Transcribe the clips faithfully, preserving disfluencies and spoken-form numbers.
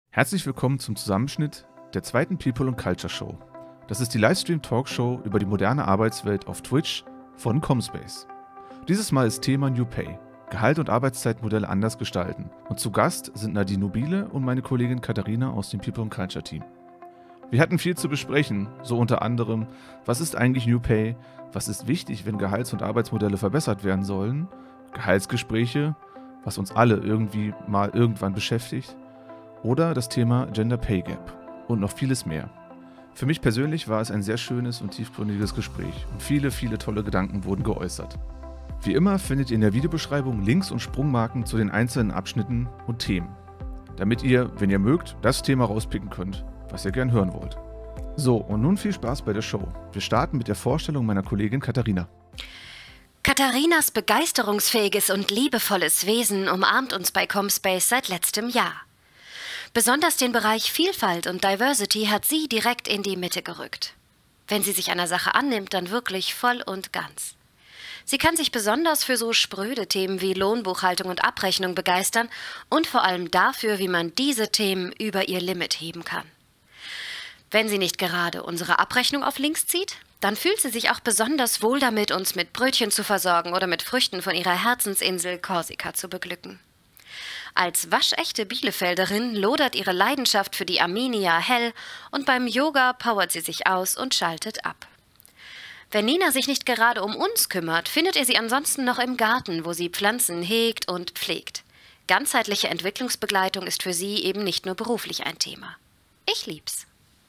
Herzlich willkommen zum Zusammenschnitt der zweiten People and Culture Show. Das ist die Livestream-Talkshow über die moderne Arbeitswelt auf Twitch von Comspace. Dieses Mal ist Thema New Pay, Gehalt und Arbeitszeitmodelle anders gestalten. Und zu Gast sind Nadine Nobile und meine Kollegin Katharina aus dem People and Culture Team. Wir hatten viel zu besprechen, so unter anderem, was ist eigentlich New Pay, was ist wichtig, wenn Gehalts- und Arbeitsmodelle verbessert werden sollen, Gehaltsgespräche, was uns alle irgendwie mal irgendwann beschäftigt, oder das Thema Gender Pay Gap und noch vieles mehr. Für mich persönlich war es ein sehr schönes und tiefgründiges Gespräch und viele, viele tolle Gedanken wurden geäußert. Wie immer findet ihr in der Videobeschreibung Links und Sprungmarken zu den einzelnen Abschnitten und Themen, damit ihr, wenn ihr mögt, das Thema rauspicken könnt, was ihr gern hören wollt. So, und nun viel Spaß bei der Show. Wir starten mit der Vorstellung meiner Kollegin Katharina. Katharinas begeisterungsfähiges und liebevolles Wesen umarmt uns bei Comspace seit letztem Jahr. Besonders den Bereich Vielfalt und Diversity hat sie direkt in die Mitte gerückt. Wenn sie sich einer Sache annimmt, dann wirklich voll und ganz. Sie kann sich besonders für so spröde Themen wie Lohnbuchhaltung und Abrechnung begeistern und vor allem dafür, wie man diese Themen über ihr Limit heben kann. Wenn sie nicht gerade unsere Abrechnung auf links zieht, dann fühlt sie sich auch besonders wohl damit, uns mit Brötchen zu versorgen oder mit Früchten von ihrer Herzensinsel Korsika zu beglücken. Als waschechte Bielefelderin lodert ihre Leidenschaft für die Arminia hell und beim Yoga powert sie sich aus und schaltet ab. Wenn Nina sich nicht gerade um uns kümmert, findet ihr sie ansonsten noch im Garten, wo sie Pflanzen hegt und pflegt. Ganzheitliche Entwicklungsbegleitung ist für sie eben nicht nur beruflich ein Thema. Ich lieb's.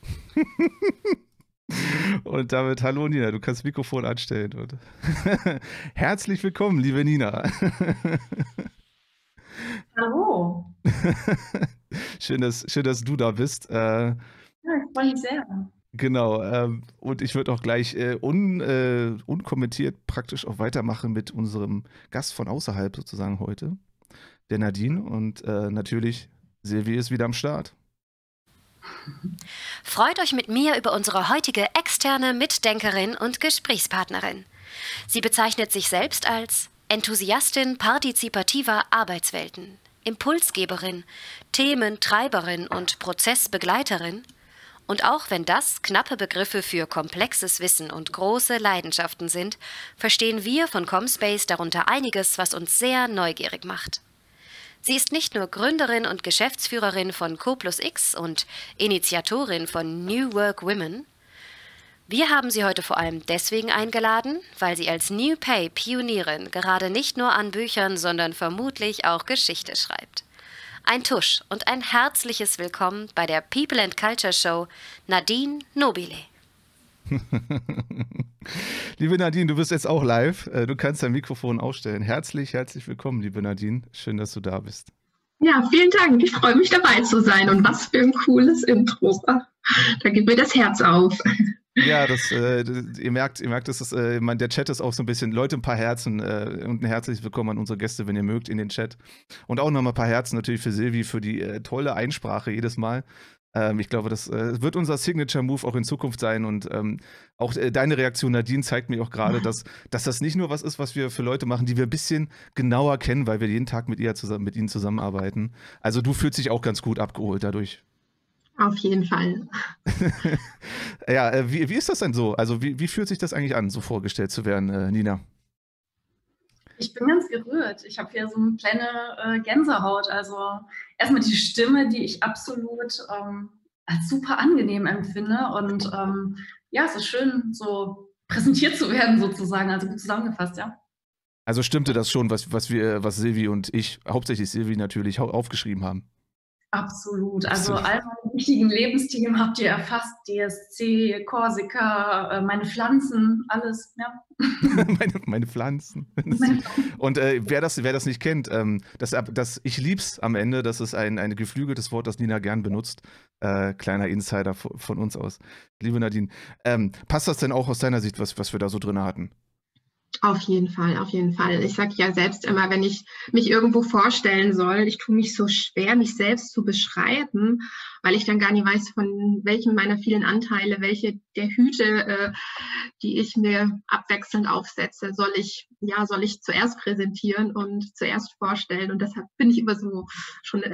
Und damit hallo Nina, du kannst das Mikrofon anstellen. Und herzlich willkommen, liebe Nina. Hallo. schön, dass, schön, dass du da bist. Äh, ja, ich freue mich sehr. Genau, ähm, und ich würde auch gleich äh, un, äh, unkommentiert praktisch auch weitermachen mit unserem Gast von außerhalb sozusagen heute, der Nadine. Und äh, natürlich, Silvi ist wieder am Start. Freut euch mit mir über unsere heutige externe Mitdenkerin und Gesprächspartnerin. Sie bezeichnet sich selbst als Enthusiastin partizipativer Arbeitswelten, Impulsgeberin, Thementreiberin und Prozessbegleiterin. Und auch wenn das knappe Begriffe für komplexes Wissen und große Leidenschaften sind, verstehen wir von Comspace darunter einiges, was uns sehr neugierig macht. Sie ist nicht nur Gründerin und Geschäftsführerin von Co plus X und Initiatorin von New Work Women. Wir haben sie heute vor allem deswegen eingeladen, weil sie als New Pay Pionierin gerade nicht nur an Büchern, sondern vermutlich auch Geschichte schreibt. Ein Tusch und ein herzliches Willkommen bei der People and Culture Show, Nadine Nobile. Liebe Nadine, du bist jetzt auch live. Du kannst dein Mikrofon ausstellen. Herzlich, herzlich willkommen, liebe Nadine. Schön, dass du da bist. Ja, vielen Dank. Ich freue mich, dabei zu sein. Und was für ein cooles Intro. Da geht mir das Herz auf. Ja, das, äh, ihr merkt, ihr merkt, das ist, äh, mein, der Chat ist auch so ein bisschen, Leute, ein paar Herzen äh, und ein herzliches Willkommen an unsere Gäste, wenn ihr mögt, in den Chat. Und auch nochmal ein paar Herzen natürlich für Silvi, für die äh, tolle Einsprache jedes Mal. Ähm, ich glaube, das äh, wird unser Signature-Move auch in Zukunft sein. Und ähm, auch äh, deine Reaktion, Nadine, zeigt mir auch gerade, dass, dass das nicht nur was ist, was wir für Leute machen, die wir ein bisschen genauer kennen, weil wir jeden Tag mit, ihr zusammen, mit ihnen zusammenarbeiten. Also du fühlst dich auch ganz gut abgeholt dadurch. Auf jeden Fall. Ja, äh, wie, wie ist das denn so? Also wie, wie fühlt sich das eigentlich an, so vorgestellt zu werden, äh, Nina? Ich bin ganz gerührt. Ich habe hier so eine kleine äh, Gänsehaut. Also erstmal die Stimme, die ich absolut ähm, als super angenehm empfinde. Und ähm, ja, es ist schön, so präsentiert zu werden sozusagen. Also gut zusammengefasst, ja. Also stimmte das schon, was, was wir, was Silvi und ich, hauptsächlich Silvi natürlich, aufgeschrieben haben? Absolut. Also all meine wichtigen Lebensthemen habt ihr erfasst. D S C, Korsika, meine Pflanzen, alles. Ja. meine, meine Pflanzen. Und äh, wer, das, wer das nicht kennt, ähm, das, das Ich lieb's am Ende, das ist ein, ein geflügeltes Wort, das Nina gern benutzt. Äh, kleiner Insider von uns aus. Liebe Nadine, ähm, passt das denn auch aus deiner Sicht, was, was wir da so drin hatten? Auf jeden Fall, auf jeden Fall. Ich sage ja selbst immer, wenn ich mich irgendwo vorstellen soll, ich tue mich so schwer, mich selbst zu beschreiben, weil ich dann gar nicht weiß, von welchen meiner vielen Anteile, welche der Hüte, äh, die ich mir abwechselnd aufsetze, soll ich, ja, soll ich zuerst präsentieren und zuerst vorstellen. Und deshalb bin ich immer so schon äh,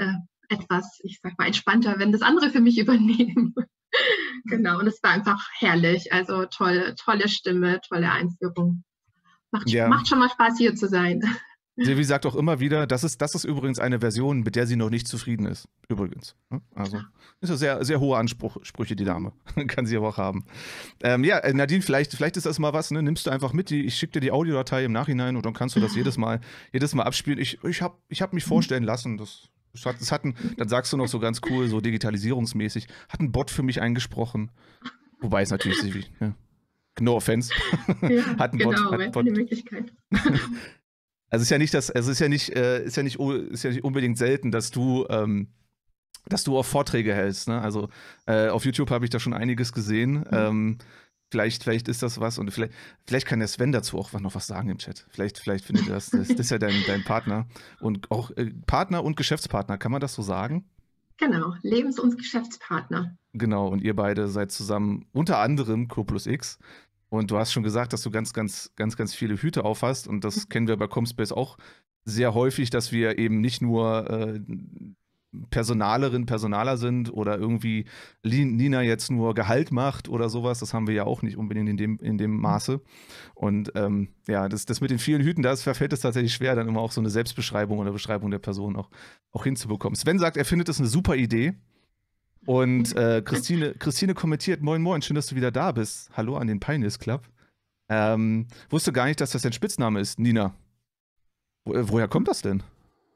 etwas, ich sag mal, entspannter, wenn das andere für mich übernehmen. Genau, und es war einfach herrlich. Also tolle, tolle Stimme, tolle Einführung. Macht, ja. macht schon mal Spaß, hier zu sein. Silvi sagt auch immer wieder, das ist, das ist übrigens eine Version, mit der sie noch nicht zufrieden ist. Übrigens. Also ist ja sehr, sehr hohe Ansprüche, die Dame. Kann sie aber auch haben. Ähm, ja, Nadine, vielleicht, vielleicht ist das mal was, ne? Nimmst du einfach mit, die, ich schicke dir die Audiodatei im Nachhinein und dann kannst du das jedes Mal, jedes Mal abspielen. Ich, ich habe ich hab mich vorstellen lassen, das, das, hat, das hat ein, dann sagst du noch so ganz cool, so digitalisierungsmäßig, hat ein Bot für mich eingesprochen. Wobei es natürlich Silvi, ja. No offense. Ja, hat ein genau, Bot, hat ein Bot. eine Möglichkeit. Also ist ja nicht das, also ist ja nicht, äh, ist ja nicht, ist ja nicht unbedingt selten, dass du, ähm, dass du auch Vorträge hältst. Ne? Also äh, auf YouTube habe ich da schon einiges gesehen. Mhm. Ähm, vielleicht, vielleicht ist das was und vielleicht, vielleicht kann der Sven dazu auch noch was sagen im Chat. Vielleicht, vielleicht findet er das. Das, das ist ja dein, dein Partner und auch äh, Partner und Geschäftspartner. Kann man das so sagen? Genau, Lebens- und Geschäftspartner. Genau. Und ihr beide seid zusammen unter anderem Co plus X. Und du hast schon gesagt, dass du ganz, ganz, ganz, ganz viele Hüte aufhast. Und das kennen wir bei Comspace auch sehr häufig, dass wir eben nicht nur äh, Personalerin, Personaler sind oder irgendwie Nina jetzt nur Gehalt macht oder sowas. Das haben wir ja auch nicht unbedingt in dem, in dem Maße. Und ähm, ja, das, das mit den vielen Hüten, da fällt es tatsächlich schwer, dann immer auch so eine Selbstbeschreibung oder Beschreibung der Person auch, auch hinzubekommen. Sven sagt, er findet das eine super Idee. Und äh, Christine, Christine kommentiert, moin moin, schön, dass du wieder da bist. Hallo an den Pioneers Club. Ähm, wusste gar nicht, dass das dein Spitzname ist, Nina. Wo, äh, woher kommt das denn?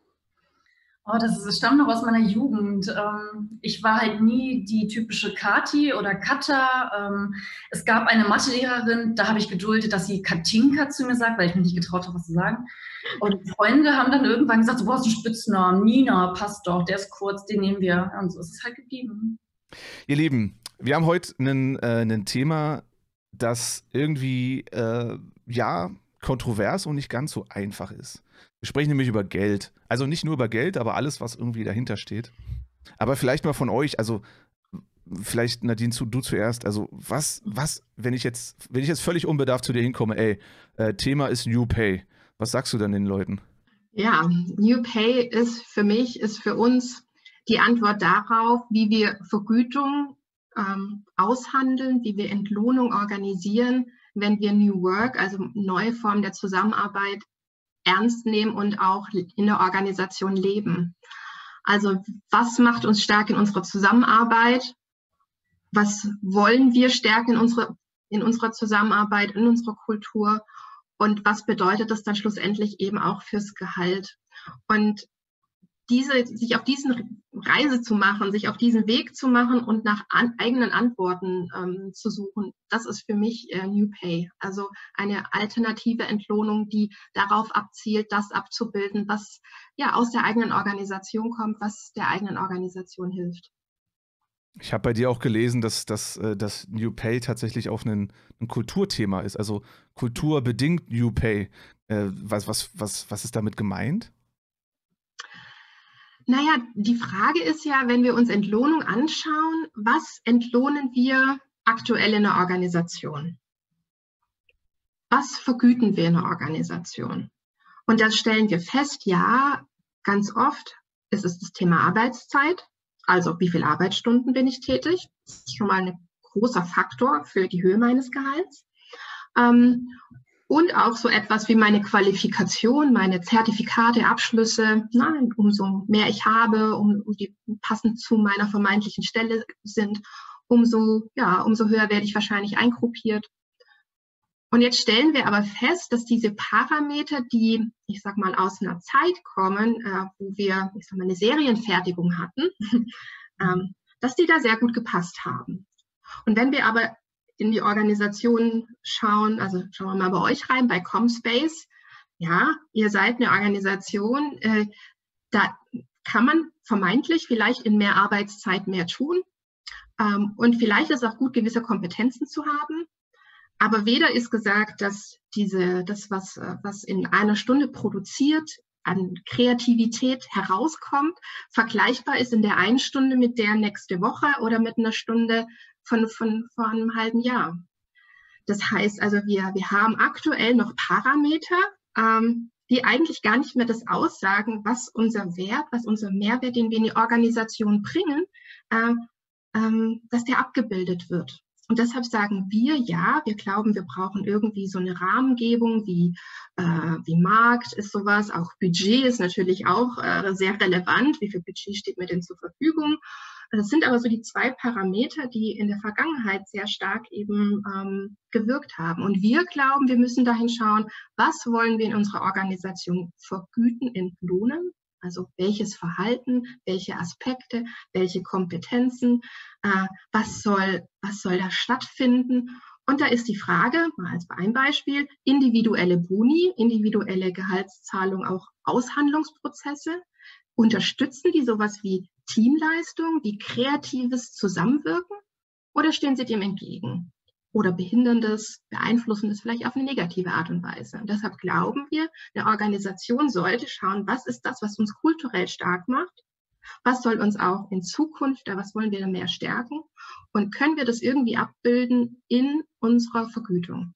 Oh, das, ist, das stammt noch aus meiner Jugend. Ähm, ich war halt nie die typische Kati oder Katha. Ähm, es gab eine Mathelehrerin, da habe ich geduldet, dass sie Katinka zu mir sagt, weil ich mich nicht getraut habe, was zu sagen. Und Freunde haben dann irgendwann gesagt, so, du hast einen Spitznamen, Nina, passt doch, der ist kurz, den nehmen wir. Und so ist es halt geblieben. Ihr Lieben, wir haben heute ein äh, Thema, das irgendwie, äh, ja, kontrovers und nicht ganz so einfach ist. Wir sprechen nämlich über Geld. Also nicht nur über Geld, aber alles, was irgendwie dahinter steht. Aber vielleicht mal von euch, also vielleicht, Nadine, zu, du zuerst. Also was, was, wenn ich jetzt, wenn ich jetzt völlig unbedarft zu dir hinkomme, ey, äh, Thema ist New Pay. Was sagst du dann den Leuten? Ja, New Pay ist für mich, ist für uns die Antwort darauf, wie wir Vergütung ähm, aushandeln, wie wir Entlohnung organisieren, wenn wir New Work, also neue Formen der Zusammenarbeit, ernst nehmen und auch in der Organisation leben. Also was macht uns stark in unserer Zusammenarbeit? Was wollen wir stärken in unserer, in unserer Zusammenarbeit, in unserer Kultur? Und was bedeutet das dann schlussendlich eben auch fürs Gehalt? Und diese, sich auf diesen Reise zu machen, sich auf diesen Weg zu machen und nach an, eigenen Antworten ähm, zu suchen, das ist für mich äh, New Pay. Also eine alternative Entlohnung, die darauf abzielt, das abzubilden, was ja aus der eigenen Organisation kommt, was der eigenen Organisation hilft. Ich habe bei dir auch gelesen, dass, dass, dass New Pay tatsächlich auch ein, ein Kulturthema ist, also kulturbedingt New Pay. Äh, was, was, was, was ist damit gemeint? Naja, die Frage ist ja, wenn wir uns Entlohnung anschauen, was entlohnen wir aktuell in der Organisation? Was vergüten wir in der Organisation? Und das stellen wir fest, ja, ganz oft ist es das Thema Arbeitszeit, also wie viele Arbeitsstunden bin ich tätig? Das ist schon mal ein großer Faktor für die Höhe meines Gehalts. Ähm, Und auch so etwas wie meine Qualifikation, meine Zertifikate, Abschlüsse. Nein, umso mehr ich habe, um, um die passend zu meiner vermeintlichen Stelle sind, umso, ja, umso höher werde ich wahrscheinlich eingruppiert. Und jetzt stellen wir aber fest, dass diese Parameter, die, ich sag mal, aus einer Zeit kommen, äh, wo wir, ich sag mal, eine Serienfertigung hatten, ähm, dass die da sehr gut gepasst haben. Und wenn wir aber in die Organisation schauen, also schauen wir mal bei euch rein, bei Comspace. Ja, ihr seid eine Organisation, äh, da kann man vermeintlich vielleicht in mehr Arbeitszeit mehr tun. Ähm, und vielleicht ist es auch gut, gewisse Kompetenzen zu haben. Aber weder ist gesagt, dass diese, das, was, was in einer Stunde produziert, an Kreativität herauskommt, vergleichbar ist in der einen Stunde mit der nächste Woche oder mit einer Stunde von, von, von einem halben Jahr. Das heißt also, wir, wir haben aktuell noch Parameter, ähm, die eigentlich gar nicht mehr das aussagen, was unser Wert, was unser Mehrwert, den wir in die Organisation bringen, äh, ähm, dass der abgebildet wird. Und deshalb sagen wir, ja, wir glauben, wir brauchen irgendwie so eine Rahmengebung wie, äh, wie Markt ist sowas, auch Budget ist natürlich auch äh, sehr relevant. Wie viel Budget steht mir denn zur Verfügung? Das sind aber so die zwei Parameter, die in der Vergangenheit sehr stark eben ähm, gewirkt haben. Und wir glauben, wir müssen dahin schauen, was wollen wir in unserer Organisation vergüten, entlohnen? Also welches Verhalten, welche Aspekte, welche Kompetenzen, äh, was soll, was soll da stattfinden? Und da ist die Frage, mal als ein Beispiel, individuelle Boni, individuelle Gehaltszahlung, auch Aushandlungsprozesse. Unterstützen die sowas wie Teamleistung, wie kreatives Zusammenwirken oder stehen sie dem entgegen? Oder behindern das, beeinflussen das vielleicht auf eine negative Art und Weise. Und deshalb glauben wir, eine Organisation sollte schauen, was ist das, was uns kulturell stark macht? Was soll uns auch in Zukunft, da was wollen wir mehr stärken? Und können wir das irgendwie abbilden in unserer Vergütung?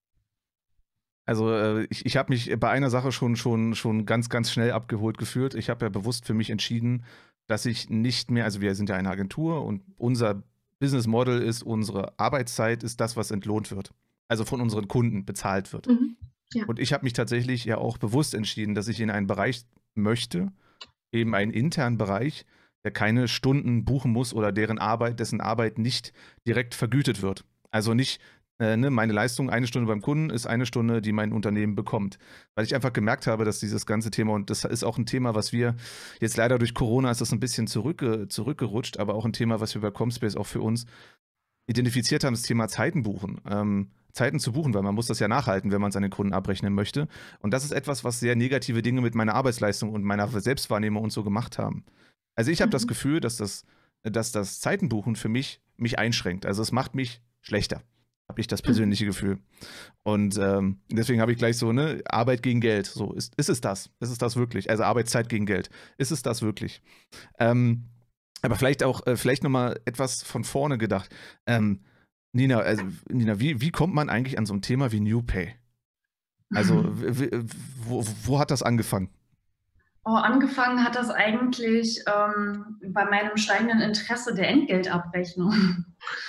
Also äh, ich, ich habe mich bei einer Sache schon, schon, schon ganz, ganz schnell abgeholt gefühlt. Ich habe ja bewusst für mich entschieden, dass ich nicht mehr, also wir sind ja eine Agentur und unser Business Model ist, unsere Arbeitszeit ist das, was entlohnt wird. Also von unseren Kunden bezahlt wird. Mhm, ja. Und ich habe mich tatsächlich ja auch bewusst entschieden, dass ich in einen Bereich möchte, eben einen internen Bereich, der keine Stunden buchen muss oder deren Arbeit, dessen Arbeit nicht direkt vergütet wird. Also nicht, äh, ne, meine Leistung, eine Stunde beim Kunden ist eine Stunde, die mein Unternehmen bekommt. Weil ich einfach gemerkt habe, dass dieses ganze Thema, und das ist auch ein Thema, was wir jetzt leider durch Corona ist das ein bisschen zurückge zurückgerutscht, aber auch ein Thema, was wir bei Comspace auch für uns identifiziert haben, das Thema Zeiten buchen. Ähm, Zeiten zu buchen, weil man muss das ja nachhalten, wenn man es an den Kunden abrechnen möchte. Und das ist etwas, was sehr negative Dinge mit meiner Arbeitsleistung und meiner Selbstwahrnehmung und so gemacht haben. Also ich habe mhm. das Gefühl, dass das, dass das Zeitenbuchen für mich mich einschränkt. Also es macht mich schlechter, habe ich das persönliche mhm. Gefühl. Und ähm, deswegen habe ich gleich so, ne, Arbeit gegen Geld. So, ist, ist es das? Ist es das wirklich? Also Arbeitszeit gegen Geld. Ist es das wirklich? Ähm, aber vielleicht auch, äh, vielleicht nochmal etwas von vorne gedacht. Ähm, Nina, also, Nina, wie, wie kommt man eigentlich an so ein Thema wie New Pay? Also, wo, wo hat das angefangen? Oh, angefangen hat das eigentlich ähm, bei meinem steigenden Interesse der Entgeltabrechnung.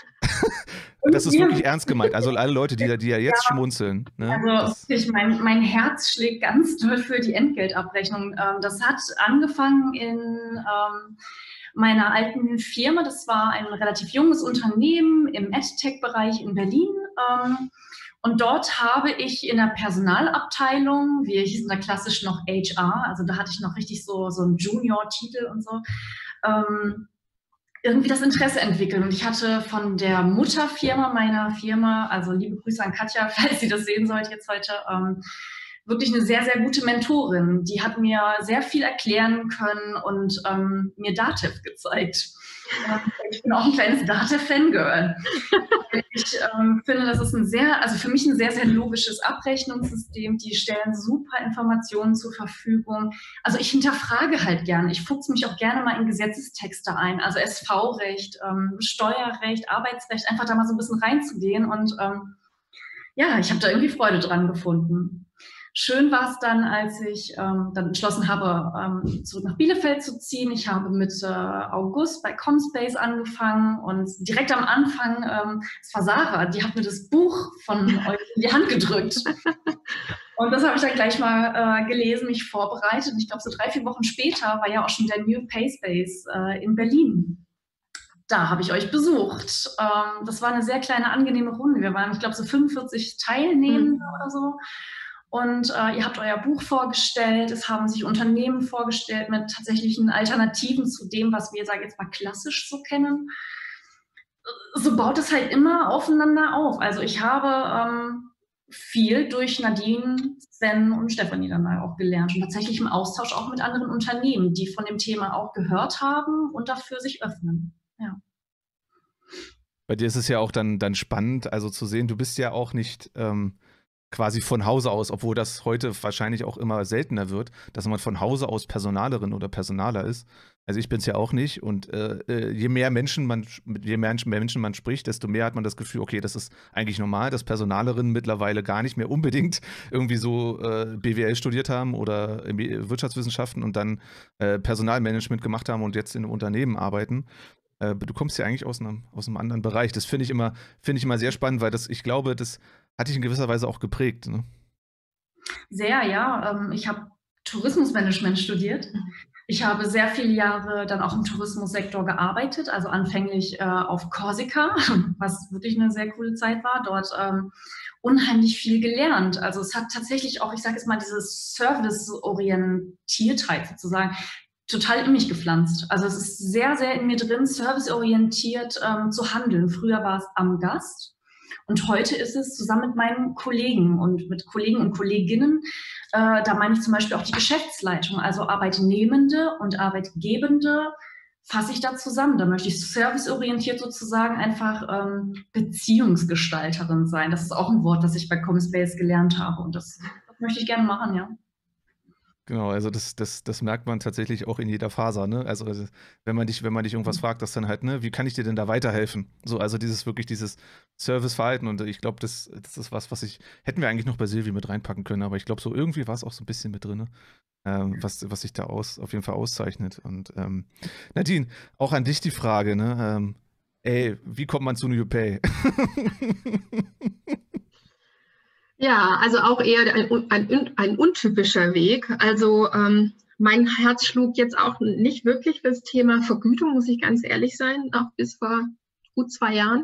Das ist wirklich ernst gemeint. Also alle Leute, die, die ja jetzt ja, schmunzeln. Ne? Also wirklich, mein, mein Herz schlägt ganz doll für die Entgeltabrechnung. Ähm, das hat angefangen in ähm, meiner alten Firma. Das war ein relativ junges Unternehmen im EdTech-Bereich in Berlin. Ähm, und dort habe ich in der Personalabteilung, wir hießen da klassisch noch H R, also da hatte ich noch richtig so, so einen Junior-Titel und so, ähm, irgendwie das Interesse entwickelt. Und ich hatte von der Mutterfirma meiner Firma, also liebe Grüße an Katja, falls sie das sehen sollte jetzt heute, ähm, wirklich eine sehr, sehr gute Mentorin. Die hat mir sehr viel erklären können und ähm, mir Datev gezeigt. Ich bin auch ein kleines Datev-Fangirl. Ich ähm, finde, das ist ein sehr, also für mich ein sehr, sehr logisches Abrechnungssystem. Die stellen super Informationen zur Verfügung. Also ich hinterfrage halt gerne. Ich fuchse mich auch gerne mal in Gesetzestexte ein. Also S V-Recht, ähm, Steuerrecht, Arbeitsrecht, einfach da mal so ein bisschen reinzugehen. Und ähm, ja, ich habe da irgendwie Freude dran gefunden. Schön war es dann, als ich ähm, dann entschlossen habe, ähm, zurück nach Bielefeld zu ziehen. Ich habe Mitte August bei Comspace angefangen und direkt am Anfang, ähm, es war Sarah, die hat mir das Buch von euch in die Hand gedrückt. Und das habe ich dann gleich mal äh, gelesen, mich vorbereitet. Und ich glaube, so drei, vier Wochen später war ja auch schon der New Pay Space äh, in Berlin. Da habe ich euch besucht. Ähm, das war eine sehr kleine, angenehme Runde. Wir waren, ich glaube, so fünfundvierzig Teilnehmende mhm. oder so. Und äh, ihr habt euer Buch vorgestellt, es haben sich Unternehmen vorgestellt mit tatsächlichen Alternativen zu dem, was wir, sage ich jetzt mal, klassisch so kennen. So baut es halt immer aufeinander auf. Also ich habe ähm, viel durch Nadine, Sven und Stefanie dann auch gelernt und tatsächlich im Austausch auch mit anderen Unternehmen, die von dem Thema auch gehört haben und dafür sich öffnen. Ja. Bei dir ist es ja auch dann, dann spannend, also zu sehen, du bist ja auch nicht... Ähm quasi von Hause aus, obwohl das heute wahrscheinlich auch immer seltener wird, dass man von Hause aus Personalerin oder Personaler ist. Also ich bin es ja auch nicht und äh, je mehr Menschen man, je mehr Menschen man spricht, desto mehr hat man das Gefühl, okay, das ist eigentlich normal, dass Personalerinnen mittlerweile gar nicht mehr unbedingt irgendwie so äh, B W L studiert haben oder Wirtschaftswissenschaften und dann äh, Personalmanagement gemacht haben und jetzt in einem Unternehmen arbeiten. Äh, du kommst ja eigentlich aus einem, aus einem anderen Bereich. Das finde ich immer, finde ich immer sehr spannend, weil das, ich glaube, das hat dich in gewisser Weise auch geprägt. Ne? Sehr, ja. Ähm, ich habe Tourismusmanagement studiert. Ich habe sehr viele Jahre dann auch im Tourismussektor gearbeitet, also anfänglich äh, auf Korsika, was wirklich eine sehr coole Zeit war. Dort ähm, unheimlich viel gelernt. Also es hat tatsächlich auch, ich sage jetzt mal, diese Service-Orientiertheit sozusagen total in mich gepflanzt. Also es ist sehr, sehr in mir drin, serviceorientiert ähm, zu handeln. Früher war es am Gast. Und heute ist es zusammen mit meinen Kollegen und mit Kollegen und Kolleginnen, äh, da meine ich zum Beispiel auch die Geschäftsleitung, also Arbeitnehmende und Arbeitgebende fasse ich da zusammen. Da möchte ich serviceorientiert sozusagen einfach ähm, Beziehungsgestalterin sein. Das ist auch ein Wort, das ich bei Comspace gelernt habe und das, das möchte ich gerne machen, ja. Genau, also das, das, das merkt man tatsächlich auch in jeder Faser, ne? Also wenn man dich, wenn man dich irgendwas fragt, das dann halt, ne, wie kann ich dir denn da weiterhelfen? So, also dieses wirklich dieses Serviceverhalten und ich glaube, das, das ist was, was ich, hätten wir eigentlich noch bei Silvi mit reinpacken können, aber ich glaube, so irgendwie war es auch so ein bisschen mit drin, ne? ähm, was, was sich da aus, auf jeden Fall auszeichnet. Und ähm, Nadine, auch an dich die Frage, ne? Ähm, ey, wie kommt man zu New Pay? Ja, also auch eher ein, ein, ein untypischer Weg. Also ähm, mein Herz schlug jetzt auch nicht wirklich fürs Thema Vergütung, muss ich ganz ehrlich sein, auch bis vor gut zwei Jahren.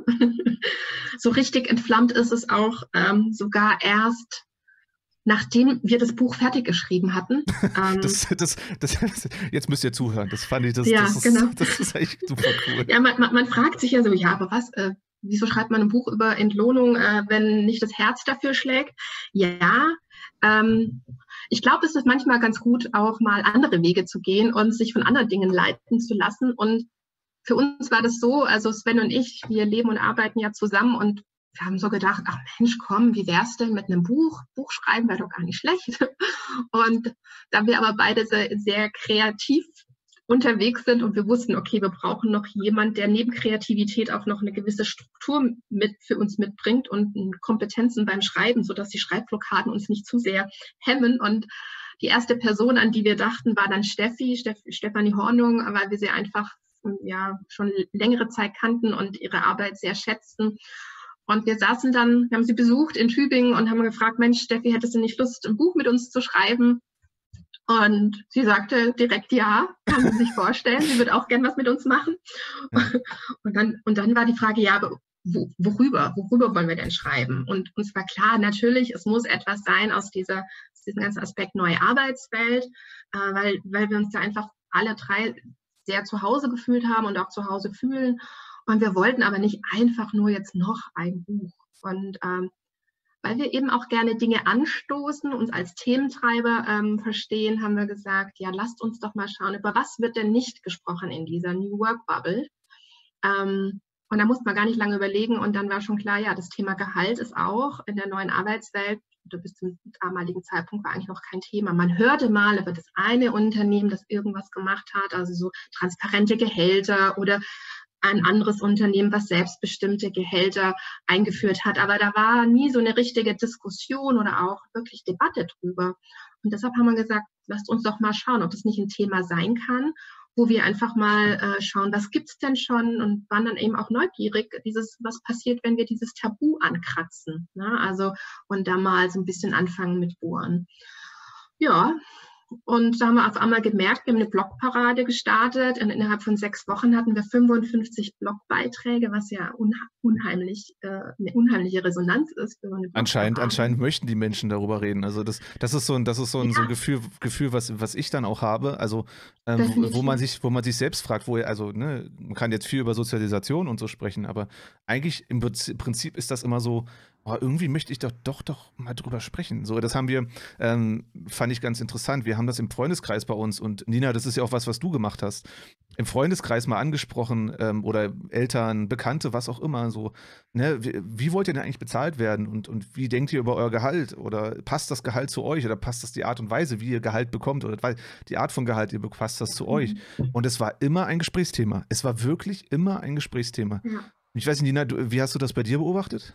So richtig entflammt ist es auch ähm, sogar erst, nachdem wir das Buch fertig geschrieben hatten. Ähm, das, das, das, jetzt müsst ihr zuhören, das fand ich, das, ja, das, ist, genau. das ist echt super cool. Ja, man, man, man fragt sich ja so, ja, aber was... Äh, Wieso schreibt man ein Buch über Entlohnung, äh, wenn nicht das Herz dafür schlägt? Ja, ähm, ich glaube, es ist manchmal ganz gut, auch mal andere Wege zu gehen und sich von anderen Dingen leiten zu lassen. Und für uns war das so, also Sven und ich, wir leben und arbeiten ja zusammen und wir haben so gedacht, ach Mensch, komm, wie wär's denn mit einem Buch? Buch schreiben wäre doch gar nicht schlecht. Und da wir aber beide sehr, sehr kreativ unterwegs sind und wir wussten, okay, wir brauchen noch jemand, der neben Kreativität auch noch eine gewisse Struktur mit für uns mitbringt und Kompetenzen beim Schreiben, sodass die Schreibblockaden uns nicht zu sehr hemmen. Und die erste Person, an die wir dachten, war dann Steffi, Steff, Stefanie Hornung, weil wir sie einfach ja schon längere Zeit kannten und ihre Arbeit sehr schätzten. Und wir saßen dann, wir haben sie besucht in Tübingen und haben gefragt, Mensch, Steffi, hättest du nicht Lust, ein Buch mit uns zu schreiben? Und sie sagte direkt ja, kann sie sich vorstellen, sie würde auch gern was mit uns machen. Ja. Und dann, und dann war die Frage, ja, aber wo, worüber, worüber wollen wir denn schreiben? Und uns war klar, natürlich, es muss etwas sein aus, dieser, aus diesem ganzen Aspekt neue Arbeitswelt, äh, weil, weil wir uns da einfach alle drei sehr zu Hause gefühlt haben und auch zu Hause fühlen. Und wir wollten aber nicht einfach nur jetzt noch ein Buch. Und ähm, weil wir eben auch gerne Dinge anstoßen, uns als Thementreiber ähm, verstehen, haben wir gesagt, ja, lasst uns doch mal schauen, über was wird denn nicht gesprochen in dieser New Work Bubble. Ähm, und da musste man gar nicht lange überlegen und dann war schon klar, ja, das Thema Gehalt ist auch in der neuen Arbeitswelt, bis zum damaligen Zeitpunkt war eigentlich noch kein Thema. Man hörte mal über das eine Unternehmen, das irgendwas gemacht hat, also so transparente Gehälter oder ein anderes Unternehmen, was selbstbestimmte Gehälter eingeführt hat. Aber da war nie so eine richtige Diskussion oder auch wirklich Debatte drüber. Und deshalb haben wir gesagt, lasst uns doch mal schauen, ob das nicht ein Thema sein kann, wo wir einfach mal äh, schauen, was gibt's denn schon und waren dann eben auch neugierig, dieses, was passiert, wenn wir dieses Tabu ankratzen. Ne? Also, und da mal so ein bisschen anfangen mit bohren. Ja. Und da haben wir auf einmal gemerkt, wir haben eine Blogparade gestartet und innerhalb von sechs Wochen hatten wir fünfundfünfzig Blogbeiträge, was ja unheimlich, äh, eine unheimliche Resonanz ist. Für eine anscheinend, anscheinend möchten die Menschen darüber reden. Also das, das ist so ein, das ist so ein, ja. so ein Gefühl, Gefühl was, was ich dann auch habe. Also ähm, wo, wo man sich, wo man sich selbst fragt, wo, also ne, man kann jetzt viel über Sozialisation und so sprechen, aber eigentlich im Prinzip ist das immer so, oh, irgendwie möchte ich doch, doch doch mal drüber sprechen. So, das haben wir, ähm, fand ich ganz interessant. Wir haben das im Freundeskreis bei uns und Nina, das ist ja auch was, was du gemacht hast. Im Freundeskreis mal angesprochen ähm, oder Eltern, Bekannte, was auch immer. So, ne, wie, wie wollt ihr denn eigentlich bezahlt werden und, und wie denkt ihr über euer Gehalt? Oder passt das Gehalt zu euch oder passt das die Art und Weise, wie ihr Gehalt bekommt oder weil die Art von Gehalt, ihr bekommt, passt das zu euch? Und es war immer ein Gesprächsthema. Es war wirklich immer ein Gesprächsthema. Ja. Ich weiß nicht, Nina, du, wie hast du das bei dir beobachtet?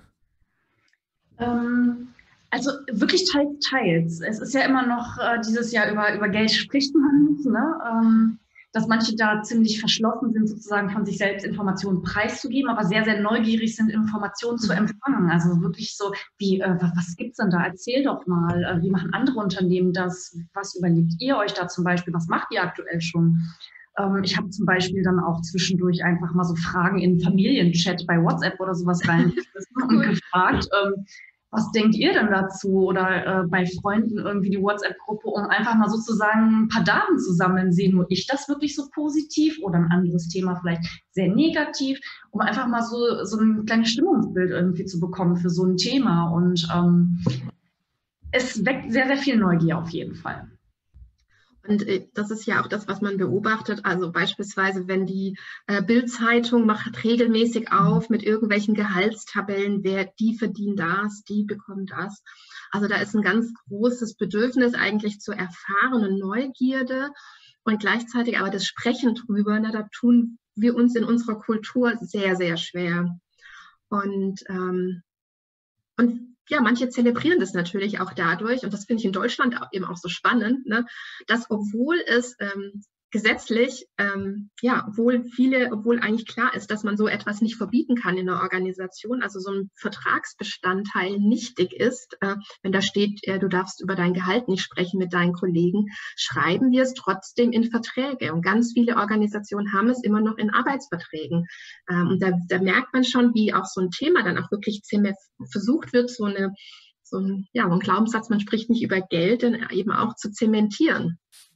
Ähm, also wirklich teils, teils. Es ist ja immer noch äh, dieses Jahr über, über Geld spricht man nicht, ne? Ähm, dass manche da ziemlich verschlossen sind, sozusagen von sich selbst Informationen preiszugeben, aber sehr, sehr neugierig sind, Informationen zu empfangen. Also wirklich so, wie, äh, was, was gibt's denn da? Erzähl doch mal, äh, wie machen andere Unternehmen das? Was überlegt ihr euch da zum Beispiel? Was macht ihr aktuell schon? Ähm, ich habe zum Beispiel dann auch zwischendurch einfach mal so Fragen in Familienchat bei WhatsApp oder sowas reingeschmissen und gefragt, ähm, was denkt ihr denn dazu? Oder äh, bei Freunden irgendwie die WhatsApp-Gruppe, um einfach mal sozusagen ein paar Daten zu sammeln. Sehe nur ich das wirklich so positiv oder ein anderes Thema vielleicht sehr negativ, um einfach mal so, so ein kleines Stimmungsbild irgendwie zu bekommen für so ein Thema. Und ähm, es weckt sehr, sehr viel Neugier auf jeden Fall. Und äh, das ist ja auch das, was man beobachtet. Also beispielsweise, wenn die äh, Bild-Zeitung macht regelmäßig auf mit irgendwelchen Gehaltstabellen, wer die verdient das, die bekommt das. Also da ist ein ganz großes Bedürfnis eigentlich zu erfahren und Neugierde und gleichzeitig aber das Sprechen drüber, na, da tun wir uns in unserer Kultur sehr, sehr schwer. Und, ähm, und ja, manche zelebrieren das natürlich auch dadurch, und das finde ich in Deutschland eben auch so spannend, ne, dass obwohl es ähm, gesetzlich, ähm, ja, obwohl viele, obwohl eigentlich klar ist, dass man so etwas nicht verbieten kann in einer Organisation, also so ein Vertragsbestandteil nichtig ist, äh, wenn da steht, äh, du darfst über dein Gehalt nicht sprechen mit deinen Kollegen, schreiben wir es trotzdem in Verträge. Und ganz viele Organisationen haben es immer noch in Arbeitsverträgen. Ähm, und da, da merkt man schon, wie auch so ein Thema dann auch wirklich versucht wird, so eine, so ein, ja, so ein Glaubenssatz, man spricht nicht über Geld, dann eben auch zu zementieren.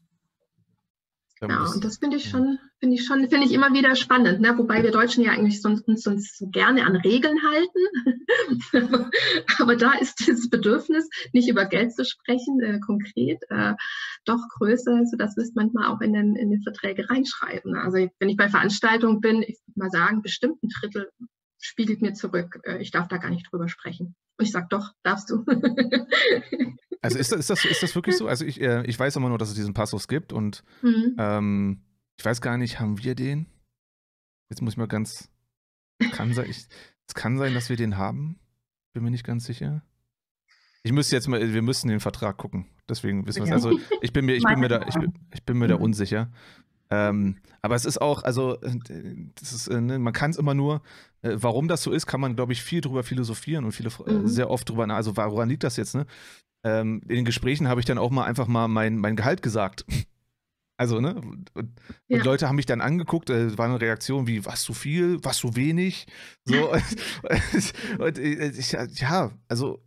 Ja, und das finde ich schon, finde ich schon, finde ich immer wieder spannend, ne? Wobei wir Deutschen ja eigentlich sonst, uns sonst so gerne an Regeln halten. Aber da ist das Bedürfnis, nicht über Geld zu sprechen, äh, konkret, äh, doch größer, sodass wir es manchmal auch in den, in den Verträge reinschreiben. Also wenn ich bei Veranstaltungen bin, ich würde mal sagen, bestimmt ein Drittel spiegelt mir zurück, äh, ich darf da gar nicht drüber sprechen. Und ich sage, doch, darfst du. Also ist das, ist, das, ist das wirklich so? Also ich, äh, ich weiß immer nur, dass es diesen Passus gibt und Mhm. ähm, ich weiß gar nicht, haben wir den? Jetzt muss ich mal ganz, kann sein, ich, es kann sein, dass wir den haben. Bin mir nicht ganz sicher. Ich müsste jetzt mal, wir müssen den Vertrag gucken. Deswegen wissen wir es. Ja. Also ich bin mir, ich bin mir da, ich bin, ich bin mir da unsicher. Ähm, aber es ist auch, also äh, das ist, äh, ne, man kann es immer nur, äh, warum das so ist, kann man, glaube ich, viel drüber philosophieren und viele, äh, Mhm. sehr oft drüber, na- also woran liegt das jetzt, ne? Ähm, in den Gesprächen habe ich dann auch mal einfach mal mein, mein Gehalt gesagt. Also, ne? Und, und Ja. Leute haben mich dann angeguckt, äh, war eine Reaktion wie, was zu viel, was zu wenig? So, und, und äh, ich, ja, also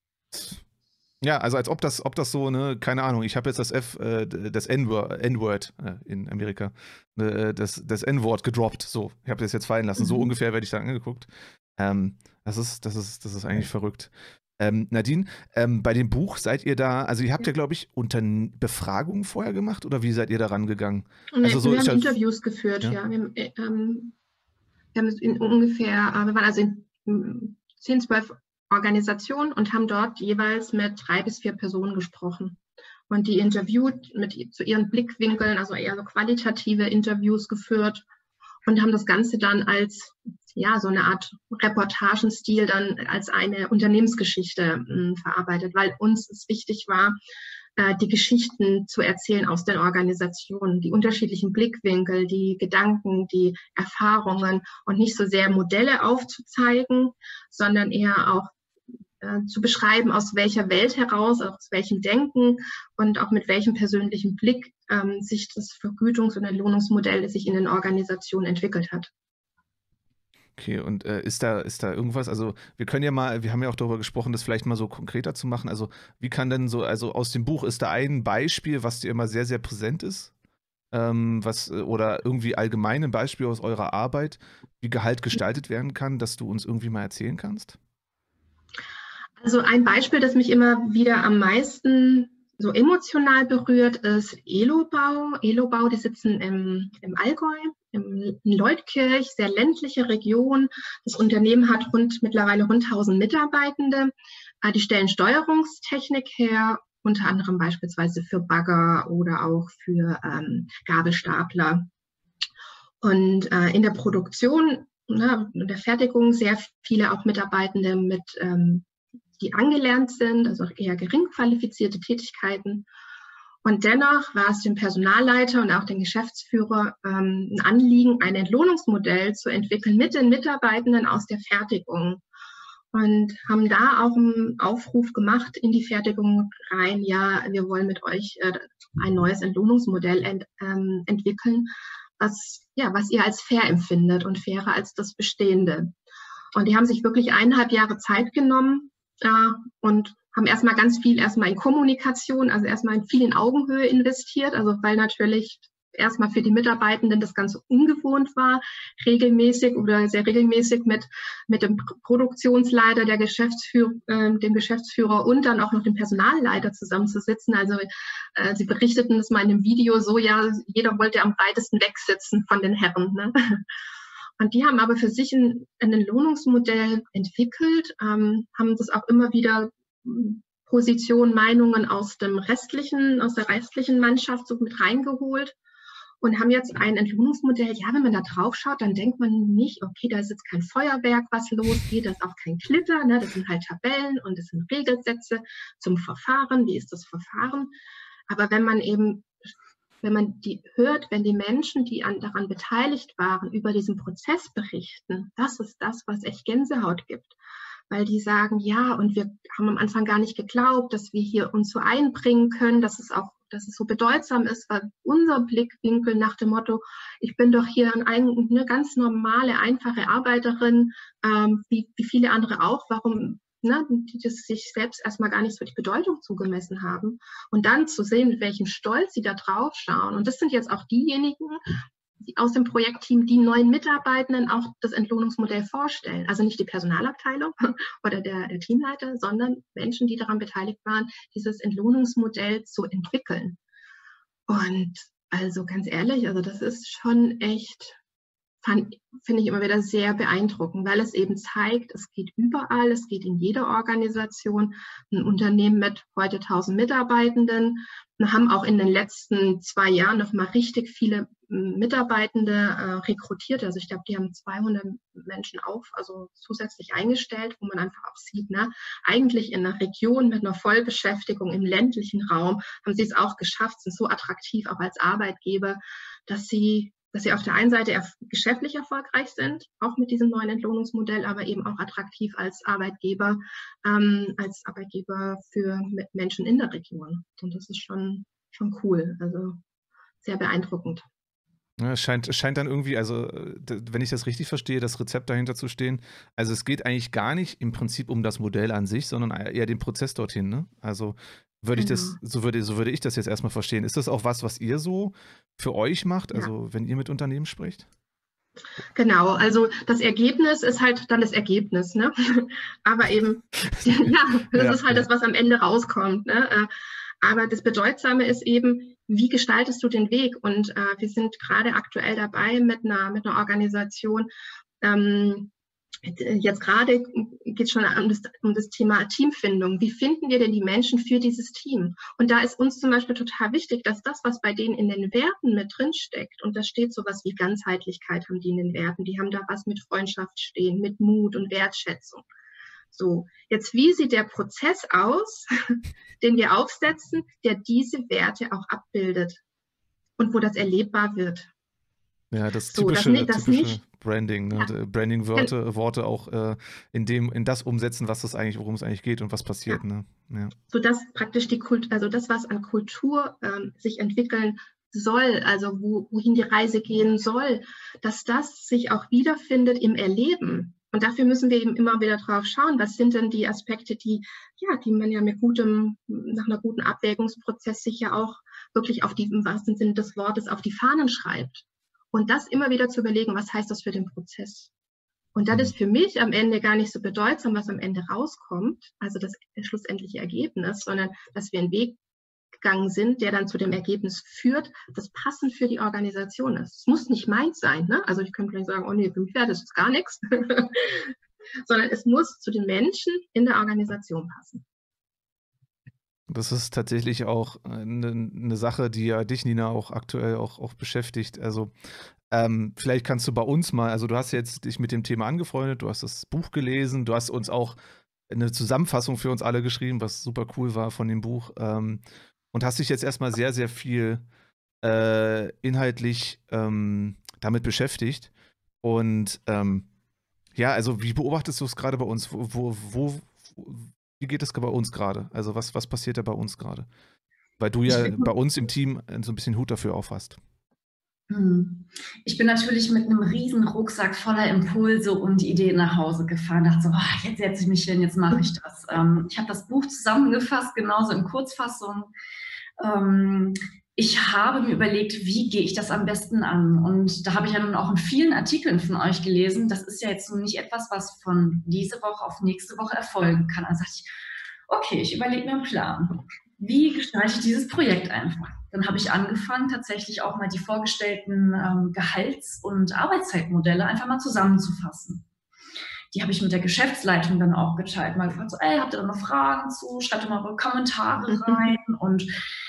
ja, also als ob das, ob das so, ne, keine Ahnung, ich habe jetzt das F, äh, das N-Word, N-Word äh, in Amerika, äh, das, das N-Wort gedroppt, so, ich habe das jetzt fallen lassen, so Mhm. ungefähr werde ich da angeguckt. Ähm, das ist, das ist, das ist eigentlich verrückt. Ähm, Nadine, ähm, bei dem Buch seid ihr da, also ihr habt ja, glaube ich, unter Befragungen vorher gemacht oder wie seid ihr da rangegangen? Und Also so wir ist haben das- Interviews geführt, ja. ja. Wir, haben, äh, ähm, wir haben es in ungefähr, äh, wir waren also in mm, zehn, zwölf Organisationen und haben dort jeweils mit drei bis vier Personen gesprochen. Und die interviewt mit i- zu ihren Blickwinkeln, also eher so qualitative Interviews geführt und haben das Ganze dann als, ja, so eine Art Reportagenstil dann als eine Unternehmensgeschichte mh, verarbeitet, weil uns es wichtig war, äh, die Geschichten zu erzählen aus den Organisationen, die unterschiedlichen Blickwinkel, die Gedanken, die Erfahrungen und nicht so sehr Modelle aufzuzeigen, sondern eher auch äh, zu beschreiben, aus welcher Welt heraus, aus welchem Denken und auch mit welchem persönlichen Blick ähm, sich das Vergütungs- und Entlohnungsmodell sich in den Organisationen entwickelt hat. Okay, und äh, ist da, ist da irgendwas, also wir können ja mal, wir haben ja auch darüber gesprochen, das vielleicht mal so konkreter zu machen, also wie kann denn so, also aus dem Buch, ist da ein Beispiel, was dir immer sehr, sehr präsent ist? Ähm, was, äh, oder irgendwie allgemein ein Beispiel aus eurer Arbeit, wie Gehalt gestaltet werden kann, dass du uns irgendwie mal erzählen kannst? Also ein Beispiel, das mich immer wieder am meisten so emotional berührt, ist Elobau. Elobau, die sitzen im, im Allgäu, im, in Leutkirch, sehr ländliche Region. Das Unternehmen hat rund, mittlerweile rund tausend Mitarbeitende. Die stellen Steuerungstechnik her, unter anderem beispielsweise für Bagger oder auch für ähm, Gabelstapler. Und äh, in der Produktion, na, in der Fertigung sehr viele auch Mitarbeitende mit ähm, die angelernt sind, also eher gering qualifizierte Tätigkeiten. Und dennoch war es dem Personalleiter und auch dem Geschäftsführer ähm, ein Anliegen, ein Entlohnungsmodell zu entwickeln mit den Mitarbeitenden aus der Fertigung. Und haben da auch einen Aufruf gemacht in die Fertigung rein, ja, wir wollen mit euch äh, ein neues Entlohnungsmodell ent, ähm, entwickeln, was, ja, was ihr als fair empfindet und fairer als das Bestehende. Und die haben sich wirklich eineinhalb Jahre Zeit genommen, Ja, und haben erstmal ganz viel erstmal in Kommunikation, also erstmal in viel in Augenhöhe investiert, also weil natürlich erstmal für die Mitarbeitenden das Ganze ungewohnt war, regelmäßig oder sehr regelmäßig mit, mit dem Produktionsleiter, der Geschäftsführer, äh, dem Geschäftsführer und dann auch noch dem Personalleiter zusammenzusitzen. Also äh, sie berichteten das mal in einem Video so, ja, jeder wollte am weitesten wegsitzen von den Herren, ne? Und die haben aber für sich ein, ein Entlohnungsmodell entwickelt, ähm, haben das auch immer wieder Positionen, Meinungen aus dem restlichen, aus der restlichen Mannschaft so mit reingeholt und haben jetzt ein Entlohnungsmodell. Ja, wenn man da drauf schaut, dann denkt man nicht, okay, da ist jetzt kein Feuerwerk, was losgeht, da ist auch kein Klitter, ne? Das sind halt Tabellen und das sind Regelsätze zum Verfahren. Wie ist das Verfahren? Aber wenn man eben Wenn man die hört, wenn die Menschen, die an, daran beteiligt waren, über diesen Prozess berichten, das ist das, was echt Gänsehaut gibt. Weil die sagen, ja, und wir haben am Anfang gar nicht geglaubt, dass wir hier uns so einbringen können, dass es auch, dass es so bedeutsam ist, weil unser Blickwinkel nach dem Motto, ich bin doch hier eine, eine ganz normale, einfache Arbeiterin, ähm, wie, wie viele andere auch, warum Ne, die das sich selbst erstmal gar nicht so die Bedeutung zugemessen haben. Und dann zu sehen, mit welchem Stolz sie da drauf schauen. Und das sind jetzt auch diejenigen die aus dem Projektteam, die neuen Mitarbeitenden auch das Entlohnungsmodell vorstellen. Also nicht die Personalabteilung oder der, der Teamleiter, sondern Menschen, die daran beteiligt waren, dieses Entlohnungsmodell zu entwickeln. Und also ganz ehrlich, also das ist schon echt, finde ich immer wieder sehr beeindruckend, weil es eben zeigt, es geht überall, es geht in jeder Organisation. Ein Unternehmen mit heute tausend Mitarbeitenden. Wir haben auch in den letzten zwei Jahren noch mal richtig viele Mitarbeitende äh, rekrutiert. Also ich glaube, die haben zweihundert Menschen auf, also zusätzlich eingestellt, wo man einfach auch sieht, ne, eigentlich in einer Region mit einer Vollbeschäftigung im ländlichen Raum haben sie es auch geschafft, sind so attraktiv auch als Arbeitgeber, dass sie dass sie auf der einen Seite erf- geschäftlich erfolgreich sind, auch mit diesem neuen Entlohnungsmodell, aber eben auch attraktiv als Arbeitgeber, ähm, als Arbeitgeber für Menschen in der Region. Und das ist schon, schon cool, also sehr beeindruckend. Ja, es scheint, es scheint dann irgendwie, also wenn ich das richtig verstehe, das Rezept dahinter zu stehen, also es geht eigentlich gar nicht im Prinzip um das Modell an sich, sondern eher den Prozess dorthin, ne? Also würde ich das, so würde, so würde ich das jetzt erstmal verstehen. Ist das auch was, was ihr so für euch macht, also ja, wenn ihr mit Unternehmen spricht? Genau, also das Ergebnis ist halt dann das Ergebnis, ne? Aber eben, ja, das ja, ist halt ja. das, was am Ende rauskommt, ne? Aber das Bedeutsame ist eben, wie gestaltest du den Weg? Und äh, wir sind gerade aktuell dabei mit einer, mit einer Organisation, ähm, jetzt gerade geht es schon um das, um das Thema Teamfindung. Wie finden wir denn die Menschen für dieses Team? Und da ist uns zum Beispiel total wichtig, dass das, was bei denen in den Werten mit drin steckt, und da steht sowas wie Ganzheitlichkeit, haben die in den Werten, die haben da was mit Freundschaft stehen, mit Mut und Wertschätzung. So, jetzt wie sieht der Prozess aus, den wir aufsetzen, der diese Werte auch abbildet und wo das erlebbar wird? Ja, das typische, so, das, das typische nicht, Branding, ne? Ja. Branding-Worte Worte auch äh, in dem, in das umsetzen, was das eigentlich, worum es eigentlich geht und was passiert. Ja. Ne? Ja. So dass praktisch die Kult, also das, was an Kultur ähm, sich entwickeln soll, also wo, wohin die Reise gehen soll, dass das sich auch wiederfindet im Erleben. Und dafür müssen wir eben immer wieder drauf schauen, was sind denn die Aspekte, die, ja, die man ja mit gutem, nach einer guten Abwägungsprozess sich ja auch wirklich auf die, im wahrsten Sinne des Wortes, auf die Fahnen schreibt. Und das immer wieder zu überlegen, was heißt das für den Prozess? Und das ist für mich am Ende gar nicht so bedeutsam, was am Ende rauskommt, also das schlussendliche Ergebnis, sondern dass wir einen Weg gegangen sind, der dann zu dem Ergebnis führt, das passend für die Organisation ist. Es muss nicht meins sein, ne? Also ich könnte gleich sagen, oh nee, für mich wäre das jetzt gar nichts, sondern es muss zu den Menschen in der Organisation passen. Das ist tatsächlich auch eine, eine Sache, die ja dich, Nina, auch aktuell auch, auch beschäftigt. Also ähm, vielleicht kannst du bei uns mal, also du hast jetzt dich mit dem Thema angefreundet, du hast das Buch gelesen, du hast uns auch eine Zusammenfassung für uns alle geschrieben, was super cool war von dem Buch, ähm, und hast dich jetzt erstmal sehr, sehr viel äh, inhaltlich ähm, damit beschäftigt. Und ähm, ja, also wie beobachtest du es gerade bei uns? Wo, wo, wo, wie geht es bei uns gerade? Also was, was passiert da bei uns gerade? Weil du ja bei uns im Team so ein bisschen Hut dafür aufhast. Ich bin natürlich mit einem riesen Rucksack voller Impulse und Ideen nach Hause gefahren. Dachte so, oh, jetzt setze ich mich hin, jetzt mache ich das. Ähm, ich habe das Buch zusammengefasst, genauso in Kurzfassung. Ähm, ich habe mir überlegt, wie gehe ich das am besten an? Und da habe ich ja nun auch in vielen Artikeln von euch gelesen, das ist ja jetzt nun nicht etwas, was von diese Woche auf nächste Woche erfolgen kann. Also dachte ich, okay, ich überlege mir einen Plan. Wie gestalte ich dieses Projekt einfach? Dann habe ich angefangen, tatsächlich auch mal die vorgestellten ähm, Gehalts- und Arbeitszeitmodelle einfach mal zusammenzufassen. Die habe ich mit der Geschäftsleitung dann auch geteilt. Mal gefragt, so, ey, habt ihr da noch Fragen zu? Schreibt doch mal eure Kommentare rein. Und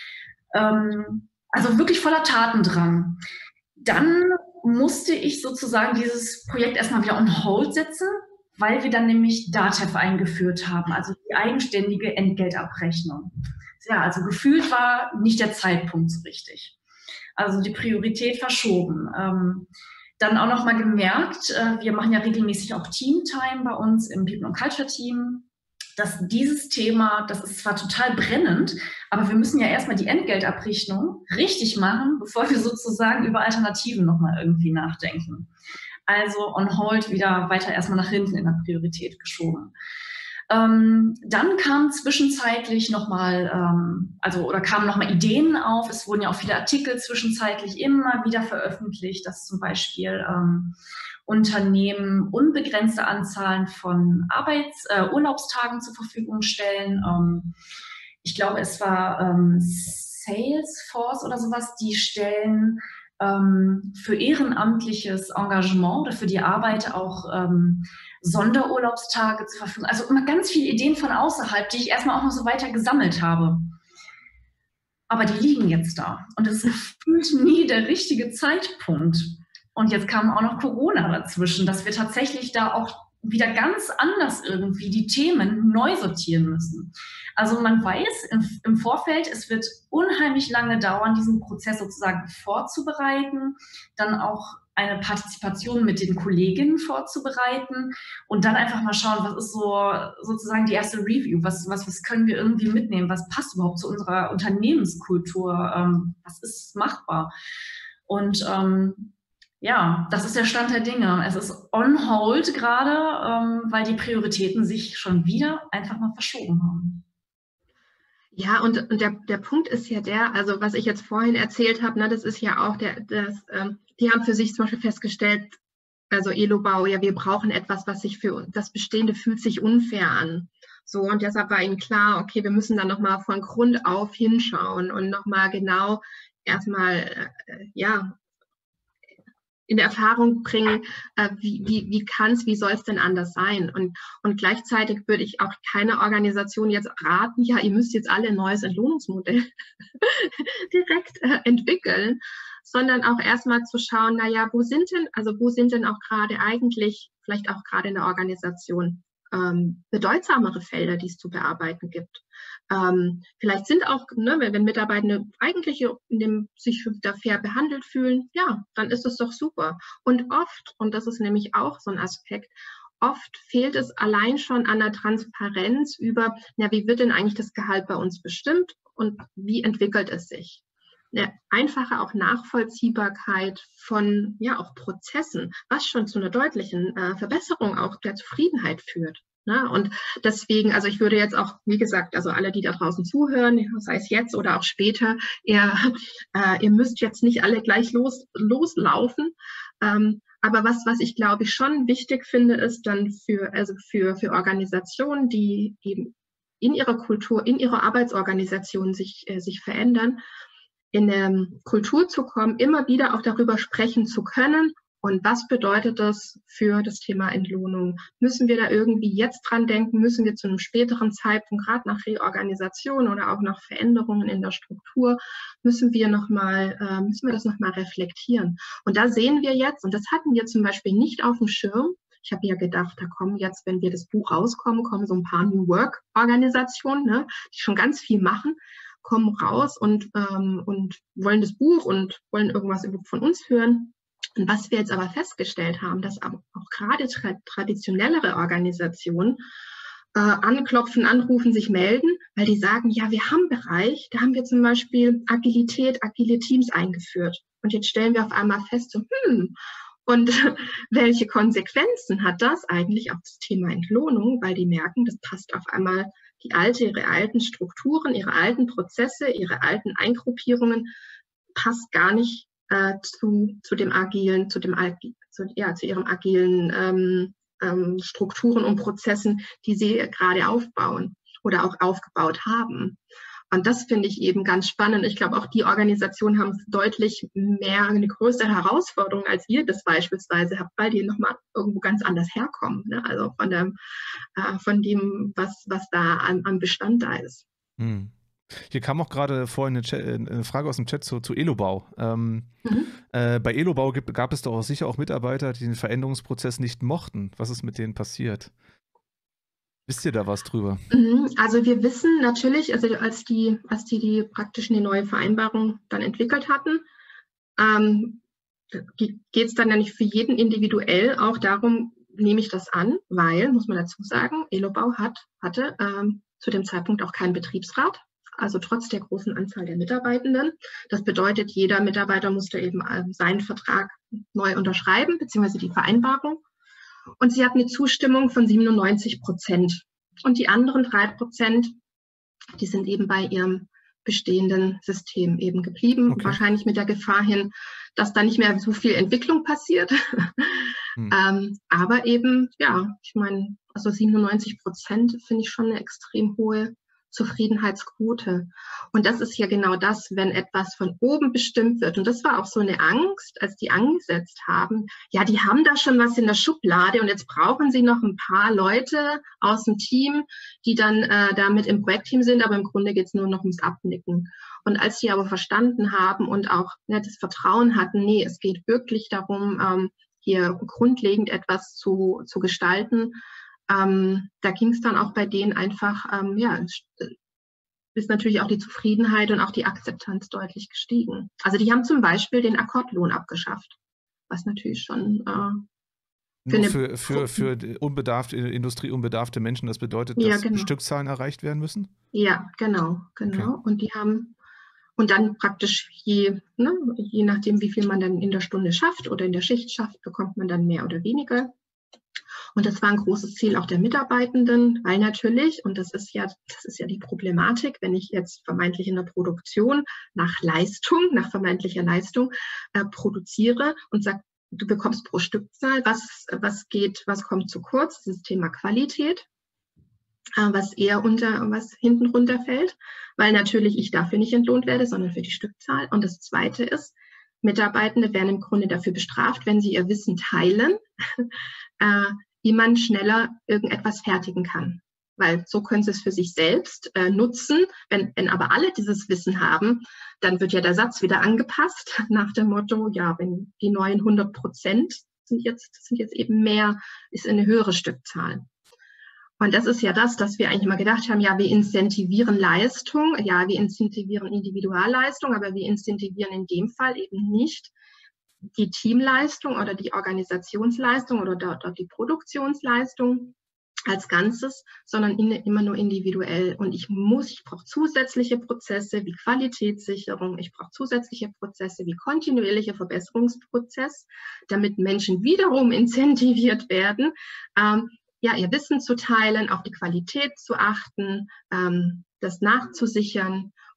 ähm, also wirklich voller Tatendrang. Dann musste ich sozusagen dieses Projekt erstmal wieder on hold setzen, weil wir dann nämlich DATEV eingeführt haben, also die eigenständige Entgeltabrechnung. Ja, also gefühlt war nicht der Zeitpunkt so richtig. Also die Priorität verschoben. Ähm, dann auch noch mal gemerkt, äh, wir machen ja regelmäßig auch Teamtime bei uns im People and Culture Team, dass dieses Thema, das ist zwar total brennend, aber wir müssen ja erstmal die Entgeltabrechnung richtig machen, bevor wir sozusagen über Alternativen noch mal irgendwie nachdenken. Also on hold wieder weiter erstmal nach hinten in der Priorität geschoben. Ähm, dann kamen zwischenzeitlich nochmal, ähm, also oder kamen nochmal Ideen auf. Es wurden ja auch viele Artikel zwischenzeitlich immer wieder veröffentlicht, dass zum Beispiel ähm, Unternehmen unbegrenzte Anzahlen von Arbeits-, äh, Urlaubstagen zur Verfügung stellen. Ähm, ich glaube, es war ähm, Salesforce oder sowas, die stellen ähm, für ehrenamtliches Engagement oder für die Arbeit auch ähm, Sonderurlaubstage zur Verfügung. Also immer ganz viele Ideen von außerhalb, die ich erstmal auch noch so weiter gesammelt habe. Aber die liegen jetzt da. Und es ist gefühlt nie der richtige Zeitpunkt. Und jetzt kam auch noch Corona dazwischen, dass wir tatsächlich da auch wieder ganz anders irgendwie die Themen neu sortieren müssen. Also man weiß im, im Vorfeld, es wird unheimlich lange dauern, diesen Prozess sozusagen vorzubereiten, dann auch eine Partizipation mit den Kolleginnen vorzubereiten und dann einfach mal schauen, was ist so sozusagen die erste Review, was, was, was können wir irgendwie mitnehmen, was passt überhaupt zu unserer Unternehmenskultur, ähm, was ist machbar. Und ähm, ja, das ist der Stand der Dinge. Es ist on hold gerade, ähm, weil die Prioritäten sich schon wieder einfach mal verschoben haben. Ja, und, und der, der Punkt ist ja der, also was ich jetzt vorhin erzählt habe, ne, das ist ja auch der, das, ähm, die haben für sich zum Beispiel festgestellt, also Elobau, ja, wir brauchen etwas, was sich für das Bestehende fühlt sich unfair an. So, und deshalb war ihnen klar, okay, wir müssen dann nochmal von Grund auf hinschauen und nochmal genau erstmal, äh, ja, in Erfahrung bringen, äh, wie, wie, wie kann es, wie soll es denn anders sein? Und, und gleichzeitig würde ich auch keiner Organisation jetzt raten, ja, ihr müsst jetzt alle ein neues Entlohnungsmodell direkt äh, entwickeln, sondern auch erstmal zu schauen, naja, wo sind denn, also wo sind denn auch gerade eigentlich, vielleicht auch gerade in der Organisation, ähm, bedeutsamere Felder, die es zu bearbeiten gibt. Ähm, vielleicht sind auch, ne, wenn, wenn Mitarbeitende eigentlich in dem, sich da fair behandelt fühlen, ja, dann ist es doch super. Und oft, und das ist nämlich auch so ein Aspekt, oft fehlt es allein schon an der Transparenz über, na, wie wird denn eigentlich das Gehalt bei uns bestimmt und wie entwickelt es sich? Eine einfache auch Nachvollziehbarkeit von, ja, auch Prozessen, was schon zu einer deutlichen äh, Verbesserung auch der Zufriedenheit führt. Ne? Und deswegen, also ich würde jetzt auch, wie gesagt, also alle, die da draußen zuhören, sei es jetzt oder auch später, ihr, äh, ihr müsst jetzt nicht alle gleich los, loslaufen, ähm, Aber was, was ich glaube ich schon wichtig finde, ist dann für, also für, für Organisationen, die eben in ihrer Kultur, in ihrer Arbeitsorganisation sich, äh, sich verändern, in eine Kultur zu kommen, immer wieder auch darüber sprechen zu können. Und was bedeutet das für das Thema Entlohnung? Müssen wir da irgendwie jetzt dran denken? Müssen wir zu einem späteren Zeitpunkt, gerade nach Reorganisation oder auch nach Veränderungen in der Struktur, müssen wir noch mal, äh, müssen wir das nochmal reflektieren? Und da sehen wir jetzt, und das hatten wir zum Beispiel nicht auf dem Schirm. Ich habe ja gedacht, da kommen jetzt, wenn wir das Buch rauskommen, kommen so ein paar New Work-Organisationen, ne, die schon ganz viel machen, kommen raus und, ähm, und wollen das Buch und wollen irgendwas von uns hören. Und was wir jetzt aber festgestellt haben, dass auch gerade tra traditionellere Organisationen äh, anklopfen, anrufen, sich melden, weil die sagen, ja, wir haben einen Bereich, da haben wir zum Beispiel Agilität, agile Teams eingeführt. Und jetzt stellen wir auf einmal fest, so, hm, und welche Konsequenzen hat das eigentlich auf das Thema Entlohnung, weil die merken, das passt auf einmal die alte, ihre alten Strukturen, ihre alten Prozesse, ihre alten Eingruppierungen, passt gar nicht Äh, zu, zu dem agilen, zu dem zu, ja, zu ihren agilen ähm, ähm, Strukturen und Prozessen, die sie gerade aufbauen oder auch aufgebaut haben. Und das finde ich eben ganz spannend. Ich glaube, auch die Organisationen haben deutlich mehr, eine größere Herausforderung, als ihr das beispielsweise habt, weil die nochmal irgendwo ganz anders herkommen. Ne? Also von dem, äh, von dem, was, was da an, an Bestand da ist. Hm. Hier kam auch gerade vorhin eine, eine Frage aus dem Chat zu, zu Elobau. Ähm, mhm. äh, bei Elobau gibt, gab es doch auch sicher auch Mitarbeiter, die den Veränderungsprozess nicht mochten. Was ist mit denen passiert? Wisst ihr da was drüber? Also wir wissen natürlich, also als die, als die, die praktisch eine neue Vereinbarung dann entwickelt hatten, ähm, geht es dann ja nicht für jeden individuell auch darum, nehme ich das an, weil, muss man dazu sagen, Elobau hat, hatte ähm, zu dem Zeitpunkt auch keinen Betriebsrat. Also trotz der großen Anzahl der Mitarbeitenden. Das bedeutet, jeder Mitarbeiter musste eben seinen Vertrag neu unterschreiben, beziehungsweise die Vereinbarung. Und sie hat eine Zustimmung von siebenundneunzig Prozent. Und die anderen drei Prozent, die sind eben bei ihrem bestehenden System eben geblieben. Okay. Wahrscheinlich mit der Gefahr hin, dass da nicht mehr so viel Entwicklung passiert. Hm. ähm, aber eben, ja, ich meine, also siebenundneunzig Prozent finde ich schon eine extrem hohe Zufriedenheitsquote. Und das ist ja genau das, wenn etwas von oben bestimmt wird. Und das war auch so eine Angst, als die angesetzt haben. Ja, die haben da schon was in der Schublade und jetzt brauchen sie noch ein paar Leute aus dem Team, die dann äh, damit im Projektteam sind, aber im Grunde geht es nur noch ums Abnicken. Und als sie aber verstanden haben und auch ne, das Vertrauen hatten, nee, es geht wirklich darum, ähm, hier grundlegend etwas zu, zu gestalten, Ähm, da ging es dann auch bei denen einfach, ähm, ja, ist natürlich auch die Zufriedenheit und auch die Akzeptanz deutlich gestiegen. Also die haben zum Beispiel den Akkordlohn abgeschafft, was natürlich schon äh, für, für, für, für unbedarfte, industrieunbedarfte Menschen, das bedeutet, dass ja, genau. Stückzahlen erreicht werden müssen? Ja, genau, genau. Okay. Und die haben, und dann praktisch je, ne, je nachdem, wie viel man dann in der Stunde schafft oder in der Schicht schafft, bekommt man dann mehr oder weniger. Und das war ein großes Ziel auch der Mitarbeitenden, weil natürlich, und das ist ja, das ist ja die Problematik, wenn ich jetzt vermeintlich in der Produktion nach Leistung, nach vermeintlicher Leistung äh, produziere und sage, du bekommst pro Stückzahl, was, was geht, was kommt zu kurz, das ist das Thema Qualität, äh, was eher unter, was hinten runterfällt, weil natürlich ich dafür nicht entlohnt werde, sondern für die Stückzahl. Und das Zweite ist, Mitarbeitende werden im Grunde dafür bestraft, wenn sie ihr Wissen teilen, äh, wie man schneller irgendetwas fertigen kann. Weil so können sie es für sich selbst äh, nutzen. Wenn, wenn aber alle dieses Wissen haben, dann wird ja der Satz wieder angepasst nach dem Motto, ja, wenn die neuen hundert Prozent sind jetzt, sind jetzt eben mehr, ist eine höhere Stückzahl. Und das ist ja das, dass wir eigentlich immer gedacht haben, ja, wir incentivieren Leistung, ja, wir incentivieren Individualleistung, aber wir incentivieren in dem Fall eben nicht die Teamleistung oder die Organisationsleistung oder dort die Produktionsleistung als Ganzes, sondern in, immer nur individuell. Und ich muss, ich brauche zusätzliche Prozesse wie Qualitätssicherung, ich brauche zusätzliche Prozesse wie kontinuierlicher Verbesserungsprozess, damit Menschen wiederum incentiviert werden, ähm, ja, ihr Wissen zu teilen, auf die Qualität zu achten, ähm, das nachzusichern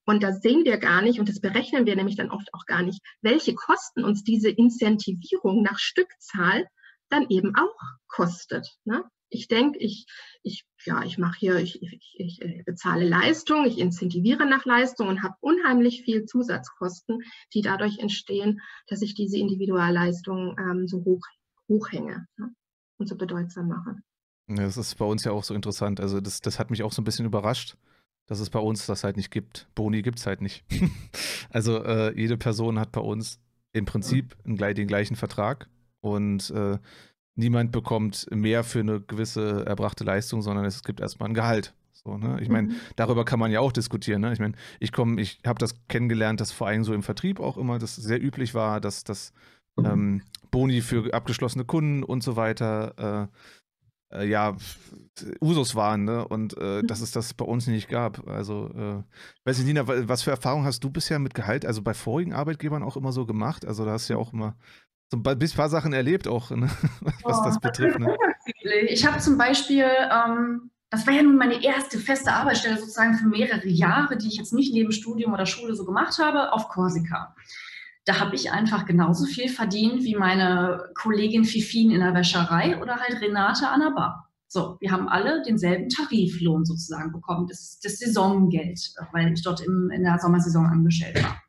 Und das sehen wir gar nicht und das berechnen wir nämlich dann oft auch gar nicht, welche Kosten uns diese Incentivierung nach Stückzahl dann eben auch kostet. Ne? Ich denke, ich, ich, ja, ich mache hier, ich, ich, ich bezahle Leistung, ich incentiviere nach Leistung und habe unheimlich viel Zusatzkosten, die dadurch entstehen, dass ich diese Individualleistung ähm, so hoch, hochhänge, ne? Und so bedeutsam mache. Ja, das ist bei uns ja auch so interessant. Also das, das hat mich auch so ein bisschen überrascht, dass es bei uns das halt nicht gibt. Boni gibt es halt nicht. Also äh, jede Person hat bei uns im Prinzip einen, den gleichen Vertrag und äh, niemand bekommt mehr für eine gewisse erbrachte Leistung, sondern es gibt erstmal ein Gehalt. So, ne? Ich meine, mhm. darüber kann man ja auch diskutieren. Ne? Ich meine, ich komme, ich habe das kennengelernt, dass vor allem so im Vertrieb auch immer das sehr üblich war, dass das ähm, Boni für abgeschlossene Kunden und so weiter äh, äh, ja Usus waren, ne? Und äh, dass es das bei uns nicht gab. Also, äh, weiß nicht, Nina, was für Erfahrungen hast du bisher mit Gehalt, also bei vorigen Arbeitgebern auch immer so gemacht? Also da hast du ja auch immer so ein paar Sachen erlebt auch, ne? Was oh, das betrifft. Ne? Ich habe zum Beispiel, ähm, das war ja nun meine erste feste Arbeitsstelle sozusagen für mehrere Jahre, die ich jetzt nicht neben Studium oder Schule so gemacht habe, auf Korsika. Da habe ich einfach genauso viel verdient wie meine Kollegin Fifine in der Wäscherei oder halt Renate an der Bar. So, wir haben alle denselben Tariflohn sozusagen bekommen, das, das Saisongeld, weil ich dort im, in der Sommersaison angestellt war.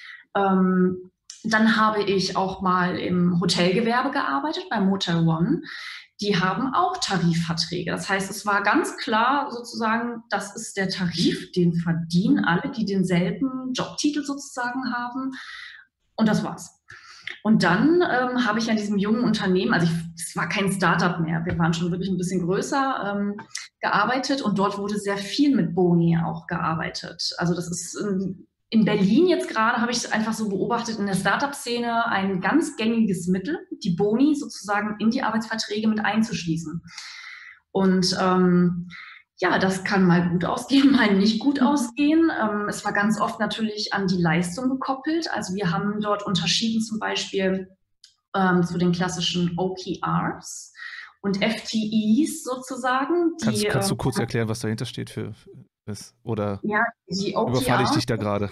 Ähm, Dann habe ich auch mal im Hotelgewerbe gearbeitet, beim Motel One. Die haben auch Tarifverträge. Das heißt, es war ganz klar sozusagen, das ist der Tarif, den verdienen alle, die denselben Jobtitel sozusagen haben. Und das war's. Und dann ähm, habe ich an diesem jungen Unternehmen, also es war kein Startup mehr, wir waren schon wirklich ein bisschen größer, ähm, gearbeitet. Und dort wurde sehr viel mit Boni auch gearbeitet. Also das ist ähm, in Berlin jetzt gerade, habe ich es einfach so beobachtet, in der Startup-Szene ein ganz gängiges Mittel, die Boni sozusagen in die Arbeitsverträge mit einzuschließen. Und ähm, ja, das kann mal gut ausgehen, mal nicht gut ausgehen. Ähm, es war ganz oft natürlich an die Leistung gekoppelt. Also wir haben dort unterschieden zum Beispiel ähm, zu den klassischen O K Rs und F T Es sozusagen. Die, kannst, kannst du ähm, kurz erklären, was dahinter steht für... Ist. Oder ja, die O K Rs, überfalle ich dich da gerade?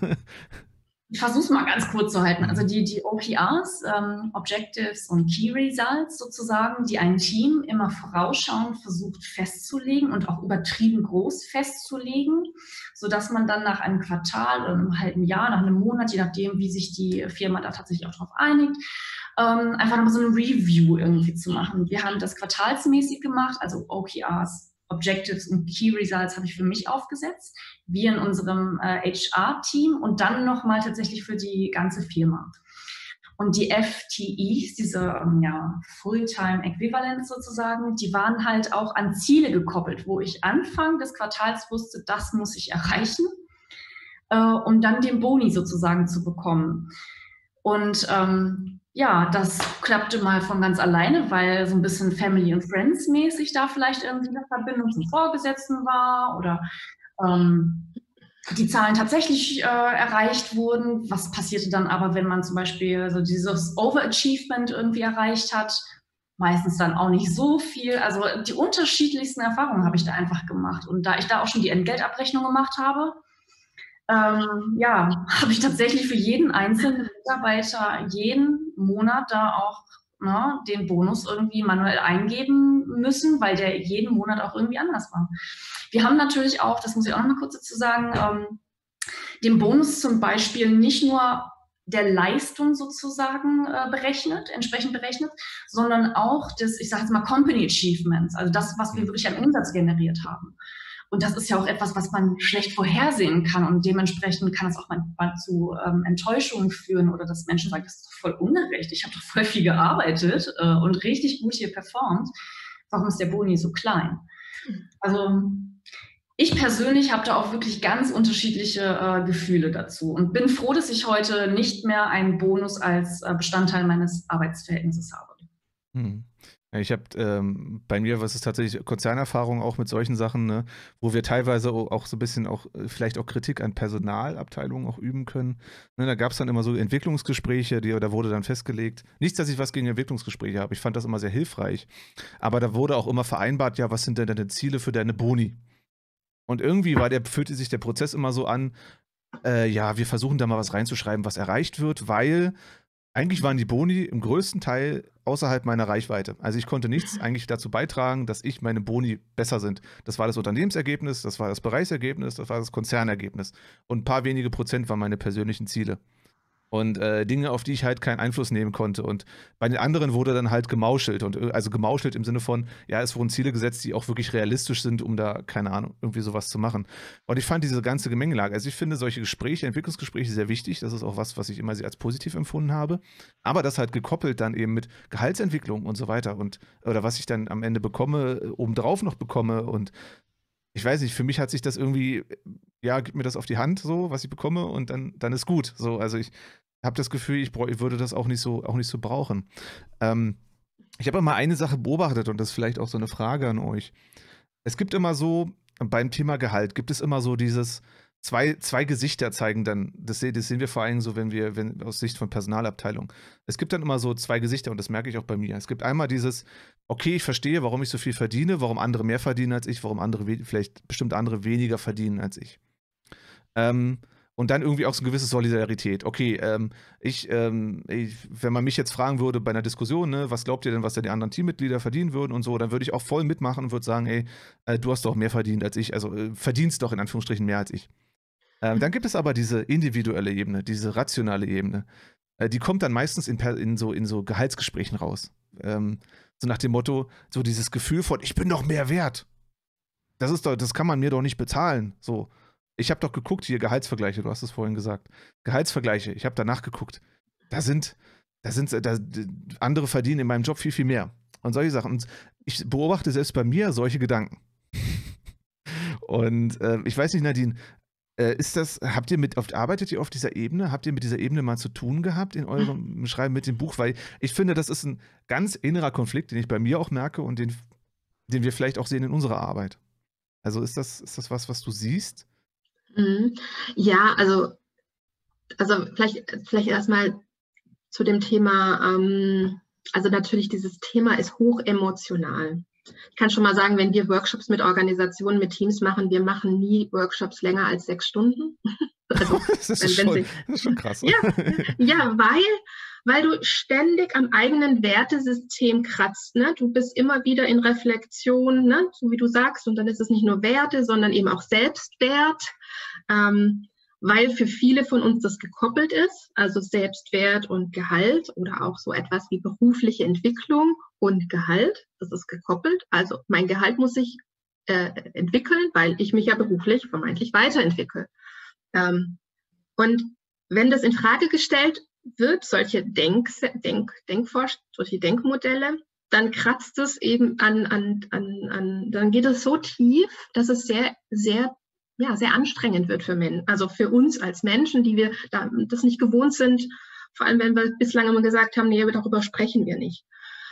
Ich versuche es mal ganz kurz zu halten. Also die, die O K Rs, ähm, Objectives und Key Results sozusagen, die ein Team immer vorausschauend versucht festzulegen und auch übertrieben groß festzulegen, sodass man dann nach einem Quartal oder einem halben Jahr, nach einem Monat, je nachdem, wie sich die Firma da tatsächlich auch darauf einigt, ähm, einfach nochmal so eine Review irgendwie zu machen. Wir haben das quartalsmäßig gemacht, also O K Rs, Objectives und Key Results habe ich für mich aufgesetzt, wir in unserem äh, H R-Team und dann nochmal tatsächlich für die ganze Firma. Und die F T Es, diese ähm, ja, Fulltime-Äquivalents sozusagen, die waren halt auch an Ziele gekoppelt, wo ich Anfang des Quartals wusste, das muss ich erreichen, äh, um dann den Boni sozusagen zu bekommen. Und ähm, ja, das klappte mal von ganz alleine, weil so ein bisschen Family and Friends mäßig da vielleicht irgendwie eine Verbindung zum Vorgesetzten war oder ähm, die Zahlen tatsächlich äh, erreicht wurden. Was passierte dann aber, wenn man zum Beispiel so dieses Overachievement irgendwie erreicht hat? Meistens dann auch nicht so viel. Also die unterschiedlichsten Erfahrungen habe ich da einfach gemacht. Und da ich da auch schon die Entgeltabrechnung gemacht habe, Ähm, ja, habe ich tatsächlich für jeden einzelnen Mitarbeiter jeden Monat da auch ne, den Bonus irgendwie manuell eingeben müssen, weil der jeden Monat auch irgendwie anders war. Wir haben natürlich auch, das muss ich auch noch mal kurz dazu sagen, ähm, den Bonus zum Beispiel nicht nur der Leistung sozusagen äh, berechnet, entsprechend berechnet, sondern auch des, ich sage jetzt mal, Company Achievements, also das, was wir wirklich an Umsatz generiert haben. Und das ist ja auch etwas, was man schlecht vorhersehen kann und dementsprechend kann es auch manchmal zu ähm, Enttäuschungen führen oder dass Menschen sagen, das ist doch voll ungerecht, ich habe doch voll viel gearbeitet äh, und richtig gut hier performt. Warum ist der Boni so klein? Also ich persönlich habe da auch wirklich ganz unterschiedliche äh, Gefühle dazu und bin froh, dass ich heute nicht mehr einen Bonus als äh, Bestandteil meines Arbeitsverhältnisses habe. Hm. Ich habe ähm, bei mir, was ist tatsächlich Konzernerfahrung auch mit solchen Sachen, ne, wo wir teilweise auch so ein bisschen auch vielleicht auch Kritik an Personalabteilungen auch üben können. Ne, da gab es dann immer so Entwicklungsgespräche, die, da wurde dann festgelegt, nicht, dass ich was gegen Entwicklungsgespräche habe, ich fand das immer sehr hilfreich, aber da wurde auch immer vereinbart, ja, was sind denn deine Ziele für deine Boni? Und irgendwie war der, fühlte sich der Prozess immer so an, äh, ja, wir versuchen da mal was reinzuschreiben, was erreicht wird, weil eigentlich waren die Boni im größten Teil außerhalb meiner Reichweite. Also ich konnte nichts eigentlich dazu beitragen, dass ich meine Boni besser sind. Das war das Unternehmensergebnis, das war das Bereichsergebnis, das war das Konzernergebnis. Und ein paar wenige Prozent waren meine persönlichen Ziele. Und äh, Dinge, auf die ich halt keinen Einfluss nehmen konnte. Und bei den anderen wurde dann halt gemauschelt. Und, äh, also gemauschelt im Sinne von, ja, es wurden Ziele gesetzt, die auch wirklich realistisch sind, um da, keine Ahnung, irgendwie sowas zu machen. Und ich fand diese ganze Gemengelage, also ich finde solche Gespräche, Entwicklungsgespräche sehr wichtig. Das ist auch was, was ich immer als positiv empfunden habe. Aber das halt gekoppelt dann eben mit Gehaltsentwicklung und so weiter. Und, oder was ich dann am Ende bekomme, obendrauf noch bekomme. Und ich weiß nicht, für mich hat sich das irgendwie, ja, gib mir das auf die Hand, so, was ich bekomme, und dann, dann ist gut. So, also ich habe das Gefühl, ich, ich würde das auch nicht so, auch nicht so brauchen. Ähm, ich habe mal eine Sache beobachtet, und das ist vielleicht auch so eine Frage an euch. Es gibt immer so, beim Thema Gehalt, gibt es immer so dieses, zwei, zwei Gesichter zeigen dann, das, das sehen wir vor allem so, wenn wir, wenn, aus Sicht von Personalabteilung. Es gibt dann immer so zwei Gesichter, und das merke ich auch bei mir. Es gibt einmal dieses, okay, ich verstehe, warum ich so viel verdiene, warum andere mehr verdienen als ich, warum andere, vielleicht bestimmte andere weniger verdienen als ich. Ähm, Und dann irgendwie auch so eine gewisse Solidarität. Okay, ähm, ich, ähm, ich, wenn man mich jetzt fragen würde bei einer Diskussion, ne, was glaubt ihr denn, was da die anderen Teammitglieder verdienen würden und so, dann würde ich auch voll mitmachen und würde sagen, ey, äh, du hast doch mehr verdient als ich, also äh, verdienst doch in Anführungsstrichen mehr als ich. Ähm, dann gibt es aber diese individuelle Ebene, diese rationale Ebene. Äh, die kommt dann meistens in, in, so, in so Gehaltsgesprächen raus. Ähm, so nach dem Motto, so dieses Gefühl von, ich bin doch mehr wert. Das ist doch, das kann man mir doch nicht bezahlen. So. Ich habe doch geguckt hier, Gehaltsvergleiche, du hast es vorhin gesagt. Gehaltsvergleiche, ich habe danach geguckt. Da sind, da sind, da, andere verdienen in meinem Job viel, viel mehr. Und solche Sachen. Und ich beobachte selbst bei mir solche Gedanken. Und äh, ich weiß nicht, Nadine, äh, ist das, habt ihr mit, oft, arbeitet ihr auf dieser Ebene? Habt ihr mit dieser Ebene mal zu tun gehabt in eurem Schreiben mit dem Buch? Weil ich finde, das ist ein ganz innerer Konflikt, den ich bei mir auch merke und den, den wir vielleicht auch sehen in unserer Arbeit. Also ist das, ist das was, was du siehst? Ja, also, also vielleicht, vielleicht erstmal zu dem Thema, ähm, also natürlich dieses Thema ist hoch emotional. Ich kann schon mal sagen, wenn wir Workshops mit Organisationen, mit Teams machen, wir machen nie Workshops länger als sechs Stunden. Also, das, ist wenn, schon, wenn Sie, das ist schon krass. Ja, ja, weil, weil du ständig am eigenen Wertesystem kratzt. Ne? Du bist immer wieder in Reflexion, ne? So wie du sagst. Und dann ist es nicht nur Werte, sondern eben auch Selbstwert. Ähm, weil für viele von uns das gekoppelt ist, also Selbstwert und Gehalt oder auch so etwas wie berufliche Entwicklung und Gehalt, das ist gekoppelt. Also mein Gehalt muss sich äh, entwickeln, weil ich mich ja beruflich vermeintlich weiterentwickle. Ähm, und wenn das in Frage gestellt wird, solche Denk, Denk, Denkforsch, solche Denkmodelle, dann kratzt es eben an, an, an, an, dann geht es so tief, dass es sehr, sehr ja, sehr anstrengend wird für Menschen, also für uns als Menschen, die wir da, das nicht gewohnt sind, vor allem wenn wir bislang immer gesagt haben, nee, darüber sprechen wir nicht.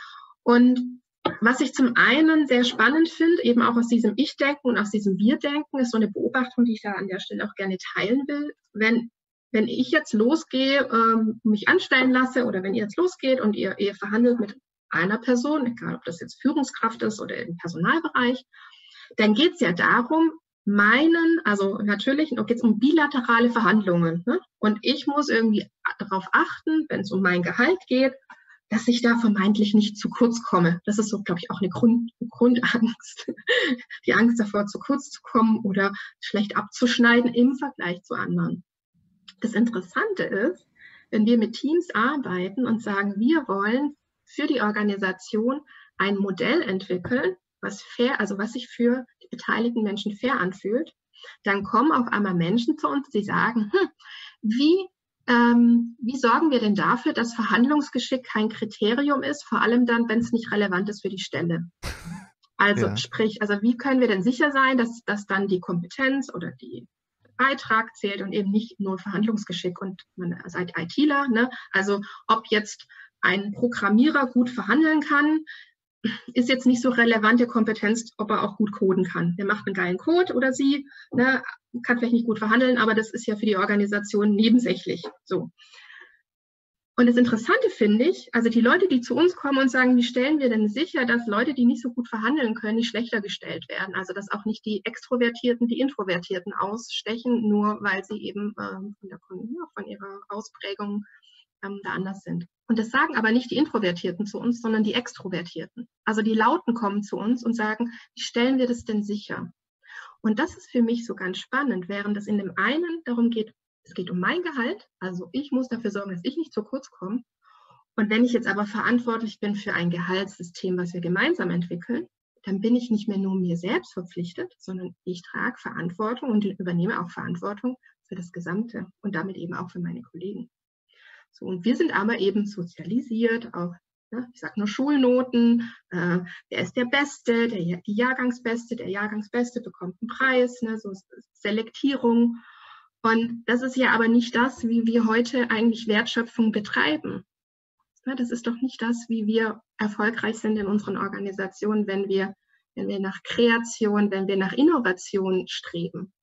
Und was ich zum einen sehr spannend finde, eben auch aus diesem Ich-Denken und aus diesem Wir-Denken, ist so eine Beobachtung, die ich da an der Stelle auch gerne teilen will. Wenn, wenn ich jetzt losgehe, ähm, mich anstellen lasse, oder wenn ihr jetzt losgeht und ihr, ihr verhandelt mit einer Person, egal ob das jetzt Führungskraft ist oder im Personalbereich, dann geht es ja darum, meinen, also natürlich geht es um bilaterale Verhandlungen. Ne? Und ich muss irgendwie darauf achten, wenn es um mein Gehalt geht, dass ich da vermeintlich nicht zu kurz komme. Das ist so, glaube ich, auch eine Grund, Grundangst. Die Angst davor, zu kurz zu kommen oder schlecht abzuschneiden im Vergleich zu anderen. Das Interessante ist, wenn wir mit Teams arbeiten und sagen, wir wollen für die Organisation ein Modell entwickeln, was fair, also was sich für die beteiligten Menschen fair anfühlt, dann kommen auf einmal Menschen zu uns, die sagen, hm, wie, ähm, wie sorgen wir denn dafür, dass Verhandlungsgeschick kein Kriterium ist, vor allem dann, wenn es nicht relevant ist für die Stelle. Also ja. Sprich, also wie können wir denn sicher sein, dass, dass dann die Kompetenz oder die Beitrag zählt und eben nicht nur Verhandlungsgeschick und man seid ITler, ne? Also ob jetzt ein Programmierer gut verhandeln kann, ist jetzt nicht so relevante Kompetenz, ob er auch gut coden kann. Der macht einen geilen Code oder sie, ne, kann vielleicht nicht gut verhandeln, aber das ist ja für die Organisation nebensächlich. So. Und das Interessante finde ich, also die Leute, die zu uns kommen und sagen, wie stellen wir denn sicher, dass Leute, die nicht so gut verhandeln können, nicht schlechter gestellt werden? Also dass auch nicht die Extrovertierten die Introvertierten ausstechen, nur weil sie eben ähm, von, der, von ihrer Ausprägung ähm, da anders sind. Und das sagen aber nicht die Introvertierten zu uns, sondern die Extrovertierten. Also die Lauten kommen zu uns und sagen, wie stellen wir das denn sicher? Und das ist für mich so ganz spannend, während es in dem einen darum geht, es geht um mein Gehalt, also ich muss dafür sorgen, dass ich nicht zu kurz komme. Und wenn ich jetzt aber verantwortlich bin für ein Gehaltssystem, was wir gemeinsam entwickeln, dann bin ich nicht mehr nur mir selbst verpflichtet, sondern ich trage Verantwortung und übernehme auch Verantwortung für das Gesamte und damit eben auch für meine Kollegen. So, und wir sind aber eben sozialisiert, auch, ne, ich sage nur Schulnoten, äh, wer ist der Beste, der, die Jahrgangsbeste, der Jahrgangsbeste bekommt einen Preis, ne, so Selektierung. Und das ist ja aber nicht das, wie wir heute eigentlich Wertschöpfung betreiben. Das ist doch nicht das, wie wir erfolgreich sind in unseren Organisationen, wenn wir, wenn wir nach Kreation, wenn wir nach Innovation streben.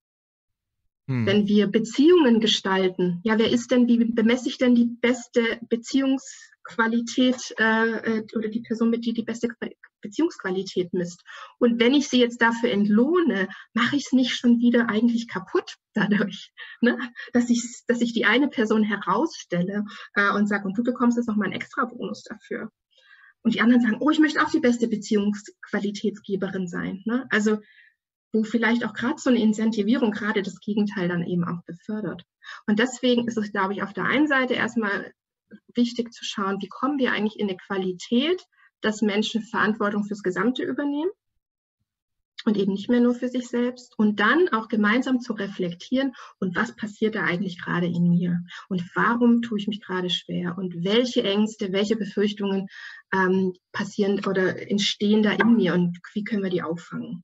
Hm. Wenn wir Beziehungen gestalten. Ja, wer ist denn, wie bemesse ich denn die beste Beziehungsqualität äh, oder die Person, mit die die beste Beziehungsqualität misst? Und wenn ich sie jetzt dafür entlohne, mache ich es nicht schon wieder eigentlich kaputt dadurch, ne? dass, ich, dass ich die eine Person herausstelle äh, und sage, und du bekommst jetzt nochmal einen extra Bonus dafür. Und die anderen sagen, oh, ich möchte auch die beste Beziehungsqualitätsgeberin sein. Ne? Also wo vielleicht auch gerade so eine Incentivierung gerade das Gegenteil dann eben auch befördert. Und deswegen ist es, glaube ich, auf der einen Seite erstmal wichtig zu schauen, wie kommen wir eigentlich in eine Qualität, dass Menschen Verantwortung fürs Gesamte übernehmen und eben nicht mehr nur für sich selbst. Und dann auch gemeinsam zu reflektieren, und was passiert da eigentlich gerade in mir? Und warum tue ich mich gerade schwer? Und welche Ängste, welche Befürchtungen ähm, passieren oder entstehen da in mir? Und wie können wir die auffangen?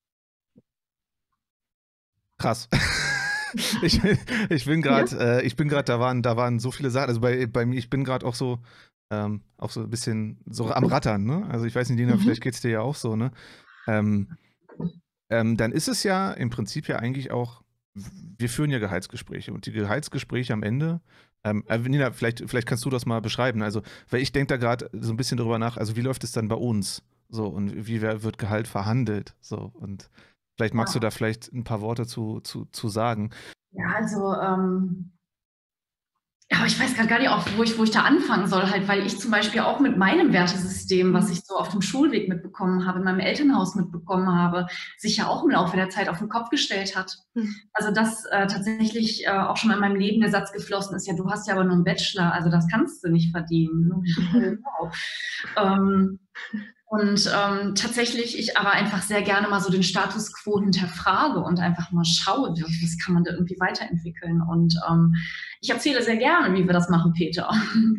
Krass. ich, ich bin gerade, ja. äh, ich bin gerade, da waren, da waren so viele Sachen. Also bei, bei mir, ich bin gerade auch so, ähm, auch so ein bisschen so am Rattern, ne? Also ich weiß nicht, Lina, mhm. vielleicht geht es dir ja auch so, ne? Ähm, ähm, dann ist es ja im Prinzip ja eigentlich auch, wir führen ja Gehaltsgespräche und die Gehaltsgespräche am Ende, ähm, äh, Nina, vielleicht, vielleicht kannst du das mal beschreiben. Also, weil ich denke da gerade so ein bisschen drüber nach, also wie läuft es dann bei uns? So, und wie wird Gehalt verhandelt? So, und vielleicht magst ja. du da vielleicht ein paar Worte zu, zu, zu sagen. Ja, also, ähm, aber ich weiß gerade gar nicht, auch, wo, ich, wo ich da anfangen soll, halt, weil ich zum Beispiel auch mit meinem Wertesystem, was ich so auf dem Schulweg mitbekommen habe, in meinem Elternhaus mitbekommen habe, sich ja auch im Laufe der Zeit auf den Kopf gestellt hat. Mhm. Also, dass äh, tatsächlich äh, auch schon in meinem Leben der Satz geflossen ist, ja, du hast ja aber nur einen Bachelor, also das kannst du nicht verdienen. Mhm. Wow. ähm, Und ähm, tatsächlich ich aber einfach sehr gerne mal so den Status quo hinterfrage und einfach mal schaue, was kann man da irgendwie weiterentwickeln. Und ähm, ich erzähle sehr gerne, wie wir das machen, Peter.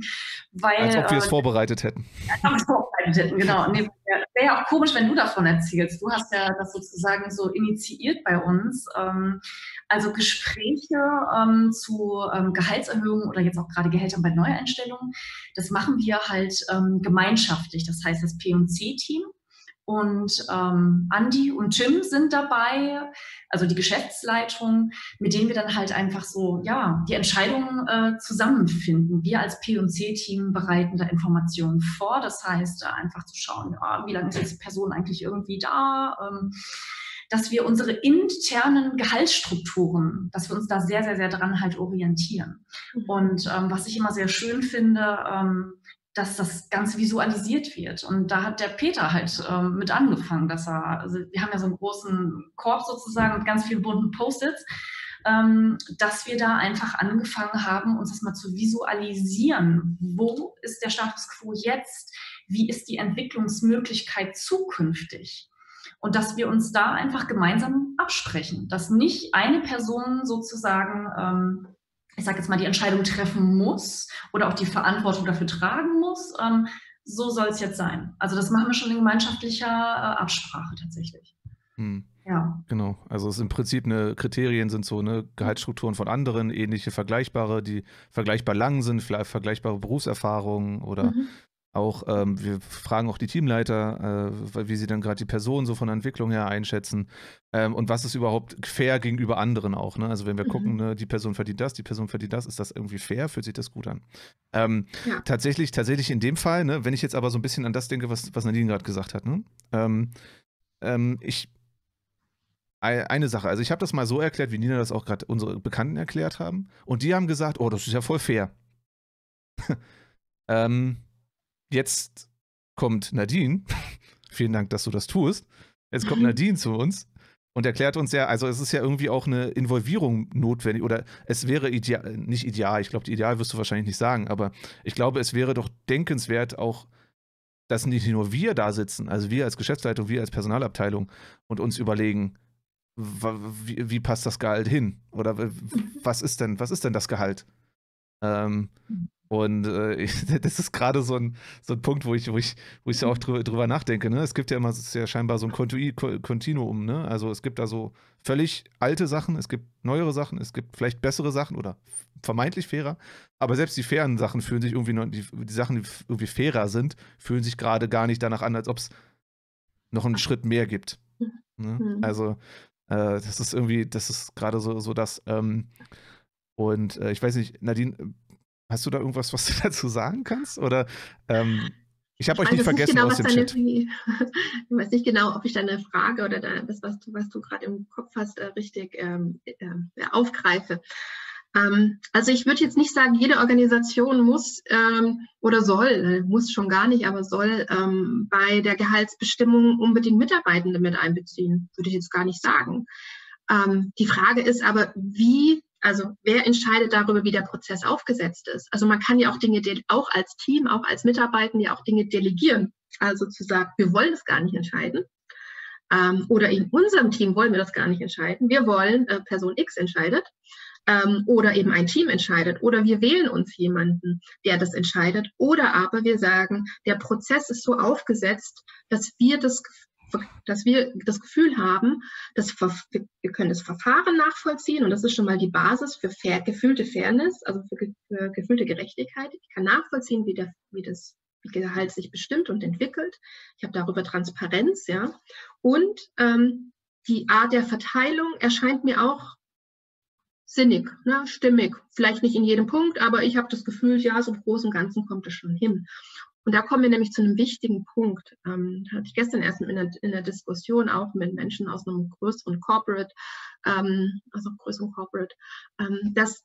Weil, als ob wir äh, es vorbereitet hätten. Als ob wir es vorbereitet hätten, genau. Nee, wäre ja auch komisch, wenn du davon erzählst. Du hast ja das sozusagen so initiiert bei uns. Ähm, also Gespräche ähm, zu ähm, Gehaltserhöhungen oder jetzt auch gerade Gehältern bei Neueinstellungen, das machen wir halt ähm, gemeinschaftlich. Das heißt, das P und C-Team und ähm, Andi und Tim sind dabei, also die Geschäftsleitung, mit denen wir dann halt einfach so, ja, die Entscheidungen äh, zusammenfinden. Wir als P und C-Team bereiten da Informationen vor. Das heißt, äh, einfach zu schauen, ja, wie lange ist jetzt die Person eigentlich irgendwie da, ähm, dass wir unsere internen Gehaltsstrukturen, dass wir uns da sehr, sehr, sehr dran halt orientieren. Mhm. Und ähm, was ich immer sehr schön finde, ähm, dass das Ganze visualisiert wird. Und da hat der Peter halt ähm, mit angefangen, dass er, also wir haben ja so einen großen Korb sozusagen mit ganz vielen bunten Post-its, ähm, dass wir da einfach angefangen haben, uns das mal zu visualisieren. Wo ist der Status quo jetzt? Wie ist die Entwicklungsmöglichkeit zukünftig? Und dass wir uns da einfach gemeinsam absprechen, dass nicht eine Person sozusagen, ähm, ich sage jetzt mal, die Entscheidung treffen muss oder auch die Verantwortung dafür tragen muss. Ähm, so soll es jetzt sein. Also das machen wir schon in gemeinschaftlicher äh, Absprache tatsächlich. Hm. Ja. Genau, also es ist im Prinzip eine Kriterien sind so eine Gehaltsstrukturen von anderen, ähnliche vergleichbare, die vergleichbar lang sind, vielleicht vergleichbare Berufserfahrungen oder mhm. Auch ähm, wir fragen auch die Teamleiter, äh, wie sie dann gerade die Person so von der Entwicklung her einschätzen ähm, und was ist überhaupt fair gegenüber anderen auch. Ne? Also wenn wir mhm. gucken, ne, die Person verdient das, die Person verdient das, ist das irgendwie fair? Fühlt sich das gut an? Ähm, ja. Tatsächlich, tatsächlich in dem Fall, ne, wenn ich jetzt aber so ein bisschen an das denke, was, was Nadine gerade gesagt hat, ne? ähm, ähm, ich eine Sache, also ich habe das mal so erklärt, wie Nina das auch gerade unsere Bekannten erklärt haben und die haben gesagt, oh, das ist ja voll fair. ähm, Jetzt kommt Nadine, vielen Dank, dass du das tust, jetzt kommt Nadine zu uns und erklärt uns ja, also es ist ja irgendwie auch eine Involvierung notwendig oder es wäre ideal, nicht ideal, ich glaube, die Ideal wirst du wahrscheinlich nicht sagen, aber ich glaube, es wäre doch denkenswert auch, dass nicht nur wir da sitzen, also wir als Geschäftsleitung, wir als Personalabteilung und uns überlegen, wie, wie passt das Gehalt hin oder was ist denn, was ist denn das Gehalt? Ähm, Und äh, das ist gerade so ein, so ein Punkt, wo ich, wo ich, wo ich ja auch drüber, drüber nachdenke. Ne? Es gibt ja immer, es ist ja scheinbar so ein Kontinuum. Ne? Also es gibt da so völlig alte Sachen, es gibt neuere Sachen, es gibt vielleicht bessere Sachen oder vermeintlich fairer. Aber selbst die fairen Sachen fühlen sich irgendwie, noch, die, die Sachen, die irgendwie fairer sind, fühlen sich gerade gar nicht danach an, als ob es noch einen Schritt mehr gibt. Ne? Mhm. Also äh, das ist irgendwie, das ist gerade so, so das. Ähm, und äh, ich weiß nicht, Nadine, hast du da irgendwas, was du dazu sagen kannst? Oder ähm, ich habe euch nicht vergessen nicht genau, aus dem deine, Chat. Ich weiß nicht genau, ob ich deine Frage oder das, was du, was du gerade im Kopf hast, richtig ähm, äh, aufgreife. Ähm, also ich würde jetzt nicht sagen, jede Organisation muss ähm, oder soll, muss schon gar nicht, aber soll ähm, bei der Gehaltsbestimmung unbedingt Mitarbeitende mit einbeziehen. Würde ich jetzt gar nicht sagen. Ähm, die Frage ist aber, wie Also wer entscheidet darüber, wie der Prozess aufgesetzt ist? Also man kann ja auch Dinge, auch als Team, auch als Mitarbeitende ja auch Dinge delegieren. Also zu sagen, wir wollen das gar nicht entscheiden. Ähm, oder in unserem Team wollen wir das gar nicht entscheiden. Wir wollen, äh, Person X entscheidet. Ähm, oder eben ein Team entscheidet. Oder wir wählen uns jemanden, der das entscheidet. Oder aber wir sagen, der Prozess ist so aufgesetzt, dass wir das dass wir das Gefühl haben, dass wir können das Verfahren nachvollziehen und das ist schon mal die Basis für fair, gefühlte Fairness, also für, ge, für gefühlte Gerechtigkeit. Ich kann nachvollziehen, wie, der, wie das wie Gehalt sich bestimmt und entwickelt. Ich habe darüber Transparenz, ja. Und ähm, die Art der Verteilung erscheint mir auch sinnig, ne, stimmig. Vielleicht nicht in jedem Punkt, aber ich habe das Gefühl, ja, so im Großen und Ganzen kommt es schon hin. Und da kommen wir nämlich zu einem wichtigen Punkt. Ähm, da hatte ich gestern erst in der, in der Diskussion auch mit Menschen aus einem größeren Corporate, ähm, also größeren Corporate, ähm, dass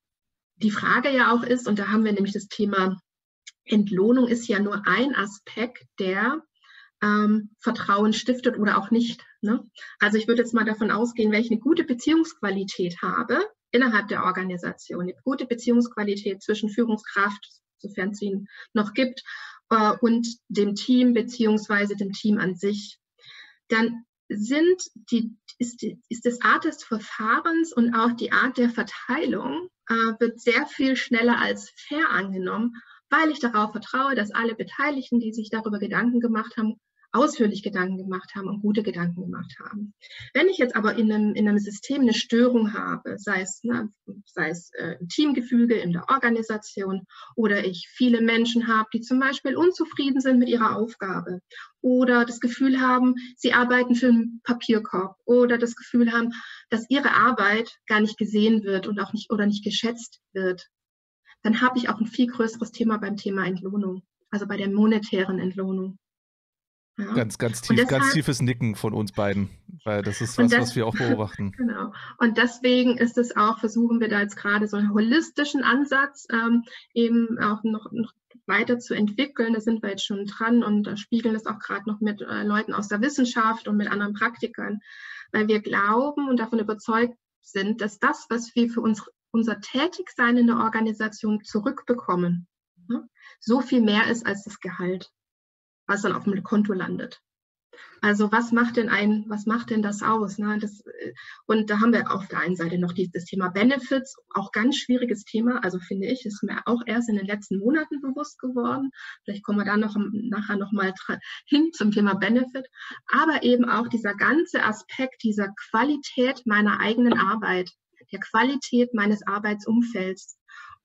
die Frage ja auch ist, und da haben wir nämlich das Thema Entlohnung ist ja nur ein Aspekt, der ähm, Vertrauen stiftet oder auch nicht. Ne? Also ich würde jetzt mal davon ausgehen, wenn ich eine gute Beziehungsqualität habe innerhalb der Organisation, eine gute Beziehungsqualität zwischen Führungskraft, sofern es ihn noch gibt, äh, und dem Team beziehungsweise dem Team an sich, dann sind die, ist, die, ist das Art des Verfahrens und auch die Art der Verteilung äh, wird sehr viel schneller als fair angenommen, weil ich darauf vertraue, dass alle Beteiligten, die sich darüber Gedanken gemacht haben, ausführlich Gedanken gemacht haben und gute Gedanken gemacht haben. Wenn ich jetzt aber in einem, in einem System eine Störung habe, sei es, ne, sei es äh, ein Teamgefüge in der Organisation oder ich viele Menschen habe, die zum Beispiel unzufrieden sind mit ihrer Aufgabe oder das Gefühl haben, sie arbeiten für einen Papierkorb oder das Gefühl haben, dass ihre Arbeit gar nicht gesehen wird und auch nicht oder nicht geschätzt wird, dann habe ich auch ein viel größeres Thema beim Thema Entlohnung, also bei der monetären Entlohnung. Ja. Ganz, ganz tief, deshalb, ganz tiefes Nicken von uns beiden, weil das ist was, das, was wir auch beobachten. Genau. Und deswegen ist es auch, versuchen wir da jetzt gerade so einen holistischen Ansatz ähm, eben auch noch, noch weiter zu entwickeln. Da sind wir jetzt schon dran und da spiegeln das auch gerade noch mit äh, Leuten aus der Wissenschaft und mit anderen Praktikern, weil wir glauben und davon überzeugt sind, dass das, was wir für uns, unser Tätigsein in der Organisation zurückbekommen, ne, so viel mehr ist als das Gehalt, was dann auf dem Konto landet. Also was macht denn ein, was macht denn das aus? Ne? Das, und da haben wir auf der einen Seite noch die, das Thema Benefits, auch ganz schwieriges Thema, also finde ich, ist mir auch erst in den letzten Monaten bewusst geworden. Vielleicht kommen wir da noch nachher noch mal hin zum Thema Benefit, aber eben auch dieser ganze Aspekt dieser Qualität meiner eigenen Arbeit, der Qualität meines Arbeitsumfelds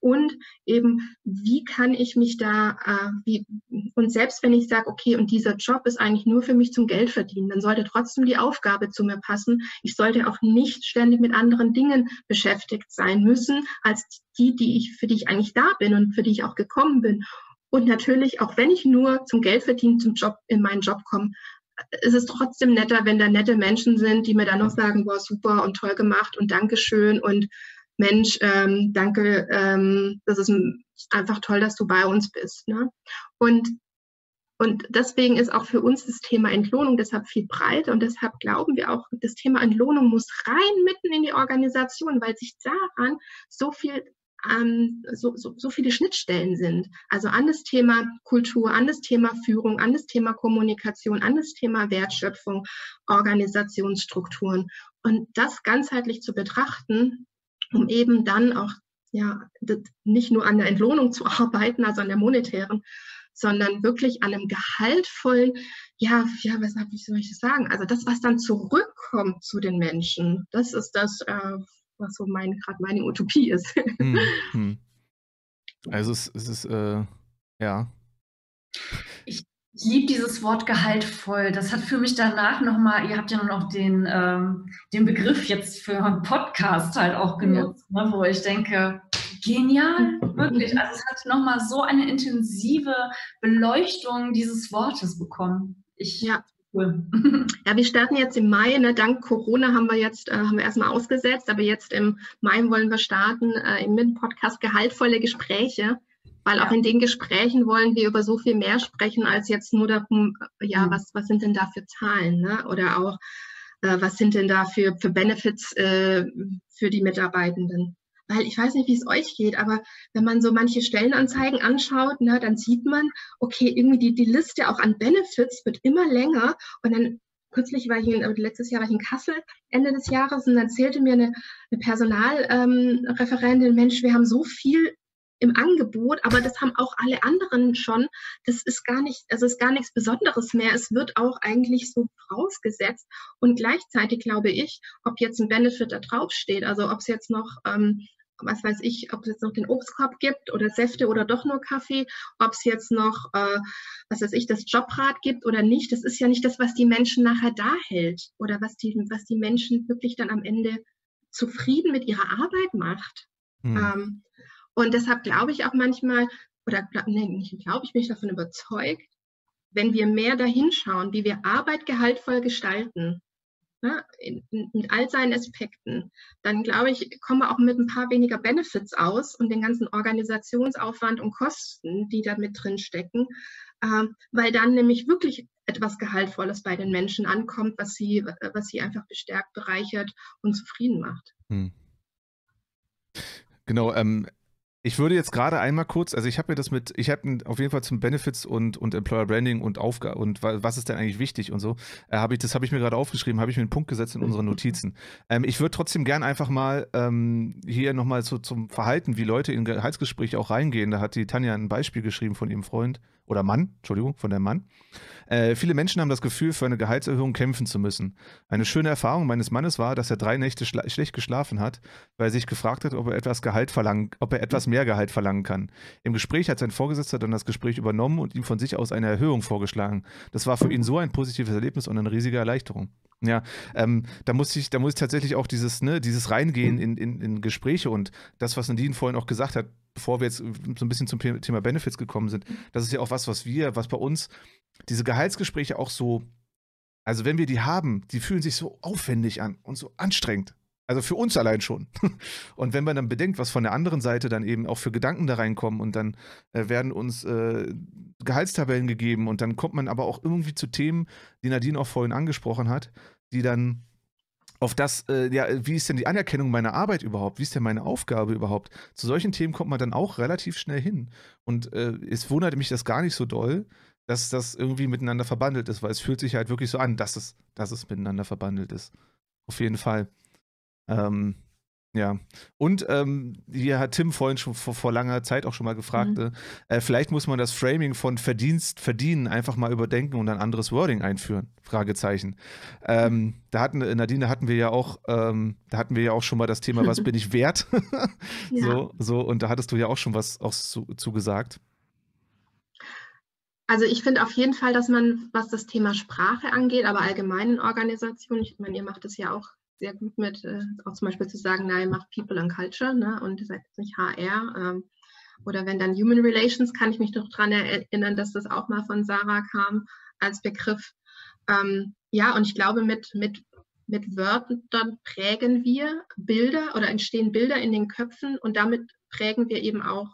und eben, wie kann ich mich da, äh, wie, und selbst wenn ich sage, okay, und dieser Job ist eigentlich nur für mich zum Geld verdienen, dann sollte trotzdem die Aufgabe zu mir passen. Ich sollte auch nicht ständig mit anderen Dingen beschäftigt sein müssen, als die, die ich, für die ich eigentlich da bin und für die ich auch gekommen bin. Und natürlich, auch wenn ich nur zum Geld verdienen, zum Job, in meinen Job komme, ist es trotzdem netter, wenn da nette Menschen sind, die mir dann noch sagen, boah, super und toll gemacht und Dankeschön und Mensch, ähm, danke, ähm, das ist einfach toll, dass du bei uns bist. Ne? Und, und deswegen ist auch für uns das Thema Entlohnung deshalb viel breiter und deshalb glauben wir auch, das Thema Entlohnung muss rein mitten in die Organisation, weil sich daran so viel ähm, so, so, so viele Schnittstellen sind. Also an das Thema Kultur, an das Thema Führung, an das Thema Kommunikation, an das Thema Wertschöpfung, Organisationsstrukturen. Und das ganzheitlich zu betrachten, um eben dann auch ja, nicht nur an der Entlohnung zu arbeiten, also an der monetären, sondern wirklich an einem gehaltvollen, ja, ja, was wie soll ich das sagen? Also das, was dann zurückkommt zu den Menschen, das ist das, äh, was so mein, gerade meine Utopie ist. Hm, hm. Also es, es ist, äh, ja. Ich Ich liebe dieses Wort gehaltvoll. Das hat für mich danach nochmal, ihr habt ja noch den, ähm, den Begriff jetzt für einen Podcast halt auch genutzt, ja. ne, wo ich denke, genial, wirklich. Also es hat nochmal so eine intensive Beleuchtung dieses Wortes bekommen. Ich, ja. Cool. Ja, wir starten jetzt im Mai. Ne? Dank Corona haben wir jetzt äh, haben wir erstmal ausgesetzt, aber jetzt im Mai wollen wir starten äh, im Podcast gehaltvolle Gespräche. Weil auch in den Gesprächen wollen wir über so viel mehr sprechen, als jetzt nur darum, ja, was, was sind denn da für Zahlen, ne? Oder auch, äh, was sind denn da für, für Benefits äh, für die Mitarbeitenden? Weil ich weiß nicht, wie es euch geht, aber wenn man so manche Stellenanzeigen anschaut, ne, dann sieht man, okay, irgendwie die, die Liste auch an Benefits wird immer länger und dann kürzlich war ich in, letztes Jahr war ich in Kassel, Ende des Jahres, und dann erzählte mir eine, eine Personalreferentin, ähm, Mensch, wir haben so viel im Angebot, aber das haben auch alle anderen schon. Das ist gar nicht, also ist gar nichts Besonderes mehr. Es wird auch eigentlich so vorausgesetzt. Und gleichzeitig glaube ich, ob jetzt ein Benefit da draufsteht, also ob es jetzt noch, ähm, was weiß ich, ob es jetzt noch den Obstkorb gibt oder Säfte oder doch nur Kaffee, ob es jetzt noch, äh, was weiß ich, das Jobrad gibt oder nicht, das ist ja nicht das, was die Menschen nachher da hält oder was die, was die Menschen wirklich dann am Ende zufrieden mit ihrer Arbeit macht. Hm. Ähm, Und deshalb glaube ich auch manchmal, oder nee, nicht glaube ich, bin ich davon überzeugt, wenn wir mehr dahin schauen, wie wir Arbeit gehaltvoll gestalten, ne, in, in, mit all seinen Aspekten, dann glaube ich, kommen wir auch mit ein paar weniger Benefits aus und den ganzen Organisationsaufwand und Kosten, die da mit drin stecken, äh, weil dann nämlich wirklich etwas Gehaltvolles bei den Menschen ankommt, was sie, was sie einfach bestärkt, bereichert und zufrieden macht. Hm. Genau, ähm, ich würde jetzt gerade einmal kurz, also ich habe mir das mit, ich habe auf jeden Fall zum Benefits und, und Employer Branding und Aufgabe und was ist denn eigentlich wichtig und so, äh, habe ich, das habe ich mir gerade aufgeschrieben, habe ich mir einen Punkt gesetzt in unseren Notizen. Ähm, ich würde trotzdem gern einfach mal ähm, hier nochmal so zum Verhalten, wie Leute in Gehaltsgespräche auch reingehen. Da hat die Tanja ein Beispiel geschrieben von ihrem Freund oder Mann, Entschuldigung, von dem Mann. Äh, viele Menschen haben das Gefühl, für eine Gehaltserhöhung kämpfen zu müssen. Eine schöne Erfahrung meines Mannes war, dass er drei Nächte schla- schlecht geschlafen hat, weil er sich gefragt hat, ob er etwas Gehalt verlangen, ob er etwas mehr Gehalt verlangen kann. Im Gespräch hat sein Vorgesetzter dann das Gespräch übernommen und ihm von sich aus eine Erhöhung vorgeschlagen. Das war für ihn so ein positives Erlebnis und eine riesige Erleichterung. Ja, ähm, da muss ich, da muss ich tatsächlich auch dieses, ne, dieses Reingehen in, in, in Gespräche und das, was Nadine vorhin auch gesagt hat, bevor wir jetzt so ein bisschen zum Thema Benefits gekommen sind, das ist ja auch was, was wir, was bei uns, diese Gehaltsgespräche auch so, also wenn wir die haben, die fühlen sich so aufwendig an und so anstrengend. Also für uns allein schon. Und wenn man dann bedenkt, was von der anderen Seite dann eben auch für Gedanken da reinkommen und dann äh, werden uns äh, Gehaltstabellen gegeben und dann kommt man aber auch irgendwie zu Themen, die Nadine auch vorhin angesprochen hat, die dann auf das, äh, ja, wie ist denn die Anerkennung meiner Arbeit überhaupt? Wie ist denn meine Aufgabe überhaupt? Zu solchen Themen kommt man dann auch relativ schnell hin. Und äh, es wundert mich das gar nicht so doll, dass das irgendwie miteinander verbandelt ist, weil es fühlt sich halt wirklich so an, dass es, dass es miteinander verbandelt ist. Auf jeden Fall. Ähm, Ja, und ähm, hier hat Tim vorhin schon vor, vor langer Zeit auch schon mal gefragt, Mhm. äh, vielleicht muss man das Framing von Verdienst, Verdienen einfach mal überdenken und ein anderes Wording einführen, Fragezeichen. Ähm, da hatten, Nadine, hatten wir ja auch, ähm, da hatten wir ja auch schon mal das Thema, was bin ich wert? Ja. so, so, und da hattest du ja auch schon was auch zu, zu gesagt. Also ich finde auf jeden Fall, dass man, was das Thema Sprache angeht, aber allgemein in Organisationen, ich meine, ihr macht es ja auch sehr gut mit, äh, auch zum Beispiel zu sagen, nein, macht People and Culture, ne, und ihr seid jetzt nicht H R. Ähm, oder wenn dann Human Relations, kann ich mich noch daran erinnern, dass das auch mal von Sarah kam als Begriff. Ähm, ja, und ich glaube, mit, mit, mit Wörtern prägen wir Bilder oder entstehen Bilder in den Köpfen und damit prägen wir eben auch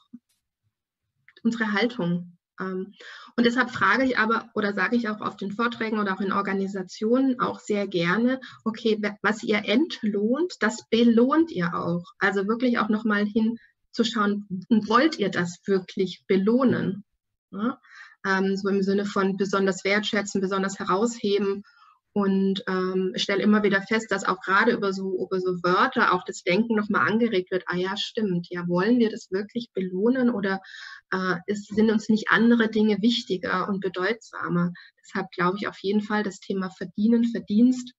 unsere Haltung. Ähm, und deshalb frage ich aber oder sage ich auch auf den Vorträgen oder auch in Organisationen auch sehr gerne, okay, was ihr entlohnt, das belohnt ihr auch. Also wirklich auch nochmal hinzuschauen, wollt ihr das wirklich belohnen? Ja? Ähm, so im Sinne von besonders wertschätzen, besonders herausheben. Und ähm, ich stelle immer wieder fest, dass auch gerade über so, über so Wörter auch das Denken nochmal angeregt wird. Ah ja, stimmt. Ja, wollen wir das wirklich belohnen oder äh, ist, sind uns nicht andere Dinge wichtiger und bedeutsamer? Deshalb glaube ich auf jeden Fall, das Thema Verdienen, Verdienst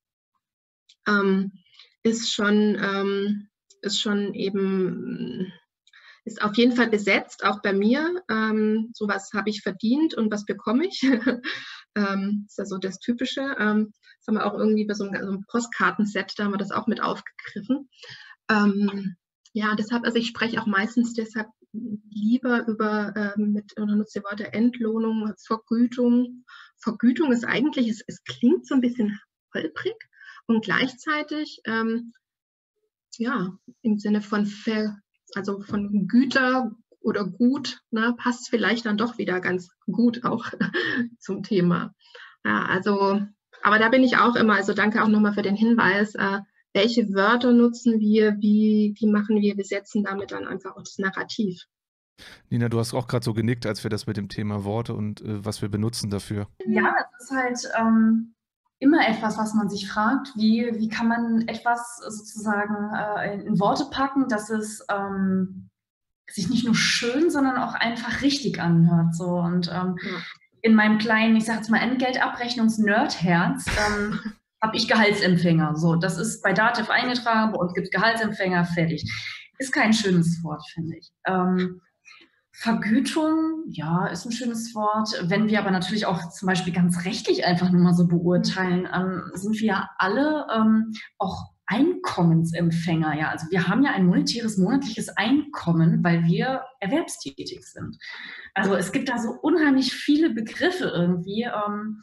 ähm, ist schon, ähm, ist schon eben, ist auf jeden Fall besetzt, auch bei mir. Ähm, so was habe ich verdient und was bekomme ich? ähm, ist ja so das Typische. Ähm, das haben wir auch irgendwie bei so einem, so einem Postkartenset, da haben wir das auch mit aufgegriffen. Ähm, ja, deshalb, also ich spreche auch meistens deshalb lieber über, ähm, mit, oder nutze die Worte Entlohnung, Vergütung. Vergütung ist eigentlich, es, es klingt so ein bisschen holprig und gleichzeitig, ähm, ja, im Sinne von Ver also von Güter oder Gut, ne, passt vielleicht dann doch wieder ganz gut auch zum Thema. Ja, also, aber da bin ich auch immer, also danke auch nochmal für den Hinweis, äh, welche Wörter nutzen wir, wie, wie machen wir, wir setzen damit dann einfach auch das Narrativ. Nina, du hast auch gerade so genickt, als wir das mit dem Thema Worte und äh, was wir benutzen dafür. Ja, das ist halt ähm, immer etwas, was man sich fragt, wie, wie kann man etwas sozusagen äh, in Worte packen, dass es ähm, sich nicht nur schön, sondern auch einfach richtig anhört. So. Und ähm, ja. in meinem kleinen, ich sag jetzt mal, Entgeltabrechnungs-Nerd-Herz ähm, habe ich Gehaltsempfänger. So, das ist bei Dativ eingetragen und gibt Gehaltsempfänger, fertig. Ist kein schönes Wort, finde ich. Ähm, Vergütung, ja, ist ein schönes Wort. Wenn wir aber natürlich auch zum Beispiel ganz rechtlich einfach nur mal so beurteilen, ähm, sind wir alle ähm, auch Einkommensempfänger. Ja, also wir haben ja ein monetäres monatliches Einkommen, weil wir erwerbstätig sind. Also es gibt da so unheimlich viele Begriffe irgendwie, ähm,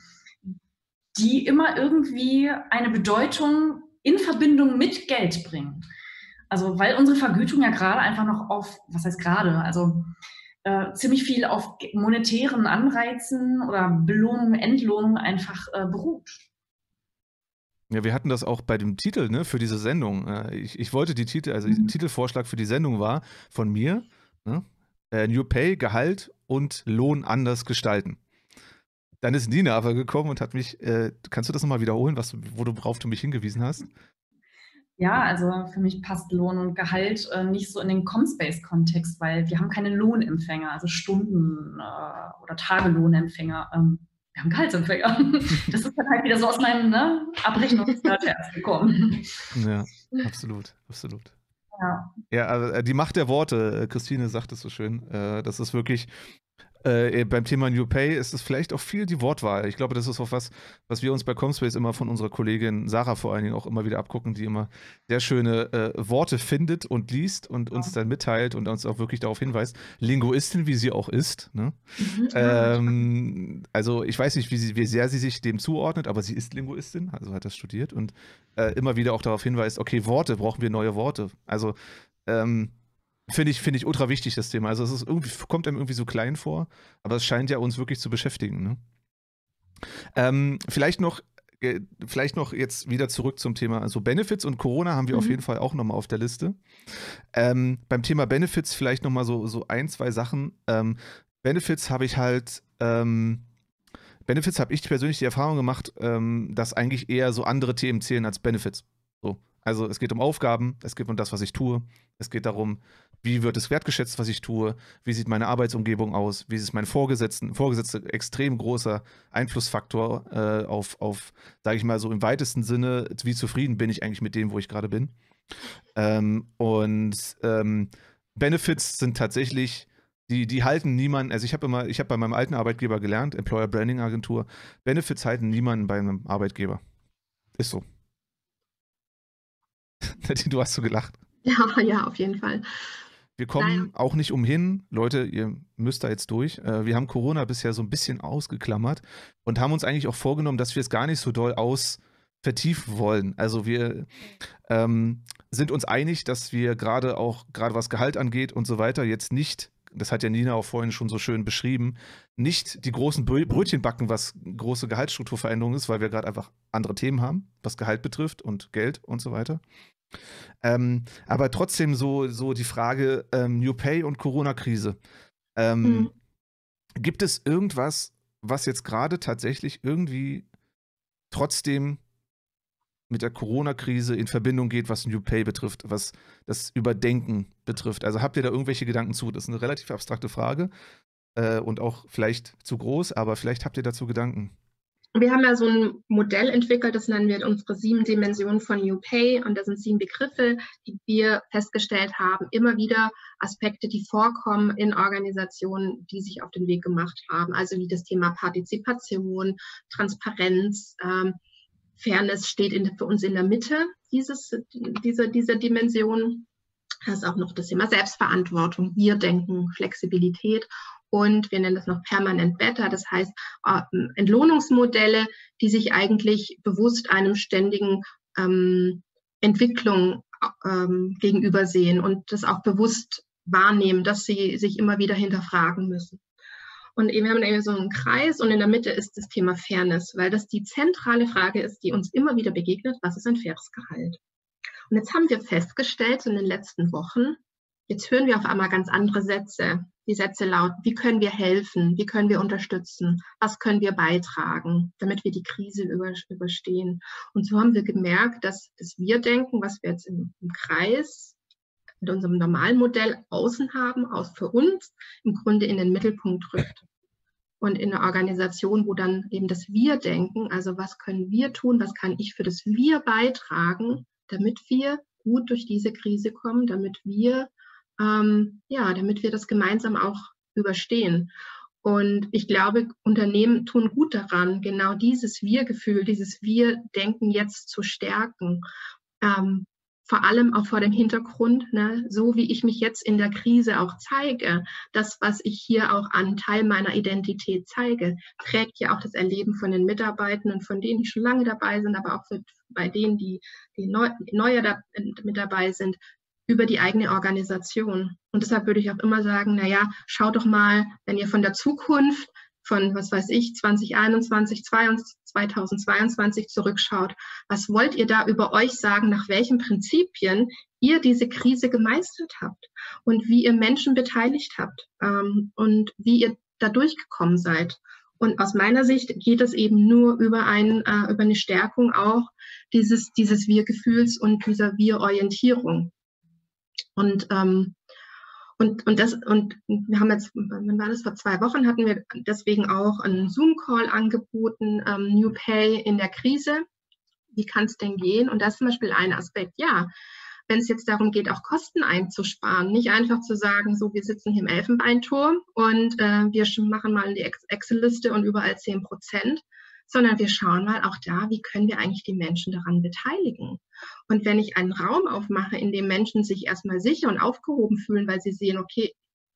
die immer irgendwie eine Bedeutung in Verbindung mit Geld bringen. Also weil unsere Vergütung ja gerade einfach noch auf, was heißt gerade, also äh, ziemlich viel auf monetären Anreizen oder Belohnung, Entlohnung einfach äh, beruht. Ja, wir hatten das auch bei dem Titel, ne, für diese Sendung. Äh, ich, ich wollte die Titel, also mhm. der Titelvorschlag für die Sendung war von mir, ne, äh, New Pay, Gehalt und Lohn anders gestalten. Dann ist Nina aber gekommen und hat mich, äh, kannst du das nochmal wiederholen, was, wo du, worauf du mich hingewiesen hast? Ja, also für mich passt Lohn und Gehalt äh, nicht so in den Comspace-Kontext, weil wir haben keine Lohnempfänger, also Stunden- äh, oder Tagelohnempfänger. Ähm, wir haben Gehaltsempfänger. Das ist dann halt wieder so aus meinem ne, Abrechnungsherz gekommen. Ja, absolut, absolut. Ja. Ja, also die Macht der Worte, Christine sagt es so schön, äh, das ist wirklich Äh, beim Thema New Pay ist es vielleicht auch viel die Wortwahl. Ich glaube, das ist auch was, was wir uns bei Comspace immer von unserer Kollegin Sarah vor allen Dingen auch immer wieder abgucken, die immer sehr schöne äh, Worte findet und liest und uns ja. dann mitteilt und uns auch wirklich darauf hinweist. Linguistin, wie sie auch ist. Ne? Mhm. Ähm, also ich weiß nicht, wie, sie, wie sehr sie sich dem zuordnet, aber sie ist Linguistin, also hat das studiert und äh, immer wieder auch darauf hinweist, okay, Worte, brauchen wir neue Worte. Also ähm, Finde ich, find ich ultra wichtig, das Thema. Also es ist irgendwie, kommt einem irgendwie so klein vor, aber es scheint ja uns wirklich zu beschäftigen. Ne? Ähm, vielleicht noch, äh, vielleicht noch jetzt wieder zurück zum Thema. Also Benefits und Corona haben wir mhm. auf jeden Fall auch nochmal auf der Liste. Ähm, beim Thema Benefits vielleicht nochmal so, so ein, zwei Sachen. Ähm, Benefits habe ich halt, ähm, Benefits habe ich persönlich die Erfahrung gemacht, ähm, dass eigentlich eher so andere Themen zählen als Benefits. So. Also es geht um Aufgaben, es geht um das, was ich tue. Es geht darum, wie wird es wertgeschätzt, was ich tue, wie sieht meine Arbeitsumgebung aus, wie ist mein Vorgesetzten, Vorgesetzte extrem großer Einflussfaktor äh, auf, auf sage ich mal so im weitesten Sinne, wie zufrieden bin ich eigentlich mit dem, wo ich gerade bin. Ähm, und ähm, Benefits sind tatsächlich, die, die halten niemanden, also ich habe immer, ich habe bei meinem alten Arbeitgeber gelernt, Employer Branding Agentur, Benefits halten niemanden bei einem Arbeitgeber. Ist so. Du hast so gelacht. Ja, ja, auf jeden Fall. Wir kommen Naja. auch nicht umhin, Leute, ihr müsst da jetzt durch. Äh, wir haben Corona bisher so ein bisschen ausgeklammert und haben uns eigentlich auch vorgenommen, dass wir es gar nicht so doll aus vertiefen wollen. Also wir ähm, sind uns einig, dass wir gerade auch, gerade was Gehalt angeht und so weiter, jetzt nicht, das hat ja Nina auch vorhin schon so schön beschrieben, nicht die großen Brö- Brötchen backen, was große Gehaltsstrukturveränderungen ist, weil wir gerade einfach andere Themen haben, was Gehalt betrifft und Geld und so weiter. Ähm, aber trotzdem so, so die Frage ähm, New Pay und Corona-Krise. Ähm, Mhm. Gibt es irgendwas, was jetzt gerade tatsächlich irgendwie trotzdem mit der Corona-Krise in Verbindung geht, was New Pay betrifft, was das Überdenken betrifft? Also habt ihr da irgendwelche Gedanken zu? Das ist eine relativ abstrakte Frage äh, und auch vielleicht zu groß, aber vielleicht habt ihr dazu Gedanken. Wir haben ja so ein Modell entwickelt, das nennen wir unsere sieben Dimensionen von New Pay. Und das sind sieben Begriffe, die wir festgestellt haben, immer wieder Aspekte, die vorkommen in Organisationen, die sich auf den Weg gemacht haben. Also wie das Thema Partizipation, Transparenz, ähm, Fairness steht in, für uns in der Mitte dieses, dieser, dieser Dimension. Da ist auch noch das Thema Selbstverantwortung, Wir-Denken, Flexibilität. Und wir nennen das noch permanent better, das heißt äh, Entlohnungsmodelle, die sich eigentlich bewusst einem ständigen ähm, Entwicklung ähm, gegenüber sehen und das auch bewusst wahrnehmen, dass sie sich immer wieder hinterfragen müssen. Und eben, wir haben eben so einen Kreis und in der Mitte ist das Thema Fairness, weil das die zentrale Frage ist, die uns immer wieder begegnet, was ist ein faires Gehalt? Und jetzt haben wir festgestellt in den letzten Wochen, jetzt hören wir auf einmal ganz andere Sätze. Die Sätze lauten, wie können wir helfen, wie können wir unterstützen, was können wir beitragen, damit wir die Krise überstehen. Und so haben wir gemerkt, dass das Wir-Denken, was wir jetzt im, im Kreis mit unserem normalen Modell außen haben, aus für uns, im Grunde in den Mittelpunkt rückt. Und in einer Organisation, wo dann eben das Wir-Denken, also was können wir tun, was kann ich für das Wir beitragen, damit wir gut durch diese Krise kommen, damit wir Ähm, ja, damit wir das gemeinsam auch überstehen. Und ich glaube, Unternehmen tun gut daran, genau dieses Wir-Gefühl, dieses Wir-Denken jetzt zu stärken. Ähm, vor allem auch vor dem Hintergrund, ne, so wie ich mich jetzt in der Krise auch zeige, das, was ich hier auch an Teil meiner Identität zeige, prägt ja auch das Erleben von den Mitarbeitenden, von denen, die schon lange dabei sind, aber auch für, bei denen, die, die neu, neuer da, mit dabei sind, über die eigene Organisation. Und deshalb würde ich auch immer sagen, naja, schaut doch mal, wenn ihr von der Zukunft, von, was weiß ich, zwanzig einundzwanzig, zweitausendzweiundzwanzig zurückschaut, was wollt ihr da über euch sagen, nach welchen Prinzipien ihr diese Krise gemeistert habt und wie ihr Menschen beteiligt habt ähm, und wie ihr da durchgekommen seid. Und aus meiner Sicht geht es eben nur über, ein, äh, über eine Stärkung auch dieses, dieses Wir-Gefühls und dieser Wir-Orientierung. Und, ähm, und, und, das, und wir haben jetzt, wann war das, vor zwei Wochen hatten wir deswegen auch einen Zoom-Call angeboten, ähm, New Pay in der Krise. Wie kann es denn gehen? Und das ist zum Beispiel ein Aspekt, ja, wenn es jetzt darum geht, auch Kosten einzusparen, nicht einfach zu sagen, so, wir sitzen hier im Elfenbeinturm und äh, wir machen mal die Excel-Liste und überall zehn Prozent, sondern wir schauen mal auch da, wie können wir eigentlich die Menschen daran beteiligen. Und wenn ich einen Raum aufmache, in dem Menschen sich erstmal sicher und aufgehoben fühlen, weil sie sehen, okay,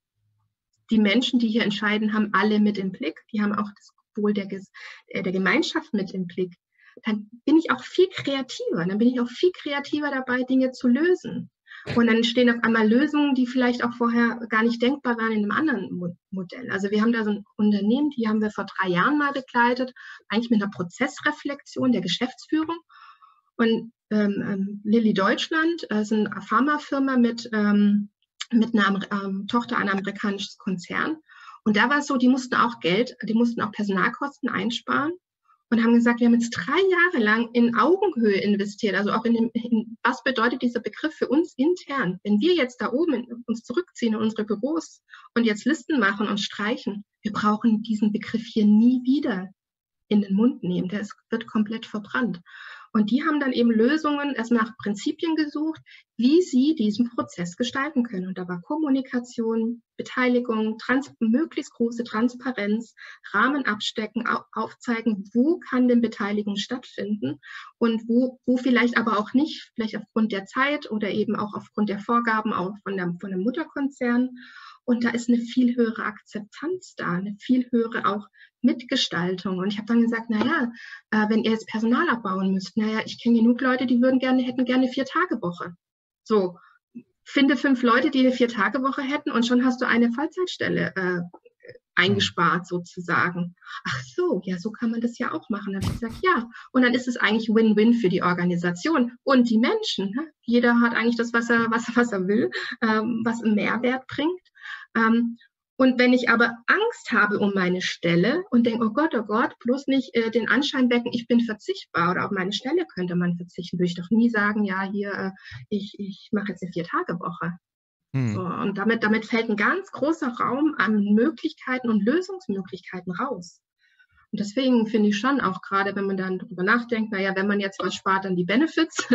die Menschen, die hier entscheiden, haben alle mit im Blick, die haben auch das Wohl der, der Gemeinschaft mit im Blick, dann bin ich auch viel kreativer, dann bin ich auch viel kreativer dabei, Dinge zu lösen. Und dann entstehen auf einmal Lösungen, die vielleicht auch vorher gar nicht denkbar waren in einem anderen Mo- Modell. Also wir haben da so ein Unternehmen, die haben wir vor drei Jahren mal begleitet, eigentlich mit einer Prozessreflexion der Geschäftsführung. Und ähm, ähm, Lilly Deutschland äh, ist eine Pharmafirma mit, ähm, mit einer ähm, Tochter einer amerikanischen Konzern. Und da war es so, die mussten auch Geld, die mussten auch Personalkosten einsparen. und haben gesagt, wir haben jetzt drei Jahre lang in Augenhöhe investiert, also auch in, dem, in was bedeutet dieser Begriff für uns intern. Wenn wir jetzt da oben in, uns zurückziehen in unsere Büros und jetzt Listen machen und streichen, wir brauchen diesen Begriff hier nie wieder in den Mund nehmen, der ist, wird komplett verbrannt. Und die haben dann eben Lösungen, erst nach Prinzipien gesucht, wie sie diesen Prozess gestalten können. Und da war Kommunikation, Beteiligung, trans möglichst große Transparenz, Rahmen abstecken, au aufzeigen, wo kann denn Beteiligung stattfinden und wo, wo vielleicht aber auch nicht, vielleicht aufgrund der Zeit oder eben auch aufgrund der Vorgaben auch von, der, von dem Mutterkonzern. Und da ist eine viel höhere Akzeptanz da, eine viel höhere auch Mitgestaltung. Und ich habe dann gesagt, naja, äh, wenn ihr jetzt Personal abbauen müsst, naja, ich kenne genug Leute, die würden gerne, hätten gerne Vier-Tage-Woche. So, finde fünf Leute, die eine Vier-Tage-Woche hätten und schon hast du eine Vollzeitstelle äh, eingespart sozusagen. Ach so, ja, so kann man das ja auch machen. Dann habe ich gesagt, ja. Und dann ist es eigentlich Win-Win für die Organisation und die Menschen. Ne? Jeder hat eigentlich das, was er, was, was er will, ähm, was einen Mehrwert bringt. Ähm, und wenn ich aber Angst habe um meine Stelle und denke, oh Gott, oh Gott, bloß nicht äh, den Anschein wecken, ich bin verzichtbar oder auf meine Stelle könnte man verzichten, würde ich doch nie sagen, ja, hier, äh, ich, ich mache jetzt eine Vier-Tage-Woche. Hm. So, und damit, damit fällt ein ganz großer Raum an Möglichkeiten und Lösungsmöglichkeiten raus. Und deswegen finde ich schon auch gerade, wenn man dann darüber nachdenkt, naja, wenn man jetzt was spart, dann die Benefits,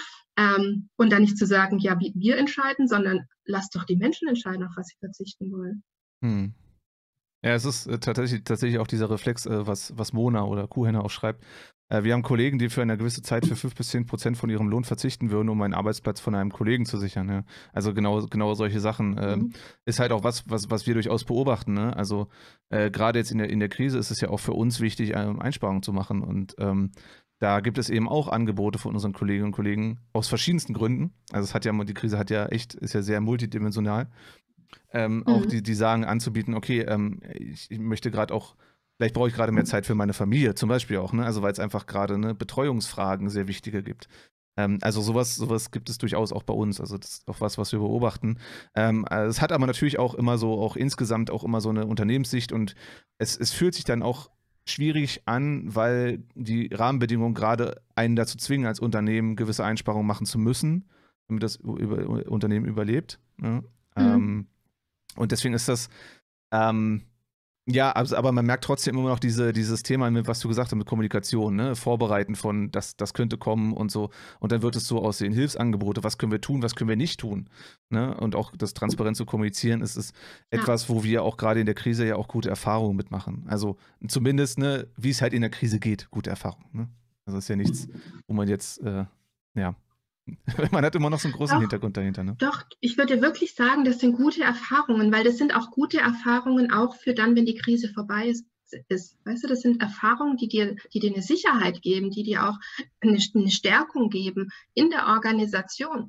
ähm, und dann nicht zu sagen, ja, wir, wir entscheiden, sondern lasst doch die Menschen entscheiden, auf was sie verzichten wollen. Hm. Ja, es ist äh, tatsächlich, tatsächlich auch dieser Reflex, äh, was, was Mona oder Kuhhenne auch schreibt. Äh, wir haben Kollegen, die für eine gewisse Zeit für fünf bis zehn Prozent von ihrem Lohn verzichten würden, um einen Arbeitsplatz von einem Kollegen zu sichern. Ja. Also genau, genau solche Sachen. Ähm, mhm. Ist halt auch was, was, was wir durchaus beobachten. Ne? Also äh, gerade jetzt in der, in der Krise ist es ja auch für uns wichtig, ähm, Einsparungen zu machen. Und ähm, da gibt es eben auch Angebote von unseren Kolleginnen und Kollegen aus verschiedensten Gründen. Also es hat ja, die Krise hat ja echt, ist ja sehr multidimensional. Ähm, mhm. Auch die, die sagen, anzubieten, okay, ähm, ich, ich möchte gerade auch, vielleicht brauche ich gerade mehr Zeit für meine Familie, zum Beispiel auch, ne? Also weil es einfach gerade ne, Betreuungsfragen sehr wichtige gibt. Ähm, also sowas, sowas gibt es durchaus auch bei uns. Also das ist auch was, was wir beobachten. Ähm, es hat aber natürlich auch immer so, auch insgesamt auch immer so eine Unternehmenssicht und es, es fühlt sich dann auch schwierig an, weil die Rahmenbedingungen gerade einen dazu zwingen, als Unternehmen gewisse Einsparungen machen zu müssen, damit das über, Unternehmen überlebt. Ne? Mhm. Ähm, und deswegen ist das, ähm, ja, also, aber man merkt trotzdem immer noch diese, dieses Thema, mit, was du gesagt hast, mit Kommunikation, ne? Vorbereiten von, das, das könnte kommen und so. Und dann wird es so aussehen, Hilfsangebote, was können wir tun, was können wir nicht tun. Ne? Und auch das transparent zu kommunizieren, ist, ist ja. etwas, wo wir auch gerade in der Krise ja auch gute Erfahrungen mitmachen. Also zumindest, ne, wie es halt in der Krise geht, gute Erfahrungen. Ne? Also ist ja nichts, wo man jetzt, äh, ja, man hat immer noch so einen großen doch, Hintergrund dahinter. Ne? Doch, ich würde wirklich sagen, das sind gute Erfahrungen, weil das sind auch gute Erfahrungen auch für dann, wenn die Krise vorbei ist. ist. Weißt du, das sind Erfahrungen, die dir, die dir eine Sicherheit geben, die dir auch eine, eine Stärkung geben in der Organisation.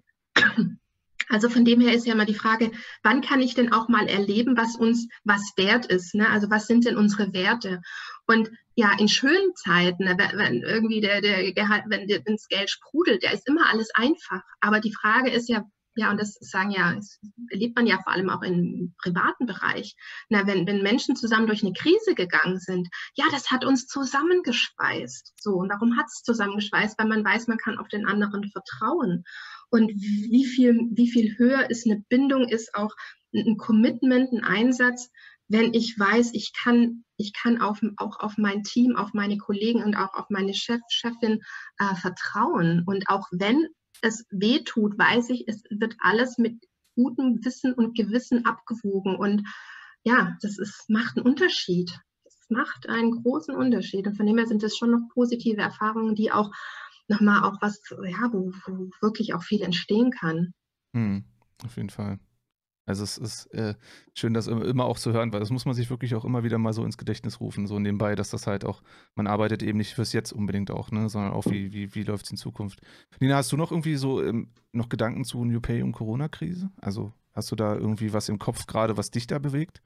Also von dem her ist ja immer die Frage, wann kann ich denn auch mal erleben, was uns was wert ist? Ne? Also was sind denn unsere Werte? Und ja, in schönen Zeiten, wenn irgendwie der, der Gehalt, wenn das Geld sprudelt, da ist immer alles einfach. Aber die Frage ist ja, ja, und das sagen ja, das erlebt man ja vor allem auch im privaten Bereich. Na, wenn, wenn Menschen zusammen durch eine Krise gegangen sind, ja, das hat uns zusammengeschweißt. So, und warum hat es zusammengeschweißt? Weil man weiß, man kann auf den anderen vertrauen. Und wie viel, wie viel höher ist eine Bindung, ist auch ein Commitment, ein Einsatz, wenn ich weiß, ich kann, ich kann auf, auch auf mein Team, auf meine Kollegen und auch auf meine Chef, Chefin äh, vertrauen. Und auch wenn es weh tut, weiß ich, es wird alles mit gutem Wissen und Gewissen abgewogen. Und ja, das ist, macht einen Unterschied. Das macht einen großen Unterschied. Und von dem her sind das schon noch positive Erfahrungen, die auch nochmal auch was, ja, wo, wo wirklich auch viel entstehen kann. Hm, auf jeden Fall. Also es ist äh, schön, das immer auch zu hören, weil das muss man sich wirklich auch immer wieder mal so ins Gedächtnis rufen, so nebenbei, dass das halt auch, man arbeitet eben nicht fürs Jetzt unbedingt auch, ne, sondern auch wie, wie, wie läuft es in Zukunft. Nina, hast du noch irgendwie so ähm, noch Gedanken zu New Pay und Corona-Krise? Also hast du da irgendwie was im Kopf gerade, was dich da bewegt?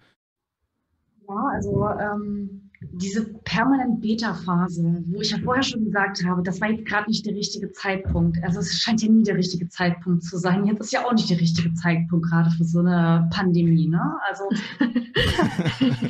Ja, also ähm, diese permanent Beta-Phase, wo ich ja vorher schon gesagt habe, das war jetzt gerade nicht der richtige Zeitpunkt. Also es scheint ja nie der richtige Zeitpunkt zu sein. Jetzt ist ja auch nicht der richtige Zeitpunkt gerade für so eine Pandemie, ne? Also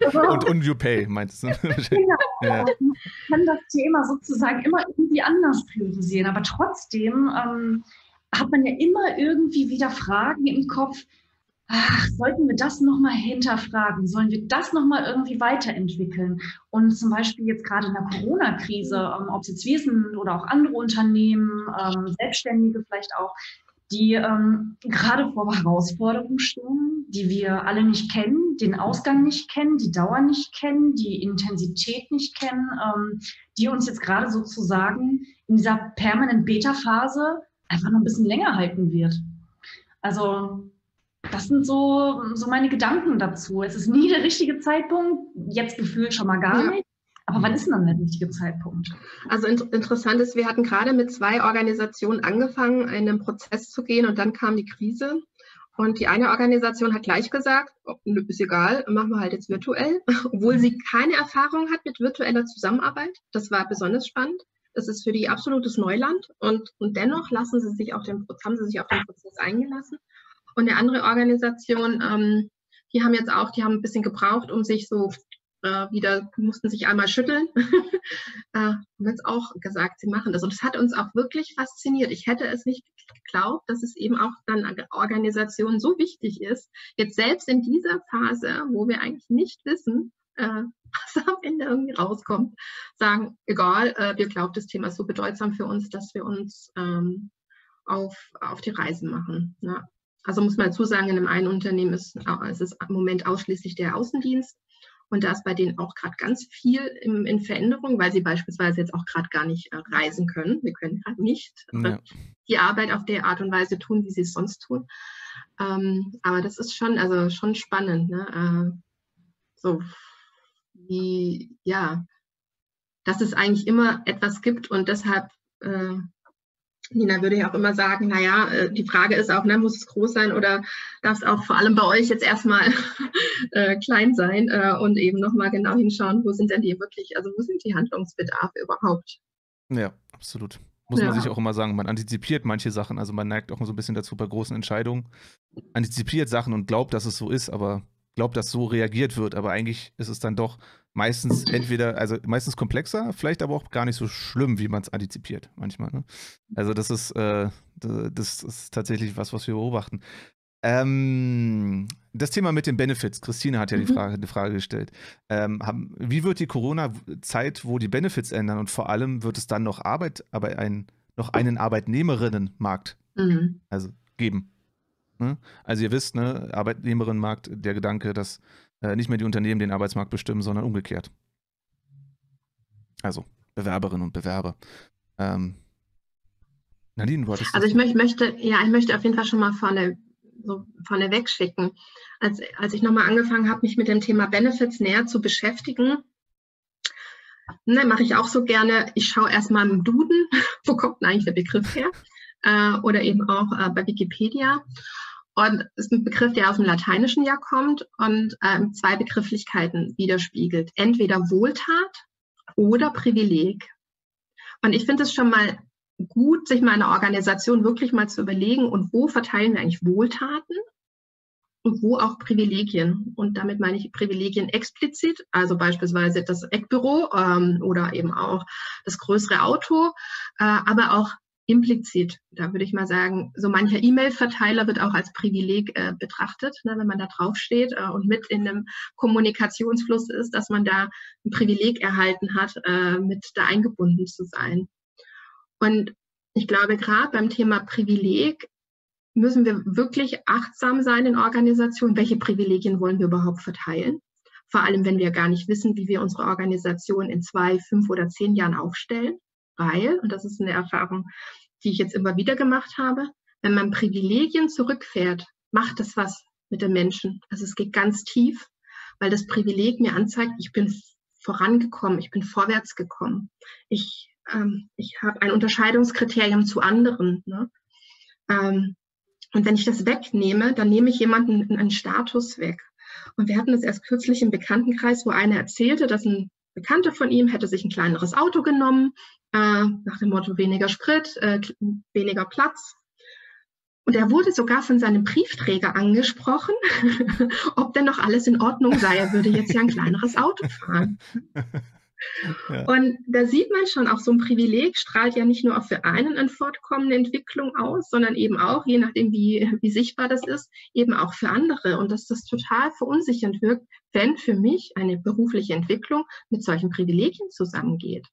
und, und you pay, meinst du? Genau. Ja. Man kann das Thema sozusagen immer irgendwie anders priorisieren, aber trotzdem ähm, hat man ja immer irgendwie wieder Fragen im Kopf. Ach, sollten wir das nochmal hinterfragen? Sollen wir das nochmal irgendwie weiterentwickeln? Und zum Beispiel jetzt gerade in der Corona-Krise, ähm, ob es jetzt wir sind oder auch andere Unternehmen, ähm, Selbstständige vielleicht auch, die ähm, gerade vor Herausforderungen stehen, die wir alle nicht kennen, den Ausgang nicht kennen, die Dauer nicht kennen, die Intensität nicht kennen, ähm, die uns jetzt gerade sozusagen in dieser permanenten Beta-Phase einfach noch ein bisschen länger halten wird. Also das sind so, so meine Gedanken dazu. Es ist nie der richtige Zeitpunkt, jetzt gefühlt schon mal gar Ja. nicht. Aber wann ist denn dann der richtige Zeitpunkt? Also in, interessant ist, wir hatten gerade mit zwei Organisationen angefangen, in einen Prozess zu gehen und dann kam die Krise. Und die eine Organisation hat gleich gesagt, oh, ist egal, machen wir halt jetzt virtuell, obwohl sie keine Erfahrung hat mit virtueller Zusammenarbeit. Das war besonders spannend. Das ist für die absolutes Neuland und, und dennoch lassen sie sich auf den, haben sie sich auf den Prozess eingelassen. Und eine andere Organisation, ähm, die haben jetzt auch, die haben ein bisschen gebraucht, um sich so äh, wieder, mussten sich einmal schütteln. äh, haben jetzt auch gesagt, sie machen das. Und es hat uns auch wirklich fasziniert. Ich hätte es nicht geglaubt, dass es eben auch dann an Organisationen so wichtig ist, jetzt selbst in dieser Phase, wo wir eigentlich nicht wissen, äh, was am Ende irgendwie rauskommt, sagen, egal, äh, wir glauben, das Thema ist so bedeutsam für uns, dass wir uns ähm, auf, auf die Reise machen. Ja. Also muss man dazu sagen, in einem einen Unternehmen ist es ist im Moment ausschließlich der Außendienst. Und da ist bei denen auch gerade ganz viel in, in Veränderung, weil sie beispielsweise jetzt auch gerade gar nicht äh, reisen können. Wir können gerade nicht Ja. die Arbeit auf der Art und Weise tun, wie sie es sonst tun. Ähm, aber das ist schon, also schon spannend, ne? Äh, so wie, ja, dass es eigentlich immer etwas gibt und deshalb äh, Nina würde ja auch immer sagen, naja, die Frage ist auch, ne, muss es groß sein oder darf es auch vor allem bei euch jetzt erstmal äh, klein sein äh, und eben nochmal genau hinschauen, wo sind denn die wirklich, also wo sind die Handlungsbedarfe überhaupt? Ja, absolut. Muss Ja. man sich auch immer sagen, man antizipiert manche Sachen, also man neigt auch so ein bisschen dazu bei großen Entscheidungen, antizipiert Sachen und glaubt, dass es so ist, aber glaubt, dass so reagiert wird, aber eigentlich ist es dann doch meistens entweder, also meistens komplexer, vielleicht aber auch gar nicht so schlimm, wie man es antizipiert manchmal. Ne? Also das ist, äh, das ist tatsächlich was, was wir beobachten. Ähm, das Thema mit den Benefits, Christine hat ja die Frage, die Frage gestellt. Ähm, haben, wie wird die Corona-Zeit, wo die Benefits ändern und vor allem wird es dann noch Arbeit, aber ein, noch einen Arbeitnehmerinnenmarkt Mhm. also geben? Ne? Also ihr wisst, ne, Arbeitnehmerinnenmarkt, der Gedanke, dass äh, nicht mehr die Unternehmen den Arbeitsmarkt bestimmen, sondern umgekehrt. Also Bewerberinnen und Bewerber. Ähm, Nadine, du hattest Also ich das- möcht, möchte, ja, ich möchte auf jeden Fall schon mal vorne, so vorne wegschicken. Als, als ich nochmal angefangen habe, mich mit dem Thema Benefits näher zu beschäftigen, ne, mache ich auch so gerne, ich schaue erstmal im Duden, wo kommt denn eigentlich der Begriff her? Äh, oder eben auch äh, bei Wikipedia. Und es ist ein Begriff, der aus dem Lateinischen ja kommt und ähm, zwei Begrifflichkeiten widerspiegelt. Entweder Wohltat oder Privileg. Und ich finde es schon mal gut, sich mal in einer Organisation wirklich mal zu überlegen, und wo verteilen wir eigentlich Wohltaten und wo auch Privilegien. Und damit meine ich Privilegien explizit, also beispielsweise das Eckbüro ähm, oder eben auch das größere Auto, äh, aber auch implizit, da würde ich mal sagen, so mancher E-Mail-Verteiler wird auch als Privileg äh, betrachtet, ne, wenn man da draufsteht äh, und mit in einem Kommunikationsfluss ist, dass man da ein Privileg erhalten hat, äh, mit da eingebunden zu sein. Und ich glaube, gerade beim Thema Privileg müssen wir wirklich achtsam sein in Organisationen. Welche Privilegien wollen wir überhaupt verteilen? Vor allem, wenn wir gar nicht wissen, wie wir unsere Organisation in zwei, fünf oder zehn Jahren aufstellen. Weil, und das ist eine Erfahrung, die ich jetzt immer wieder gemacht habe, wenn man Privilegien zurückfährt, macht das was mit den Menschen. Also es geht ganz tief, weil das Privileg mir anzeigt, ich bin vorangekommen, ich bin vorwärts gekommen. Ich, ähm, ich habe ein Unterscheidungskriterium zu anderen. Ne? Ähm, und wenn ich das wegnehme, dann nehme ich jemanden einen Status weg. Und wir hatten das erst kürzlich im Bekanntenkreis, wo einer erzählte, dass ein Bekannter von ihm hätte sich ein kleineres Auto genommen, äh, nach dem Motto weniger Sprit, äh, weniger Platz. Und er wurde sogar von seinem Briefträger angesprochen, ob denn noch alles in Ordnung sei. Er würde jetzt ja ein kleineres Auto fahren. Ja. Und da sieht man schon, auch so ein Privileg strahlt ja nicht nur auch für einen eine fortkommende Entwicklung aus, sondern eben auch, je nachdem wie, wie sichtbar das ist, eben auch für andere. Und dass das total verunsichernd wirkt, wenn für mich eine berufliche Entwicklung mit solchen Privilegien zusammengeht.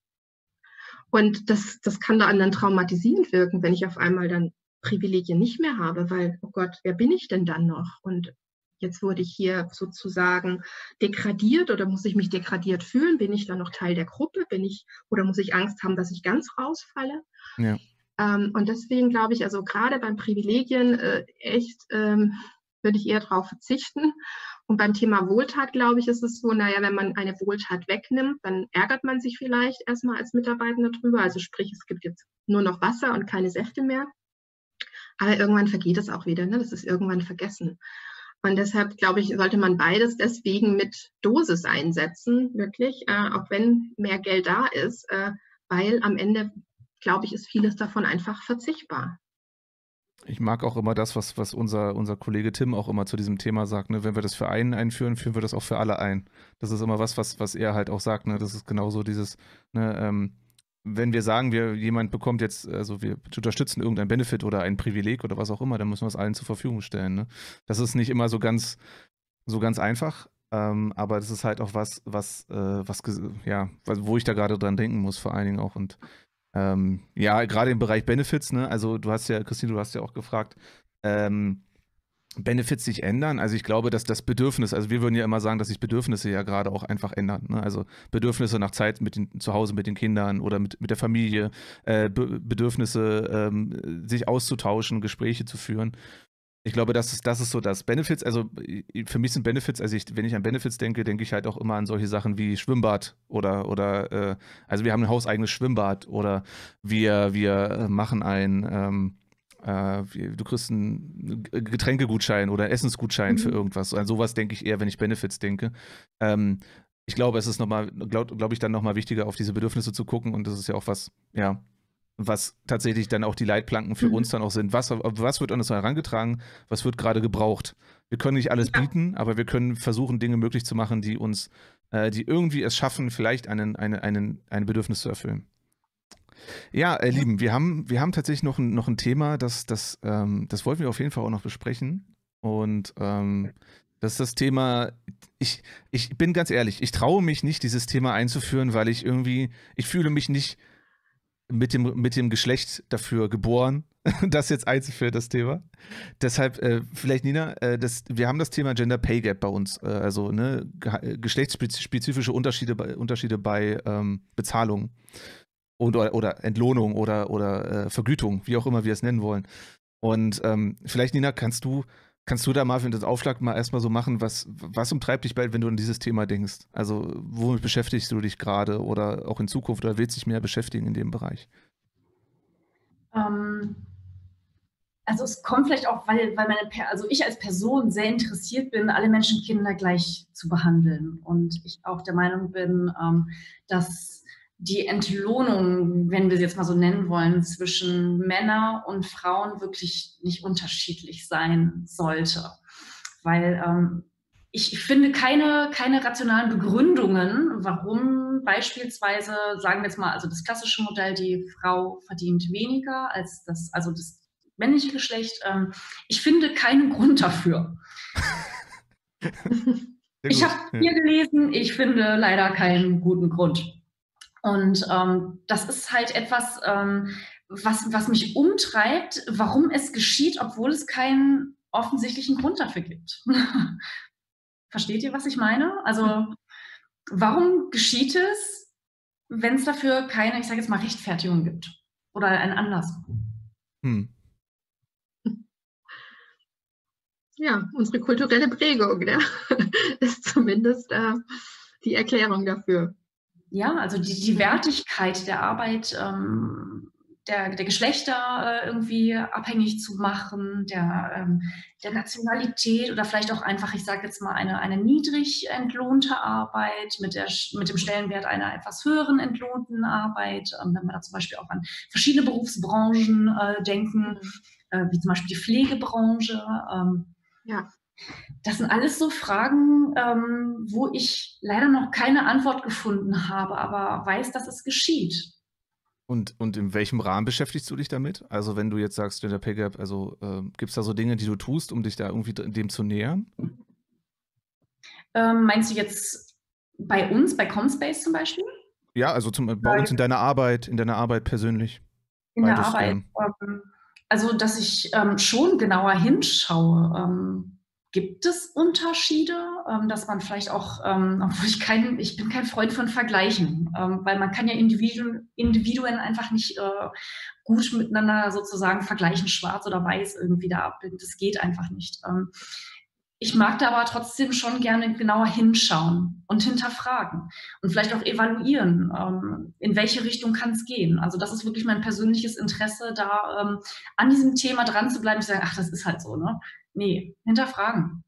Und das, das kann da dann traumatisierend wirken, wenn ich auf einmal dann Privilegien nicht mehr habe, weil, oh Gott, wer bin ich denn dann noch? Und jetzt wurde ich hier sozusagen degradiert oder muss ich mich degradiert fühlen? Bin ich dann noch Teil der Gruppe? Bin ich, oder muss ich Angst haben, dass ich ganz rausfalle? Ja. Ähm, und deswegen glaube ich, also gerade beim Privilegien äh, echt ähm, würde ich eher darauf verzichten. Und beim Thema Wohltat, glaube ich, ist es so, naja, wenn man eine Wohltat wegnimmt, dann ärgert man sich vielleicht erstmal als Mitarbeitender drüber. Also sprich, es gibt jetzt nur noch Wasser und keine Säfte mehr. Aber irgendwann vergeht es auch wieder, ne? Das ist irgendwann vergessen. Und deshalb, glaube ich, sollte man beides deswegen mit Dosis einsetzen, wirklich, äh, auch wenn mehr Geld da ist, äh, weil am Ende, glaube ich, ist vieles davon einfach verzichtbar. Ich mag auch immer das, was, was unser, unser Kollege Tim auch immer zu diesem Thema sagt, ne? Wenn wir das für einen einführen, führen wir das auch für alle ein. Das ist immer was, was, was er halt auch sagt, ne? Das ist genauso dieses, ne, ähm, wenn wir sagen, wir, jemand bekommt jetzt, also wir unterstützen irgendein Benefit oder ein Privileg oder was auch immer, dann müssen wir es allen zur Verfügung stellen. Ne? Das ist nicht immer so ganz, so ganz einfach, ähm, aber das ist halt auch was, was, äh, was, ja, wo ich da gerade dran denken muss, vor allen Dingen auch. Und ähm, ja, gerade im Bereich Benefits, ne, also du hast ja, Christine, du hast ja auch gefragt, ähm, Benefits sich ändern. Also ich glaube, dass das Bedürfnis, also wir würden ja immer sagen, dass sich Bedürfnisse ja gerade auch einfach ändern. Ne? Also Bedürfnisse nach Zeit mit den, zu Hause mit den Kindern oder mit, mit der Familie, äh, Be Bedürfnisse, ähm, sich auszutauschen, Gespräche zu führen. Ich glaube, das ist, das ist so das. Benefits, also für mich sind Benefits, also ich, wenn ich an Benefits denke, denke ich halt auch immer an solche Sachen wie Schwimmbad oder, oder äh, also wir haben ein hauseigenes Schwimmbad oder wir, wir machen ein ähm, du kriegst einen Getränkegutschein oder einen Essensgutschein mhm. für irgendwas. An sowas denke ich eher, wenn ich Benefits denke. Ähm, ich glaube, es ist nochmal, glaube glaub ich, dann nochmal wichtiger, auf diese Bedürfnisse zu gucken. Und das ist ja auch was, ja, was tatsächlich dann auch die Leitplanken für mhm. uns dann auch sind. Was, was wird an uns herangetragen? Was wird gerade gebraucht? Wir können nicht alles ja. bieten, aber wir können versuchen, Dinge möglich zu machen, die uns, äh, die irgendwie es schaffen, vielleicht einen, eine, einen, ein Bedürfnis zu erfüllen. Ja, ihr Lieben, wir haben, wir haben tatsächlich noch ein, noch ein Thema, das, das, ähm, das wollten wir auf jeden Fall auch noch besprechen. Und ähm, das ist das Thema, ich, ich bin ganz ehrlich, ich traue mich nicht, dieses Thema einzuführen, weil ich irgendwie, ich fühle mich nicht mit dem, mit dem Geschlecht dafür geboren, das jetzt einzuführen, das Thema. Deshalb, äh, vielleicht Nina, äh, das, wir haben das Thema Gender Pay Gap bei uns, äh, also ne, ge geschlechtsspezifische Unterschiede bei, Unterschiede bei ähm, Bezahlung. Oder, oder Entlohnung oder, oder äh, Vergütung, wie auch immer wir es nennen wollen. Und ähm, vielleicht, Nina, kannst du, kannst du da mal für den Aufschlag mal erstmal so machen, was, was umtreibt dich bald, wenn du an dieses Thema denkst? Also womit beschäftigst du dich gerade oder auch in Zukunft oder willst dich mehr beschäftigen in dem Bereich? Ähm, also es kommt vielleicht auch, weil, weil meine, also ich als Person sehr interessiert bin, alle Menschenkinder gleich zu behandeln. Und ich auch der Meinung bin, ähm, dass die Entlohnung, wenn wir sie jetzt mal so nennen wollen, zwischen Männern und Frauen wirklich nicht unterschiedlich sein sollte. Weil ähm, ich, ich finde keine, keine rationalen Begründungen, warum beispielsweise, sagen wir jetzt mal, also das klassische Modell, die Frau verdient weniger als das, also das männliche Geschlecht. Ähm, ich finde keinen Grund dafür. Ich habe hier gelesen, ich finde leider keinen guten Grund. Und ähm, das ist halt etwas, ähm, was, was mich umtreibt, warum es geschieht, obwohl es keinen offensichtlichen Grund dafür gibt. Versteht ihr, was ich meine? Also warum geschieht es, wenn es dafür keine, ich sage jetzt mal, Rechtfertigung gibt oder einen Anlass? Hm. Ja, unsere kulturelle Prägung, ne? Ist zumindest äh, die Erklärung dafür. Ja, also die, die Wertigkeit der Arbeit, ähm, der, der Geschlechter äh, irgendwie abhängig zu machen, der, ähm, der Nationalität oder vielleicht auch einfach, ich sage jetzt mal, eine, eine niedrig entlohnte Arbeit mit, der, mit dem Stellenwert einer etwas höheren entlohnten Arbeit, ähm, wenn wir da zum Beispiel auch an verschiedene Berufsbranchen äh, denken. äh, wie zum Beispiel die Pflegebranche. Ähm, Ja. Das sind alles so Fragen, ähm, wo ich leider noch keine Antwort gefunden habe, aber weiß, dass es geschieht. Und, und in welchem Rahmen beschäftigst du dich damit? Also wenn du jetzt sagst, Gender Pay Gap, also äh, gibt es da so Dinge, die du tust, um dich da irgendwie dem zu nähern? Ähm, meinst du jetzt bei uns, bei Comspace zum Beispiel? Ja, also zum, bei uns in deiner Arbeit, in deiner Arbeit persönlich. In der Beides Arbeit. gern. Ähm, also, dass ich ähm, schon genauer hinschaue. Ähm, gibt es Unterschiede, ähm, dass man vielleicht auch, ähm, obwohl ich kein, ich bin kein Freund von Vergleichen, ähm, weil man kann ja Individuen, Individuen einfach nicht äh, gut miteinander sozusagen vergleichen, schwarz oder weiß irgendwie da abbilden. Das geht einfach nicht. Ähm, Ich mag da aber trotzdem schon gerne genauer hinschauen und hinterfragen und vielleicht auch evaluieren, ähm, in welche Richtung kann es gehen. Also das ist wirklich mein persönliches Interesse, da ähm, an diesem Thema dran zu bleiben und zu sagen, ach, das ist halt so, ne? Nee, hinterfragen.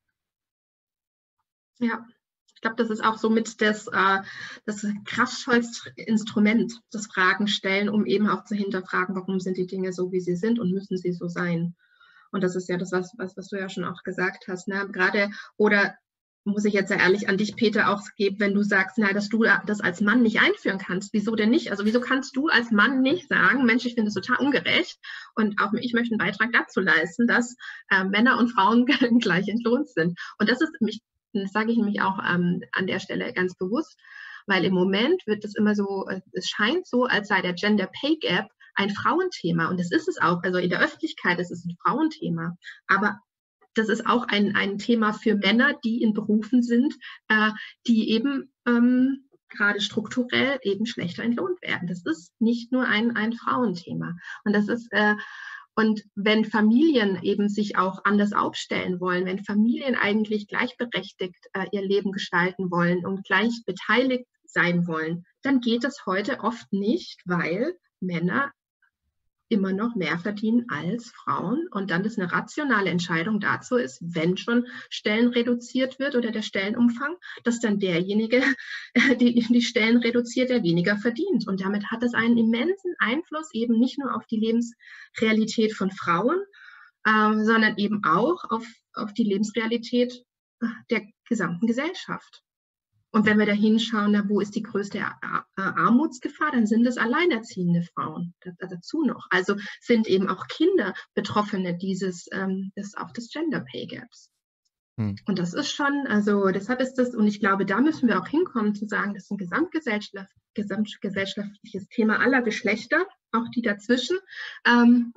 Ja, ich glaube, das ist auch somit das, äh, das kraftvollste Instrument, das Fragen stellen, um eben auch zu hinterfragen, warum sind die Dinge so, wie sie sind und müssen sie so sein. Und das ist ja das, was, was, was du ja schon auch gesagt hast. Ne? Gerade, oder muss ich jetzt ja ehrlich an dich, Peter, auch geben, wenn du sagst, na, dass du das als Mann nicht einführen kannst. Wieso denn nicht? Also wieso kannst du als Mann nicht sagen, Mensch, ich finde es total ungerecht und auch ich möchte einen Beitrag dazu leisten, dass äh, Männer und Frauen gleich entlohnt sind. Und das ist mich, das sage ich nämlich auch ähm, an der Stelle ganz bewusst, weil im Moment wird es immer so, es scheint so, als sei der Gender Pay Gap ein Frauenthema. Und das ist es auch. Also in der Öffentlichkeit ist es ein Frauenthema. Aber das ist auch ein, ein Thema für Männer, die in Berufen sind, äh, die eben ähm, gerade strukturell eben schlechter entlohnt werden. Das ist nicht nur ein, ein Frauenthema. Und das ist, äh, und wenn Familien eben sich auch anders aufstellen wollen, wenn Familien eigentlich gleichberechtigt äh, ihr Leben gestalten wollen und gleich beteiligt sein wollen, dann geht es heute oft nicht, weil Männer immer noch mehr verdienen als Frauen und dann ist eine rationale Entscheidung dazu ist, wenn schon Stellen reduziert wird oder der Stellenumfang, dass dann derjenige die, die Stellen reduziert, der weniger verdient. Und damit hat es einen immensen Einfluss eben nicht nur auf die Lebensrealität von Frauen, äh, sondern eben auch auf, auf die Lebensrealität der gesamten Gesellschaft. Und wenn wir da hinschauen, na, wo ist die größte Armutsgefahr, dann sind es alleinerziehende Frauen dazu noch. Also sind eben auch Kinder Betroffene dieses, ähm, des, auch des Gender Pay Gaps. Hm. Und das ist schon, also deshalb ist das, und ich glaube, da müssen wir auch hinkommen zu sagen, das ist ein gesamtgesellschaft, gesamtgesellschaftliches Thema aller Geschlechter, auch die dazwischen, ähm,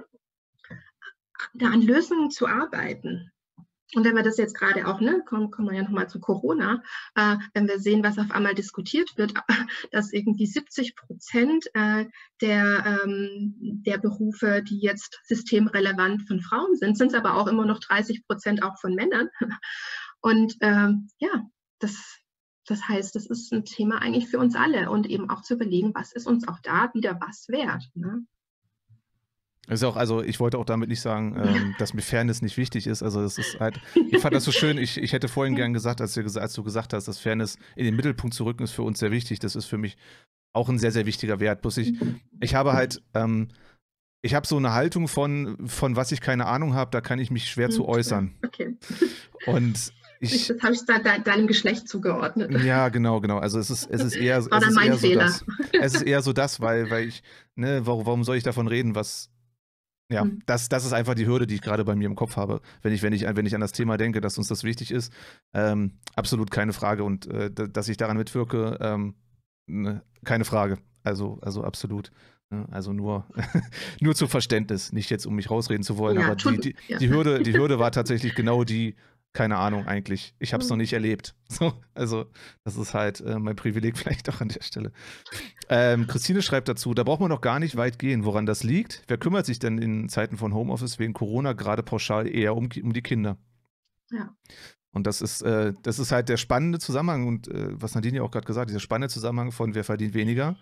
da an Lösungen zu arbeiten. Und wenn wir das jetzt gerade auch, ne, kommen, kommen wir ja nochmal zu Corona, äh, wenn wir sehen, was auf einmal diskutiert wird, dass irgendwie siebzig Prozent äh, der, ähm, der Berufe, die jetzt systemrelevant von Frauen sind, sind es aber auch immer noch dreißig Prozent auch von Männern. Und ähm, ja, das, das heißt, das ist ein Thema eigentlich für uns alle und eben auch zu überlegen, was ist uns auch da wieder was wert, ne? Ist auch, also ich wollte auch damit nicht sagen, ähm, dass mir Fairness nicht wichtig ist. Also es ist halt, ich fand das so schön, ich, ich hätte vorhin gern gesagt, als du, als du gesagt hast, dass Fairness in den Mittelpunkt zu rücken ist für uns sehr wichtig. Das ist für mich auch ein sehr, sehr wichtiger Wert. Bloß ich, ich habe halt, ähm, ich habe so eine Haltung von, von was ich keine Ahnung habe, da kann ich mich schwer zu äußern. Okay. Und ich, das habe ich da, de, deinem Geschlecht zugeordnet. Ja, genau, genau. Also es ist, es ist eher, War es ist mein eher Fehler. so das. Es ist eher so das, weil, weil ich, ne, warum, warum soll ich davon reden, was Ja, hm. das, das ist einfach die Hürde, die ich gerade bei mir im Kopf habe, wenn ich, wenn ich, wenn ich an das Thema denke, dass uns das wichtig ist. Ähm, absolut keine Frage. Und äh, dass ich daran mitwirke, ähm, ne, keine Frage. Also, also absolut. Ne? Also nur, nur zu Verständnis, nicht jetzt, um mich rausreden zu wollen, ja, aber die, die, ja. die, Hürde, die Hürde war tatsächlich genau die, keine Ahnung eigentlich. Ich habe es hm. noch nicht erlebt. So, also das ist halt äh, mein Privileg vielleicht auch an der Stelle. Ähm, Christine schreibt dazu, da braucht man noch gar nicht weit gehen, woran das liegt. Wer kümmert sich denn in Zeiten von Homeoffice wegen Corona gerade pauschal eher um, um die Kinder? Ja. Und das ist, äh, das ist halt der spannende Zusammenhang und äh, was Nadine ja auch gerade gesagt hat, dieser spannende Zusammenhang von wer verdient weniger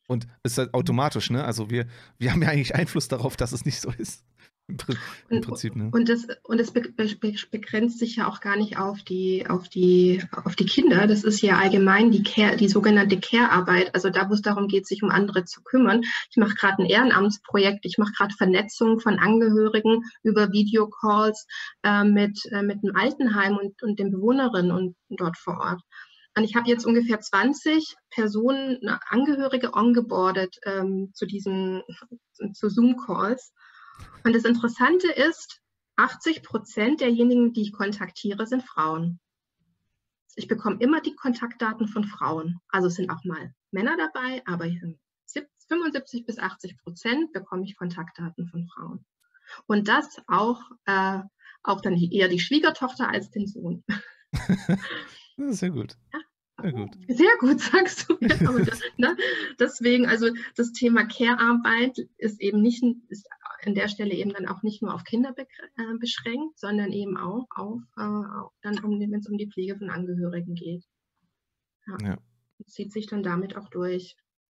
Und ist halt automatisch, ne? Also wir, wir haben ja eigentlich Einfluss darauf, dass es nicht so ist. Im, Pr im Prinzip, ne? Und das, und das be be begrenzt sich ja auch gar nicht auf die, auf die, auf die Kinder. Das ist ja allgemein die Care, die sogenannte Care-Arbeit. Also da, wo es darum geht, sich um andere zu kümmern. Ich mache gerade ein Ehrenamtsprojekt. Ich mache gerade Vernetzung von Angehörigen über Videocalls äh, mit, äh, mit dem Altenheim und, und den Bewohnerinnen und dort vor Ort. Und ich habe jetzt ungefähr zwanzig Personen, Angehörige ongeboardet ähm, zu diesen, zu Zoom-Calls. Und das Interessante ist, achtzig Prozent derjenigen, die ich kontaktiere, sind Frauen. Ich bekomme immer die Kontaktdaten von Frauen. Also es sind auch mal Männer dabei, aber fünfundsiebzig bis achtzig Prozent bekomme ich Kontaktdaten von Frauen. Und das auch, äh, auch dann eher die Schwiegertochter als den Sohn. Das ist sehr gut. Ja. Sehr gut. Sehr gut, sagst du. Ja, aber das, ne? Deswegen, also das Thema Care-Arbeit ist eben nicht, ist an der Stelle eben dann auch nicht nur auf Kinder be äh, beschränkt, sondern eben auch auf, äh, auch dann, um, wenn es um die Pflege von Angehörigen geht. Ja. Ja. Das zieht sich dann damit auch durch.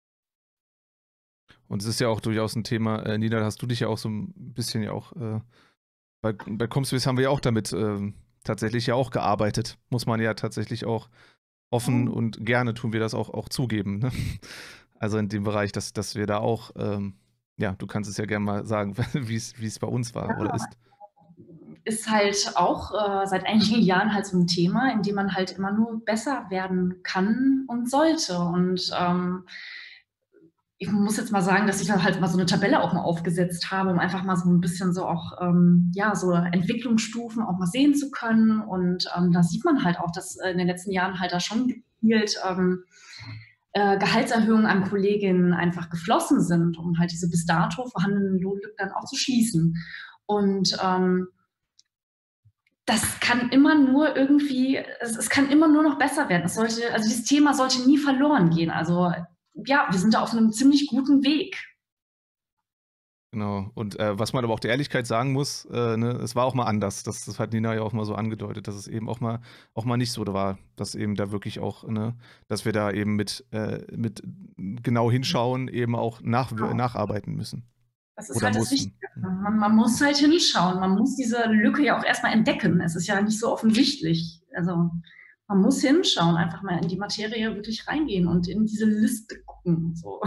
Und es ist ja auch durchaus ein Thema, äh, Nina, da hast du dich ja auch so ein bisschen ja auch, äh, bei, bei Comspace haben wir ja auch damit äh, tatsächlich ja auch gearbeitet, muss man ja tatsächlich auch offen oh. und gerne tun wir das auch, auch zugeben. Ne? Also in dem Bereich, dass, dass wir da auch, ähm, ja, du kannst es ja gerne mal sagen, wie es bei uns war ja. oder ist. Ist halt auch äh, seit einigen Jahren halt so ein Thema, in dem man halt immer nur besser werden kann und sollte. Und ähm, ich muss jetzt mal sagen, dass ich da halt mal so eine Tabelle auch mal aufgesetzt habe, um einfach mal so ein bisschen so auch, ähm, ja, so Entwicklungsstufen auch mal sehen zu können. Und ähm, da sieht man halt auch, dass in den letzten Jahren halt da schon gezielt ähm, äh, Gehaltserhöhungen an Kolleginnen einfach geflossen sind, um halt diese bis dato vorhandenen Lohnlücken dann auch zu schließen. Und ähm, das kann immer nur irgendwie, es, es kann immer nur noch besser werden. Es sollte, also dieses Thema sollte nie verloren gehen. Also ja, wir sind da auf einem ziemlich guten Weg. Genau. Und äh, was man aber auch der Ehrlichkeit sagen muss, äh, ne, es war auch mal anders. Das, das hat Nina ja auch mal so angedeutet, dass es eben auch mal auch mal nicht so war, dass eben da wirklich auch, ne, dass wir da eben mit, äh, mit genau hinschauen, eben auch nach, genau. nacharbeiten müssen. Das ist Oder halt das Wichtige. Man, man muss halt hinschauen. Man muss diese Lücke ja auch erstmal entdecken. Es ist ja nicht so offensichtlich. Also man muss hinschauen, einfach mal in die Materie wirklich reingehen und in diese Liste gucken. So.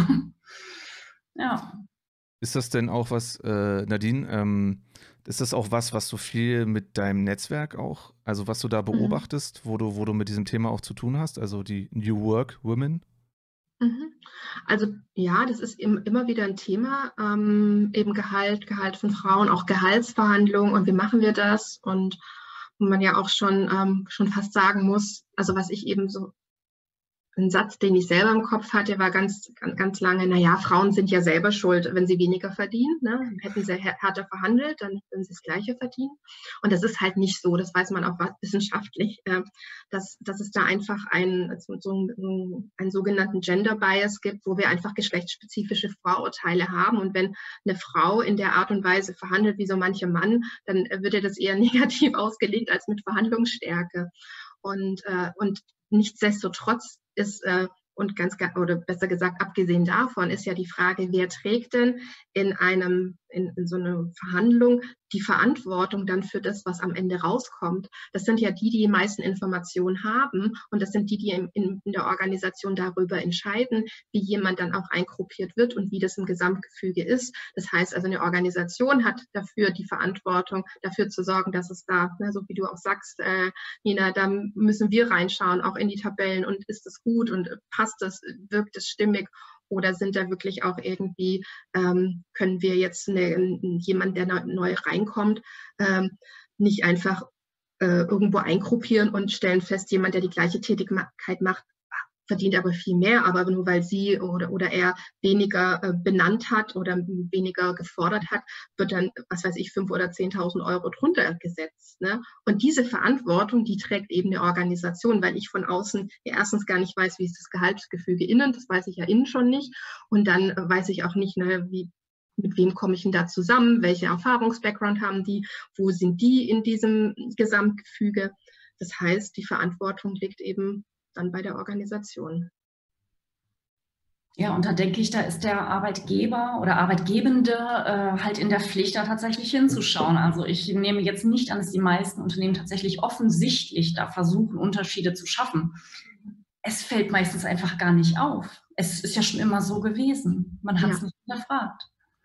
Ja. Ist das denn auch was, äh, Nadine, ähm, ist das auch was, was du viel mit deinem Netzwerk auch, also was du da beobachtest, mhm. wo du, wo du mit diesem Thema auch zu tun hast, also die New Work Women? Mhm. Also ja, das ist im, immer wieder ein Thema, ähm, eben Gehalt, Gehalt von Frauen, auch Gehaltsverhandlungen und wie machen wir das und wo man ja auch schon, ähm, schon fast sagen muss, also was ich eben so, ein Satz, den ich selber im Kopf hatte, war ganz, ganz, ganz lange, naja, Frauen sind ja selber schuld, wenn sie weniger verdienen. Ne? Hätten sie härter verhandelt, dann würden sie das Gleiche verdienen. Und das ist halt nicht so, das weiß man auch wissenschaftlich, äh, dass, dass es da einfach einen, so, so einen, einen sogenannten Gender Bias gibt, wo wir einfach geschlechtsspezifische Vorurteile haben. Und wenn eine Frau in der Art und Weise verhandelt wie so mancher Mann, dann wird ihr das eher negativ ausgelegt als mit Verhandlungsstärke. Und, äh, und nichtsdestotrotz ist, äh, und ganz, oder besser gesagt, abgesehen davon, ist ja die Frage, wer trägt denn in einem, in, in so einer Verhandlung die Verantwortung dann für das, was am Ende rauskommt. Das sind ja die, die die meisten Informationen haben und das sind die, die in, in, in der Organisation darüber entscheiden, wie jemand dann auch eingruppiert wird und wie das im Gesamtgefüge ist. Das heißt also, eine Organisation hat dafür die Verantwortung, dafür zu sorgen, dass es da, ne, so wie du auch sagst, äh, Nina, da müssen wir reinschauen, auch in die Tabellen und ist das gut und passt das, wirkt es stimmig? Oder sind da wirklich auch irgendwie, ähm, können wir jetzt eine, jemand, der neu reinkommt, ähm, nicht einfach äh, irgendwo eingruppieren und stellen fest, jemand, der die gleiche Tätigkeit macht, verdient aber viel mehr, aber nur weil sie oder, oder er weniger äh, benannt hat oder weniger gefordert hat, wird dann, was weiß ich, fünf oder zehntausend Euro drunter gesetzt. Ne? Und diese Verantwortung, die trägt eben eine Organisation, weil ich von außen ja erstens gar nicht weiß, wie ist das Gehaltsgefüge innen, das weiß ich ja innen schon nicht. Und dann äh, weiß ich auch nicht, ne, wie, mit wem komme ich denn da zusammen, welche Erfahrungsbackground haben die, wo sind die in diesem Gesamtgefüge. Das heißt, die Verantwortung liegt eben dann bei der Organisation. Ja, und da denke ich, da ist der Arbeitgeber oder Arbeitgebende äh, halt in der Pflicht, da tatsächlich hinzuschauen. Also ich nehme jetzt nicht an, dass die meisten Unternehmen tatsächlich offensichtlich da versuchen, Unterschiede zu schaffen. Es fällt meistens einfach gar nicht auf. Es ist ja schon immer so gewesen. Man hat es ja nicht hinterfragt.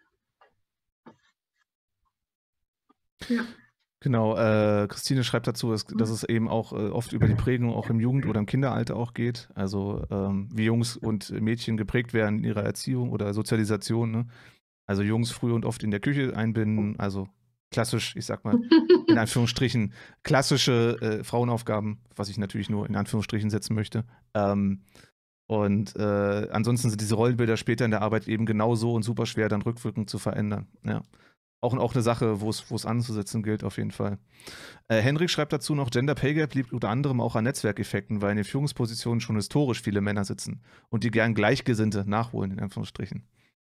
Ja. Genau, äh, Christine schreibt dazu, dass, dass es eben auch äh, oft über die Prägung auch im Jugend- oder im Kinderalter auch geht. Also ähm, wie Jungs und Mädchen geprägt werden in ihrer Erziehung oder Sozialisation. Ne? Also Jungs früh und oft in der Küche einbinden, also klassisch, ich sag mal, in Anführungsstrichen, klassische äh, Frauenaufgaben, was ich natürlich nur in Anführungsstrichen setzen möchte. Ähm, und äh, ansonsten sind diese Rollenbilder später in der Arbeit eben genauso und super schwer dann rückwirkend zu verändern. Ja. Auch, auch eine Sache, wo es wo es anzusetzen gilt, auf jeden Fall. Äh, Henrik schreibt dazu noch, Gender Pay Gap liegt unter anderem auch an Netzwerkeffekten, weil in den Führungspositionen schon historisch viele Männer sitzen und die gern Gleichgesinnte nachholen, in Anführungsstrichen.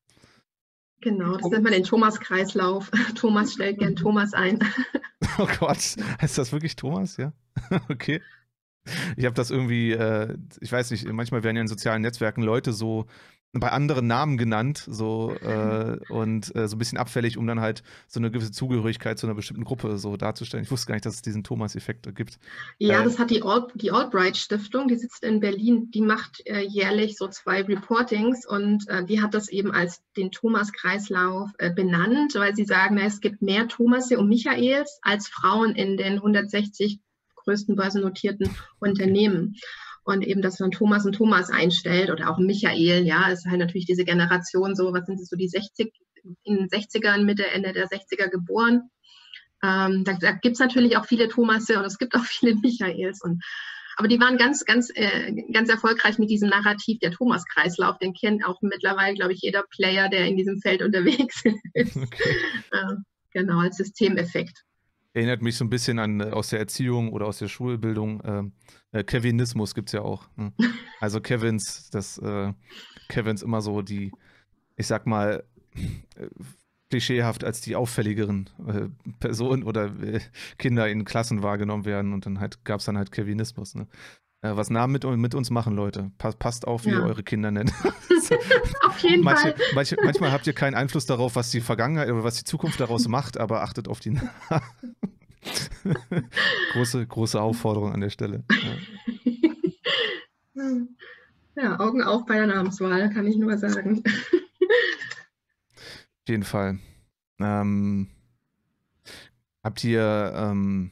Genau, das nennt man den Thomas-Kreislauf. Thomas stellt gern Thomas ein. Oh Gott, heißt das wirklich Thomas? Ja, okay. Ich habe das irgendwie, äh, ich weiß nicht, manchmal werden ja in sozialen Netzwerken Leute so bei anderen Namen genannt, so äh, und äh, so ein bisschen abfällig, um dann halt so eine gewisse Zugehörigkeit zu einer bestimmten Gruppe so darzustellen. Ich wusste gar nicht, dass es diesen Thomas-Effekt gibt. Ja, äh, das hat die, Alt, die Albright-Stiftung, die sitzt in Berlin, die macht äh, jährlich so zwei Reportings und äh, die hat das eben als den Thomas-Kreislauf äh, benannt, weil sie sagen, na, es gibt mehr Thomasse und Michaels als Frauen in den hundertsechzig größten börsennotierten Unternehmen. Und eben, dass man Thomas und Thomas einstellt oder auch Michael, ja, ist halt natürlich diese Generation so, was sind das so, die sechzig, in den sechzigern, Mitte, Ende der sechziger geboren. Ähm, da da gibt es natürlich auch viele Thomasse und es gibt auch viele Michaels. Und, aber die waren ganz, ganz, äh, ganz erfolgreich mit diesem Narrativ, der Thomas-Kreislauf. Den kennt auch mittlerweile, glaube ich, jeder Player, der in diesem Feld unterwegs ist. Okay. Äh, genau, als Systemeffekt. Erinnert mich so ein bisschen an äh, aus der Erziehung oder aus der Schulbildung. Ähm, äh, Kevinismus gibt es ja auch. Ne? Also Kevins, das äh, Kevins immer so die, ich sag mal, äh, klischeehaft als die auffälligeren äh, Personen oder äh, Kinder in Klassen wahrgenommen werden und dann halt gab es dann halt Kevinismus. Ne? Äh, was Namen mit, mit uns machen, Leute. Pa passt auf, wie ja. ihr eure Kinder nennt. Auf jeden manche, Fall. Manche, manchmal habt ihr keinen Einfluss darauf, was die Vergangenheit oder was die Zukunft daraus macht, aber achtet auf die Namen. große, große Aufforderung an der Stelle. Ja. Ja, Augen auf bei der Namenswahl, kann ich nur sagen. Auf jeden Fall. Ähm, habt ihr ähm,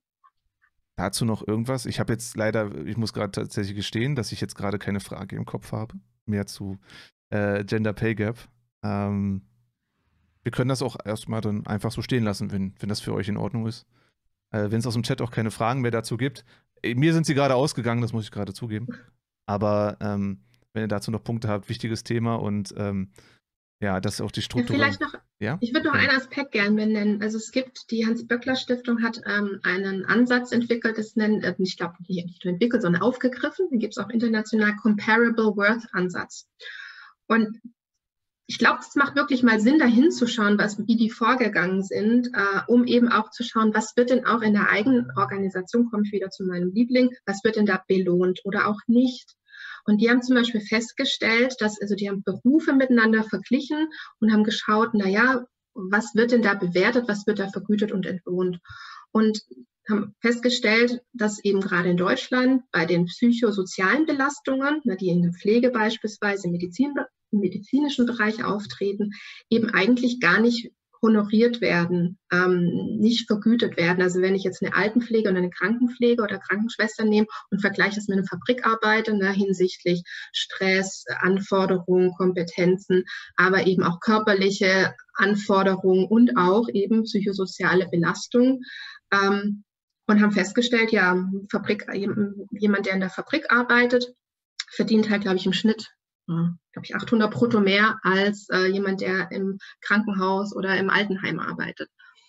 dazu noch irgendwas? Ich habe jetzt leider, ich muss gerade tatsächlich gestehen, dass ich jetzt gerade keine Frage im Kopf habe, mehr zu äh, Gender Pay Gap. Ähm, wir können das auch erstmal dann einfach so stehen lassen, wenn, wenn das für euch in Ordnung ist. Äh, wenn es aus dem Chat auch keine Fragen mehr dazu gibt. Äh, mir sind sie gerade ausgegangen, das muss ich gerade zugeben. Aber ähm, wenn ihr dazu noch Punkte habt, wichtiges Thema und ähm, ja, das ist auch die Struktur. Ja, vielleicht noch, ja? Ich würde noch ja. einen Aspekt gerne benennen. Also es gibt, die Hans-Böckler-Stiftung hat ähm, einen Ansatz entwickelt, das nennt, äh, ich glaube nicht nur entwickelt, sondern aufgegriffen, den gibt es auch international, Comparable Worth Ansatz. Und ich glaube, es macht wirklich mal Sinn, da hinzuschauen, was, wie die vorgegangen sind, äh, um eben auch zu schauen, was wird denn auch in der eigenen Organisation, komme ich wieder zu meinem Liebling, was wird denn da belohnt oder auch nicht. Und die haben zum Beispiel festgestellt, dass, also die haben Berufe miteinander verglichen und haben geschaut, naja, was wird denn da bewertet, was wird da vergütet und entlohnt. Und haben festgestellt, dass eben gerade in Deutschland bei den psychosozialen Belastungen, die in der Pflege beispielsweise, im, Medizin, im medizinischen Bereich auftreten, eben eigentlich gar nicht honoriert werden, ähm, nicht vergütet werden. Also wenn ich jetzt eine Altenpflege und eine Krankenpflege oder Krankenschwester nehme und vergleiche das mit einer Fabrikarbeiter, ne, hinsichtlich Stress, Anforderungen, Kompetenzen, aber eben auch körperliche Anforderungen und auch eben psychosoziale Belastung, ähm, und haben festgestellt, ja, Fabrik, jemand, der in der Fabrik arbeitet, verdient halt, glaube ich, im Schnitt glaube ich, achthundert brutto mehr als äh, jemand, der im Krankenhaus oder im Altenheim arbeitet.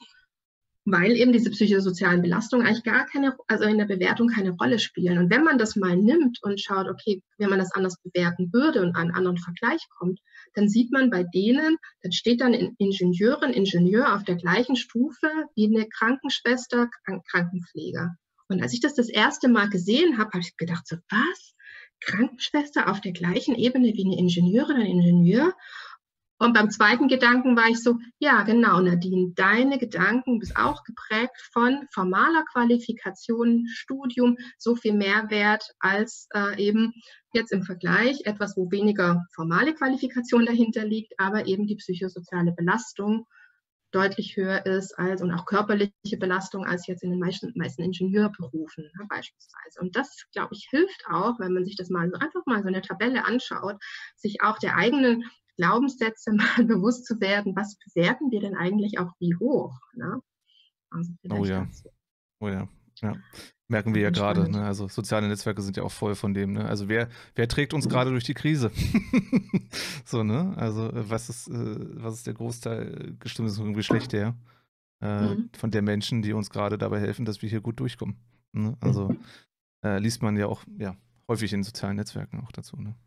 Weil eben diese psychosozialen Belastungen eigentlich gar keine, also in der Bewertung keine Rolle spielen. Und wenn man das mal nimmt und schaut, okay, wenn man das anders bewerten würde und einen anderen Vergleich kommt, dann sieht man bei denen, dann steht dann ein Ingenieurin, Ingenieur auf der gleichen Stufe wie eine Krankenschwester, Krankenpfleger. Und als ich das das erste Mal gesehen habe, habe ich gedacht, so was? Krankenschwester auf der gleichen Ebene wie eine Ingenieurin, ein Ingenieur. Und beim zweiten Gedanken war ich so, ja genau, Nadine, deine Gedanken bist auch geprägt von formaler Qualifikation, Studium, so viel Mehrwert als äh, eben jetzt im Vergleich etwas, wo weniger formale Qualifikation dahinter liegt, aber eben die psychosoziale Belastung deutlich höher ist als und auch körperliche Belastung als jetzt in den meisten, meisten Ingenieurberufen, ne, beispielsweise. Und das, glaube ich, hilft auch, wenn man sich das mal so einfach mal so eine Tabelle anschaut, sich auch der eigenen Glaubenssätze mal bewusst zu werden, was bewerten wir denn eigentlich auch wie hoch? Ne? Also Oh ja, dazu. oh ja, ja. Merken wir ja gerade, ne? Also soziale Netzwerke sind ja auch voll von dem, ne? Also wer, wer trägt uns gerade durch die Krise? So, ne? Also was ist, äh, was ist der Großteil bestimmtes Geschlecht her? Äh, Mhm. von der Menschen, die uns gerade dabei helfen, dass wir hier gut durchkommen. Ne? Also äh, liest man ja auch ja, häufig in sozialen Netzwerken auch dazu, ne?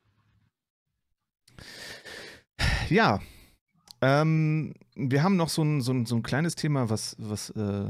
Ja, ähm, wir haben noch so ein, so ein, so ein kleines Thema, was, was äh,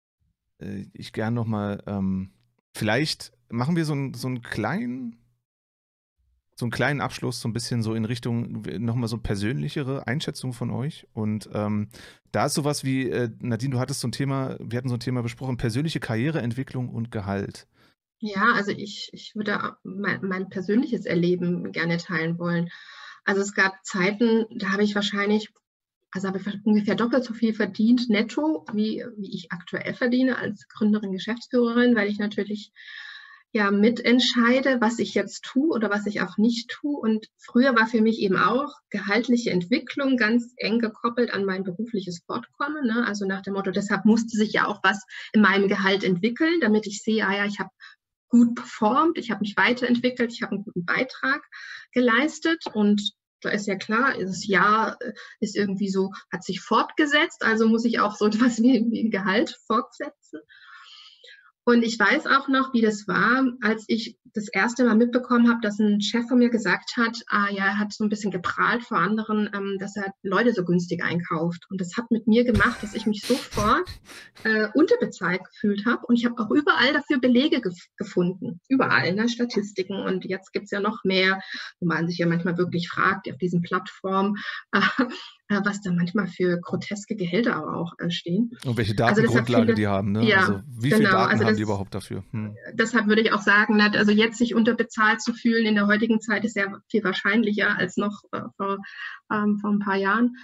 äh, ich gern noch mal, ähm, vielleicht machen wir so, ein, so einen kleinen, so einen kleinen Abschluss, so ein bisschen so in Richtung noch mal so persönlichere Einschätzung von euch. Und ähm, da ist sowas wie, äh, Nadine, du hattest so ein Thema, wir hatten so ein Thema besprochen, persönliche Karriereentwicklung und Gehalt. Ja, also ich, ich würde mein, mein persönliches Erleben gerne teilen wollen. Also es gab Zeiten, da habe ich wahrscheinlich, also habe ich ungefähr doppelt so viel verdient netto, wie, wie ich aktuell verdiene als Gründerin, Geschäftsführerin, weil ich natürlich ja mitentscheide, was ich jetzt tue oder was ich auch nicht tue. Und früher war für mich eben auch gehaltliche Entwicklung ganz eng gekoppelt an mein berufliches Fortkommen. Ne? Also nach dem Motto, deshalb musste sich ja auch was in meinem Gehalt entwickeln, damit ich sehe, ah ja, ich habe gut performt, ich habe mich weiterentwickelt, ich habe einen guten Beitrag geleistet und da ist ja klar, das Jahr ist irgendwie so, hat sich fortgesetzt, also muss ich auch so etwas wie, wie Gehalt fortsetzen. Und ich weiß auch noch, wie das war, als ich das erste Mal mitbekommen habe, dass ein Chef von mir gesagt hat, ah ja, er hat so ein bisschen geprahlt vor anderen, ähm, dass er Leute so günstig einkauft. Und das hat mit mir gemacht, dass ich mich sofort äh, unterbezahlt gefühlt habe. Und ich habe auch überall dafür Belege gef gefunden. Überall, ne, Statistiken. Und jetzt gibt es ja noch mehr, wo man sich ja manchmal wirklich fragt, auf diesen Plattformen, äh, was da manchmal für groteske Gehälter aber auch äh, stehen. Und welche Also Datengrundlage viele, die haben, ne? Ja, Also wie genau, viele Daten also haben das, die überhaupt dafür? Hm. Deshalb würde ich auch sagen, also jetzt sich unterbezahlt zu fühlen in der heutigen Zeit ist ja viel wahrscheinlicher als noch äh, vor, ähm, vor ein paar Jahren.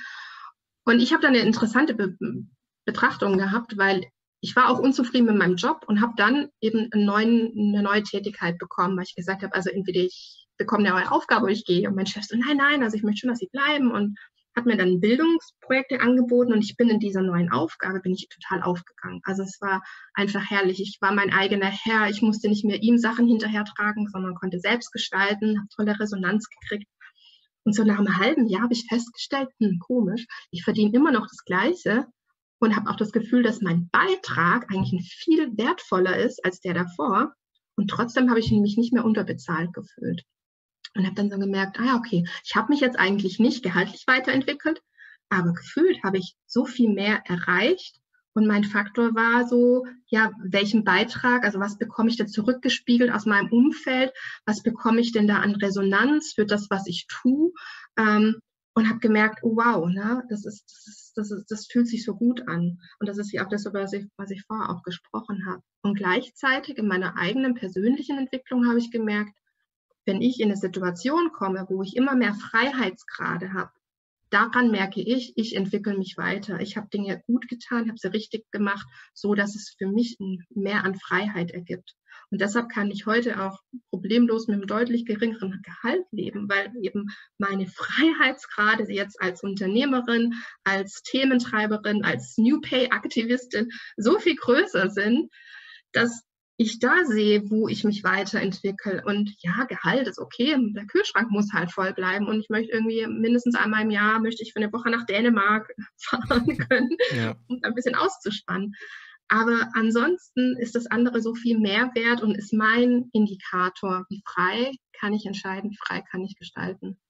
Und ich habe da eine interessante Be Betrachtung gehabt, weil ich war auch unzufrieden mit meinem Job und habe dann eben einen neuen, eine neue Tätigkeit bekommen, weil ich gesagt habe, also entweder ich bekomme eine neue Aufgabe oder ich gehe. Und mein Chef so, nein, nein, also ich möchte schon, dass Sie bleiben. Und hat mir dann Bildungsprojekte angeboten und ich bin in dieser neuen Aufgabe, bin ich total aufgegangen. Also es war einfach herrlich. Ich war mein eigener Herr. Ich musste nicht mehr ihm Sachen hinterhertragen, sondern konnte selbst gestalten, habe tolle Resonanz gekriegt. Und so nach einem halben Jahr habe ich festgestellt, hm, komisch, ich verdiene immer noch das Gleiche und habe auch das Gefühl, dass mein Beitrag eigentlich ein viel wertvoller ist als der davor. Und trotzdem habe ich mich nicht mehr unterbezahlt gefühlt. Und habe dann so gemerkt, ah okay, ich habe mich jetzt eigentlich nicht gehaltlich weiterentwickelt, aber gefühlt habe ich so viel mehr erreicht. Und mein Faktor war so, ja, welchen Beitrag, also was bekomme ich da zurückgespiegelt aus meinem Umfeld, was bekomme ich denn da an Resonanz für das, was ich tue? Ähm, und habe gemerkt, oh wow, ne, das, ist, das, ist, das, ist, das fühlt sich so gut an. Und das ist wie auch das, was ich, was ich vorher auch gesprochen habe. Und gleichzeitig in meiner eigenen persönlichen Entwicklung habe ich gemerkt, wenn ich in eine Situation komme, wo ich immer mehr Freiheitsgrade habe, daran merke ich, ich entwickle mich weiter. Ich habe Dinge gut getan, habe sie richtig gemacht, so dass es für mich mehr an Freiheit ergibt. Und deshalb kann ich heute auch problemlos mit einem deutlich geringeren Gehalt leben, weil eben meine Freiheitsgrade jetzt als Unternehmerin, als Thementreiberin, als New Pay-Aktivistin so viel größer sind, dass ich da sehe, wo ich mich weiterentwickle. Und ja, Gehalt ist okay, der Kühlschrank muss halt voll bleiben und ich möchte irgendwie mindestens einmal im Jahr, möchte ich für eine Woche nach Dänemark fahren können, ja, um ein bisschen auszuspannen. Aber ansonsten ist das andere so viel mehr wert und ist mein Indikator, wie frei kann ich entscheiden, wie frei kann ich gestalten.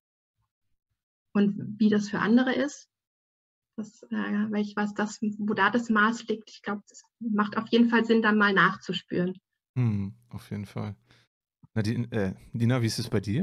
Und wie das für andere ist, Das, äh, weil ich weiß, dass, wo da das Maß liegt, ich glaube, das macht auf jeden Fall Sinn, dann mal nachzuspüren. Hm, auf jeden Fall. Nadine, äh, Nina, wie ist es bei dir?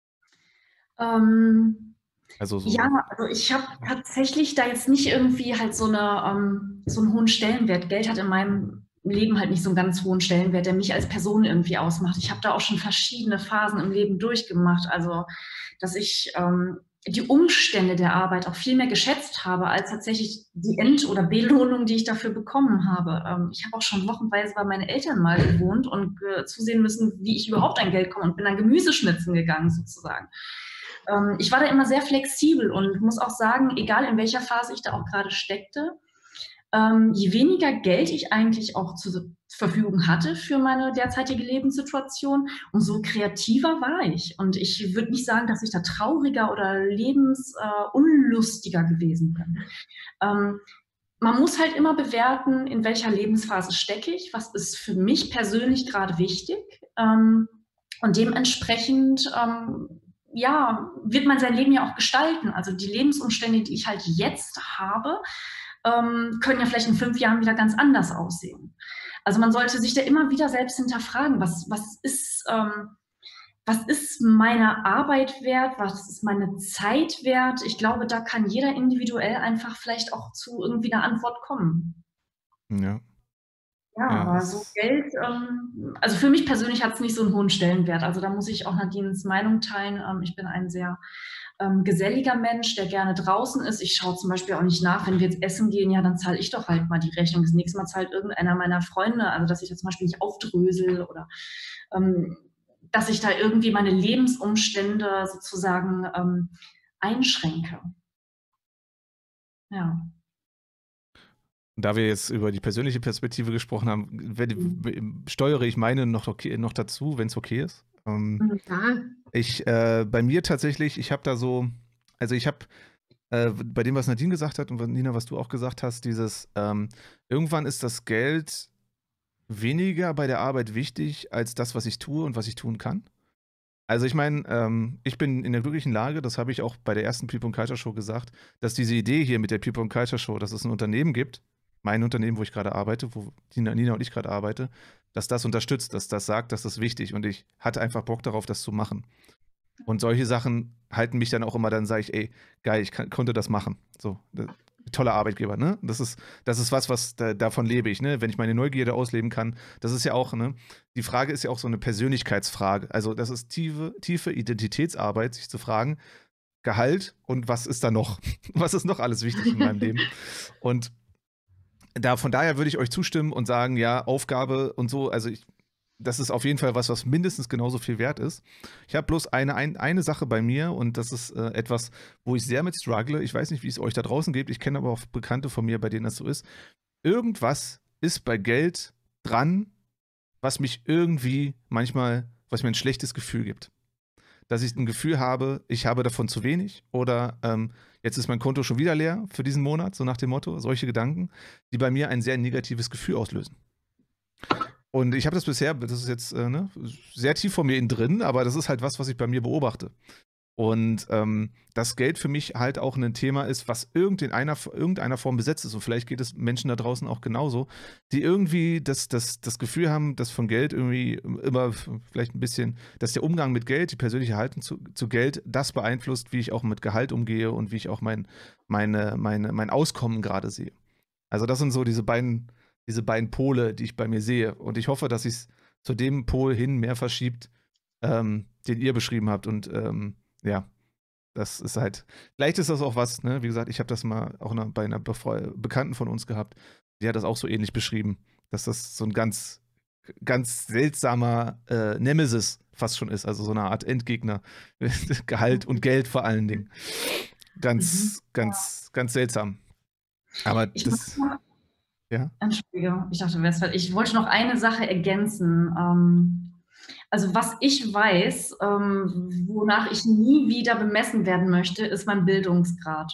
Ähm, Also so. ja, also ich habe tatsächlich da jetzt nicht irgendwie halt so, eine, ähm, so einen hohen Stellenwert. Geld hat in meinem Leben halt nicht so einen ganz hohen Stellenwert, der mich als Person irgendwie ausmacht. Ich habe da auch schon verschiedene Phasen im Leben durchgemacht. Also, dass ich ähm, die Umstände der Arbeit auch viel mehr geschätzt habe, als tatsächlich die End- oder Belohnung, die ich dafür bekommen habe. Ähm, ich habe auch schon wochenweise bei meinen Eltern mal gewohnt und äh, zusehen müssen, wie ich überhaupt an Geld komme und bin dann Gemüseschnitzen gegangen sozusagen. Ähm, ich war da immer sehr flexibel und muss auch sagen, egal in welcher Phase ich da auch gerade steckte, ähm, je weniger Geld ich eigentlich auch zur Verfügung hatte für meine derzeitige Lebenssituation, umso kreativer war ich. Und ich würde nicht sagen, dass ich da trauriger oder lebensunlustiger äh, gewesen bin. Ähm, man muss halt immer bewerten, in welcher Lebensphase stecke ich, was ist für mich persönlich gerade wichtig. Ähm, und dementsprechend ähm, ja, wird man sein Leben ja auch gestalten. Also die Lebensumstände, die ich halt jetzt habe, ähm, können ja vielleicht in fünf Jahren wieder ganz anders aussehen. Also man sollte sich da immer wieder selbst hinterfragen, was, was ist, ähm, was ist meine Arbeit wert, was ist meine Zeit wert? Ich glaube, da kann jeder individuell einfach vielleicht auch zu irgendwie einer Antwort kommen. Ja. Ja, Ja, aber so es, Geld, ähm, also für mich persönlich hat es nicht so einen hohen Stellenwert. Also da muss ich auch Nadines Meinung teilen. Ähm, ich bin ein sehr ähm, geselliger Mensch, der gerne draußen ist. Ich schaue zum Beispiel auch nicht nach, wenn wir jetzt essen gehen, ja, dann zahle ich doch halt mal die Rechnung. Das nächste Mal zahlt irgendeiner meiner Freunde, also dass ich da zum Beispiel nicht aufdrösel oder ähm, dass ich da irgendwie meine Lebensumstände sozusagen ähm, einschränke. Ja. Da wir jetzt über die persönliche Perspektive gesprochen haben, wenn, steuere ich meine noch, okay, noch dazu, wenn es okay ist. Ähm, Ja. ich, äh, bei mir tatsächlich, ich habe da so, also ich habe äh, bei dem, was Nadine gesagt hat und Nina, was du auch gesagt hast, dieses, ähm, irgendwann ist das Geld weniger bei der Arbeit wichtig als das, was ich tue und was ich tun kann. Also ich meine, ähm, ich bin in der glücklichen Lage, das habe ich auch bei der ersten People and Culture Show gesagt, dass diese Idee hier mit der People and Culture Show, dass es ein Unternehmen gibt, mein Unternehmen, wo ich gerade arbeite, wo Nina, Nina und ich gerade arbeite, dass das unterstützt, dass das sagt, dass das ist wichtig und ich hatte einfach Bock darauf, das zu machen. Und solche Sachen halten mich dann auch immer, dann sage ich, ey, geil, ich kann, konnte das machen. So, toller Arbeitgeber, ne? Das ist, das ist was, was da, davon lebe ich, ne? Wenn ich meine Neugierde ausleben kann. Das ist ja auch, ne? Die Frage ist ja auch so eine Persönlichkeitsfrage. Also, das ist tiefe, tiefe Identitätsarbeit, sich zu fragen, Gehalt und was ist da noch? Was ist noch alles wichtig in meinem Leben? Und da, von daher würde ich euch zustimmen und sagen, ja, Aufgabe und so, also ich, das ist auf jeden Fall was, was mindestens genauso viel wert ist. Ich habe bloß eine, ein, eine Sache bei mir und das ist äh, etwas, wo ich sehr mit struggle. Ich weiß nicht, wie es euch da draußen geht. Ich kenne aber auch Bekannte von mir, bei denen das so ist. Irgendwas ist bei Geld dran, was mich irgendwie manchmal, was mir ein schlechtes Gefühl gibt. Dass ich ein Gefühl habe, ich habe davon zu wenig oder ähm, jetzt ist mein Konto schon wieder leer für diesen Monat, so nach dem Motto. Solche Gedanken, die bei mir ein sehr negatives Gefühl auslösen. Und ich habe das bisher, das ist jetzt äh, ne, sehr tief von mir innen drin, aber das ist halt was, was ich bei mir beobachte. Und ähm, dass Geld für mich halt auch ein Thema ist, was in einer, irgendeiner Form besetzt ist. Und vielleicht geht es Menschen da draußen auch genauso, die irgendwie das, das, das Gefühl haben, dass von Geld irgendwie immer vielleicht ein bisschen, dass der Umgang mit Geld, die persönliche Haltung zu, zu Geld, das beeinflusst, wie ich auch mit Gehalt umgehe und wie ich auch mein, meine, meine, mein Auskommen gerade sehe. Also das sind so diese beiden diese beiden Pole, die ich bei mir sehe. Und ich hoffe, dass sich es zu dem Pol hin mehr verschiebt, ähm, den ihr beschrieben habt. Und ähm, ja, das ist halt, vielleicht ist das auch was, ne? Wie gesagt, ich habe das mal auch noch bei einer Befre Bekannten von uns gehabt, die hat das auch so ähnlich beschrieben, dass das so ein ganz, ganz seltsamer äh, Nemesis fast schon ist, also so eine Art Endgegner. Gehalt und Geld vor allen Dingen. Ganz, mhm. ganz, ganz seltsam. Aber ich das... Ja. Entschuldigung, ich dachte, Westphal, ich wollte noch eine Sache ergänzen. Ähm, also was ich weiß, ähm, wonach ich nie wieder bemessen werden möchte, ist mein Bildungsgrad.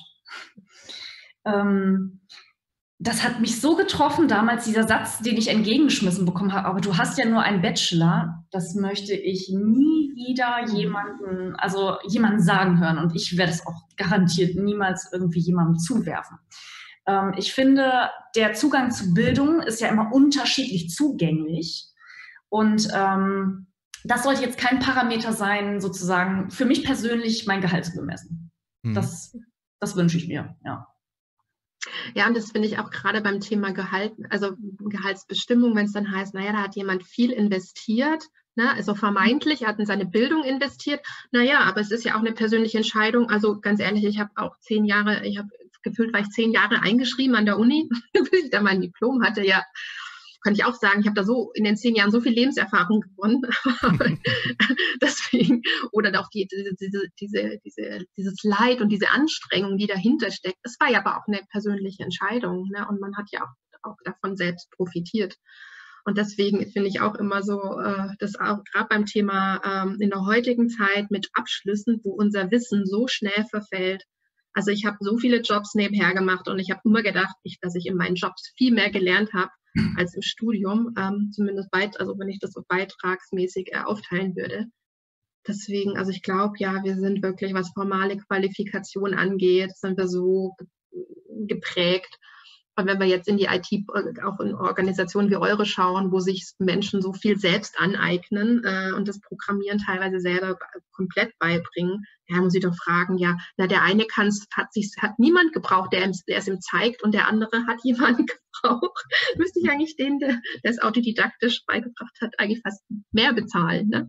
Ähm, das hat mich so getroffen damals, dieser Satz, den ich entgegengeschmissen bekommen habe, aber du hast ja nur einen Bachelor, das möchte ich nie wieder jemanden, also jemanden sagen hören und ich werde es auch garantiert niemals irgendwie jemandem zuwerfen. Ich finde, der Zugang zu Bildung ist ja immer unterschiedlich zugänglich. Und ähm, das sollte jetzt kein Parameter sein, sozusagen für mich persönlich mein Gehalt zu bemessen. Mhm. Das, das wünsche ich mir, ja. Ja, und das finde ich auch gerade beim Thema Gehalt, also Gehaltsbestimmung, wenn es dann heißt, naja, da hat jemand viel investiert, ne, also vermeintlich, er hat in seine Bildung investiert, naja, aber es ist ja auch eine persönliche Entscheidung, also ganz ehrlich, ich habe auch zehn Jahre, ich habe gefühlt, war ich zehn Jahre eingeschrieben an der Uni, bis ich dann mein Diplom hatte, ja, kann ich auch sagen, ich habe da so in den zehn Jahren so viel Lebenserfahrung gewonnen. Deswegen, oder auch die, diese, diese, diese, diese, dieses Leid und diese Anstrengung, die dahinter steckt, das war ja aber auch eine persönliche Entscheidung. Ne? Und man hat ja auch, auch davon selbst profitiert. Und deswegen finde ich auch immer so, äh, dass auch gerade beim Thema ähm, in der heutigen Zeit mit Abschlüssen, wo unser Wissen so schnell verfällt. Also ich habe so viele Jobs nebenher gemacht und ich habe immer gedacht, ich, dass ich in meinen Jobs viel mehr gelernt habe als im Studium, ähm, zumindest weit, also wenn ich das so beitragsmäßig äh, aufteilen würde. Deswegen, also ich glaube, ja, wir sind wirklich, was formale Qualifikation angeht, sind wir so geprägt. Und wenn wir jetzt in die I T, auch in Organisationen wie eure schauen, wo sich Menschen so viel selbst aneignen äh, und das Programmieren teilweise selber komplett beibringen, ja, muss ich doch fragen, ja, na, der eine kann es, hat sich, hat niemand gebraucht, der, der es ihm zeigt, und der andere hat jemanden gebraucht. Müsste ich eigentlich den, der, der es autodidaktisch beigebracht hat, eigentlich fast mehr bezahlen, ne?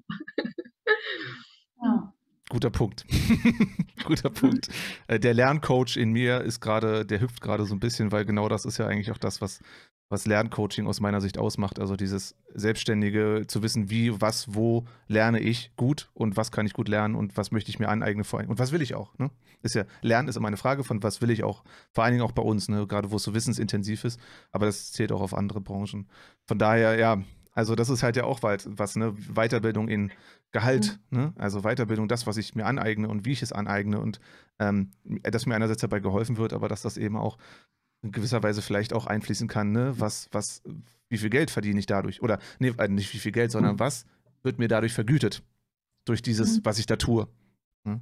Ja. Guter Punkt. Guter Punkt. Der Lerncoach in mir ist gerade, der hüpft gerade so ein bisschen, weil genau das ist ja eigentlich auch das, was, was Lerncoaching aus meiner Sicht ausmacht. Also dieses Selbstständige, zu wissen, wie, was, wo lerne ich gut und was kann ich gut lernen und was möchte ich mir aneignen vor allem. Und was will ich auch, ne? Ist ja, Lernen ist immer eine Frage von, was will ich auch, vor allen Dingen auch bei uns, ne? Gerade wo es so wissensintensiv ist, aber das zählt auch auf andere Branchen. Von daher, ja, also das ist halt ja auch was, ne? Weiterbildung in Gehalt, mhm. ne? Also Weiterbildung, das, was ich mir aneigne und wie ich es aneigne und ähm, dass mir einerseits dabei geholfen wird, aber dass das eben auch in gewisser Weise vielleicht auch einfließen kann, ne? Was, was, wie viel Geld verdiene ich dadurch? Oder nee, nicht wie viel Geld, sondern mhm. was wird mir dadurch vergütet durch dieses, mhm. was ich da tue? Ne?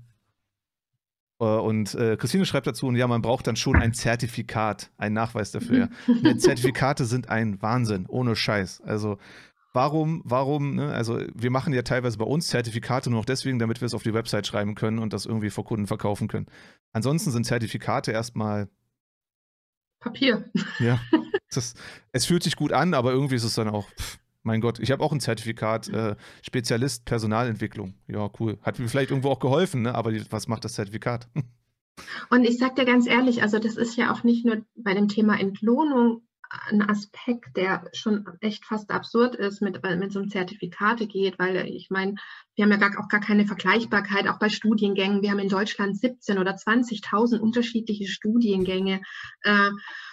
Und äh, Christine schreibt dazu, und ja, man braucht dann schon ein Zertifikat, einen Nachweis dafür. Ja. Zertifikate sind ein Wahnsinn, ohne Scheiß. Also warum, warum, ne? Also wir machen ja teilweise bei uns Zertifikate nur noch deswegen, damit wir es auf die Website schreiben können und das irgendwie vor Kunden verkaufen können. Ansonsten sind Zertifikate erstmal Papier. Ja, das, es fühlt sich gut an, aber irgendwie ist es dann auch, pff, mein Gott, ich habe auch ein Zertifikat, äh, Spezialist Personalentwicklung. Ja, cool. Hat mir vielleicht irgendwo auch geholfen, ne? Aber die, was macht das Zertifikat? Und ich sage dir ganz ehrlich, also das ist ja auch nicht nur bei dem Thema Entlohnung ein Aspekt, der schon echt fast absurd ist, mit, wenn es um Zertifikate geht, weil ich meine, wir haben ja gar, auch gar keine Vergleichbarkeit, auch bei Studiengängen. Wir haben in Deutschland siebzehntausend oder zwanzigtausend unterschiedliche Studiengänge. Äh,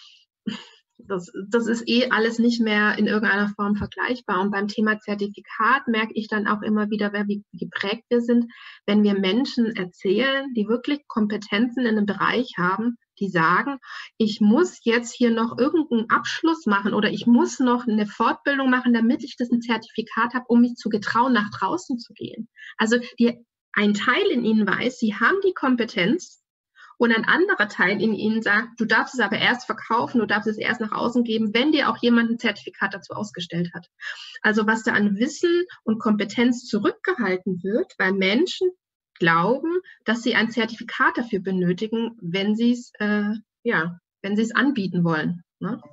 Das, das ist eh alles nicht mehr in irgendeiner Form vergleichbar. Und beim Thema Zertifikat merke ich dann auch immer wieder, wie geprägt wir sind, wenn wir Menschen erzählen, die wirklich Kompetenzen in einem Bereich haben, die sagen, ich muss jetzt hier noch irgendeinen Abschluss machen oder ich muss noch eine Fortbildung machen, damit ich das ein Zertifikat habe, um mich zu getrauen, nach draußen zu gehen. Also die, ein Teil in ihnen weiß, sie haben die Kompetenz, und ein anderer Teil in ihnen sagt, du darfst es aber erst verkaufen, du darfst es erst nach außen geben, wenn dir auch jemand ein Zertifikat dazu ausgestellt hat. Also was da an Wissen und Kompetenz zurückgehalten wird, weil Menschen glauben, dass sie ein Zertifikat dafür benötigen, wenn sie es äh, ja, wenn sie es anbieten wollen. Ne?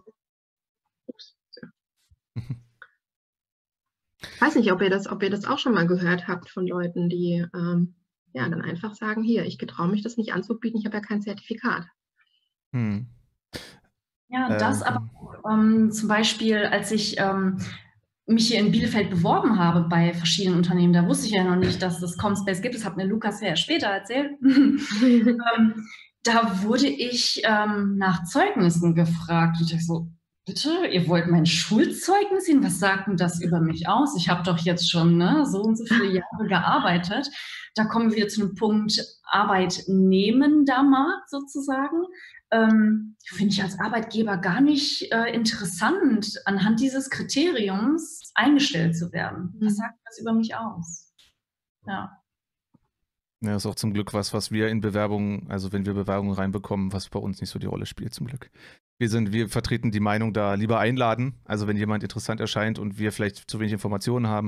Ups. Ich weiß nicht, ob ihr das, ob ihr das auch schon mal gehört habt von Leuten, die ähm, ja, dann einfach sagen, hier, ich getraue mich das nicht anzubieten, ich habe ja kein Zertifikat. Hm. Ja, das ähm. aber ähm, zum Beispiel, als ich ähm, mich hier in Bielefeld beworben habe bei verschiedenen Unternehmen, da wusste ich ja noch nicht, dass es Comspace gibt, das hat mir Lukas ja später erzählt. ähm, da wurde ich ähm, nach Zeugnissen gefragt. Und ich dachte so, bitte, ihr wollt mein Schulzeugnis sehen? Was sagt denn das über mich aus? Ich habe doch jetzt schon ne, so und so viele Jahre gearbeitet. Da kommen wir wieder zu einem Punkt Arbeitnehmender Markt sozusagen. Ähm, finde ich als Arbeitgeber gar nicht äh, interessant, anhand dieses Kriteriums eingestellt zu werden. Was sagt das über mich aus? Ja. Ja, ist auch zum Glück was, was wir in Bewerbungen, also wenn wir Bewerbungen reinbekommen, was bei uns nicht so die Rolle spielt, zum Glück. Wir sind, wir vertreten die Meinung, da lieber einladen. Also wenn jemand interessant erscheint und wir vielleicht zu wenig Informationen haben,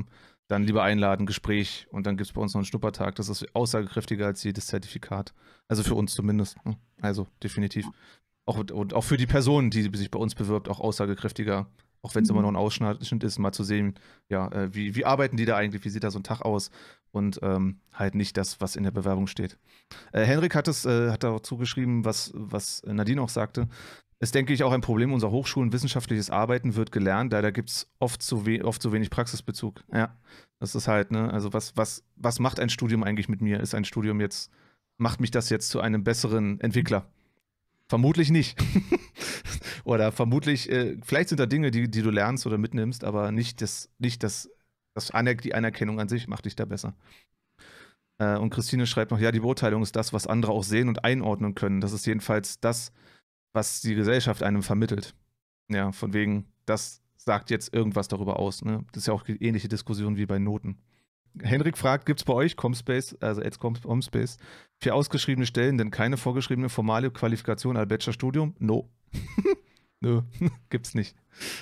dann lieber einladen, Gespräch und dann gibt es bei uns noch einen Schnuppertag. Das ist aussagekräftiger als jedes Zertifikat. Also für uns zumindest. Also definitiv. Auch, und auch für die Person, die sich bei uns bewirbt, auch aussagekräftiger. Auch wenn es mhm. immer noch ein Ausschnitt ist, mal zu sehen, ja, äh, wie, wie arbeiten die da eigentlich, wie sieht da so ein Tag aus und ähm, halt nicht das, was in der Bewerbung steht. Äh, Henrik hat es, äh, hat dazu geschrieben, was, was Nadine auch sagte. Ist, denke ich, auch ein Problem unserer Hochschulen. Wissenschaftliches Arbeiten wird gelernt, leider gibt es oft, zu oft zu wenig Praxisbezug. Ja, das ist halt, ne, also was, was, was macht ein Studium eigentlich mit mir? Ist ein Studium jetzt, macht mich das jetzt zu einem besseren Entwickler? Vermutlich nicht. Oder vermutlich, äh, vielleicht sind da Dinge, die, die du lernst oder mitnimmst, aber nicht, das, nicht das, das Aner die Anerkennung an sich macht dich da besser. Äh, und Christine schreibt noch, ja, die Beurteilung ist das, was andere auch sehen und einordnen können. Das ist jedenfalls das, was die Gesellschaft einem vermittelt. Ja, von wegen, das sagt jetzt irgendwas darüber aus. Ne? Das ist ja auch eine ähnliche Diskussion wie bei Noten. Henrik fragt, gibt es bei euch Comspace, also als Comspace, für ausgeschriebene Stellen denn keine vorgeschriebene formale Qualifikation als Bachelorstudium? No. Nö, gibt's nicht.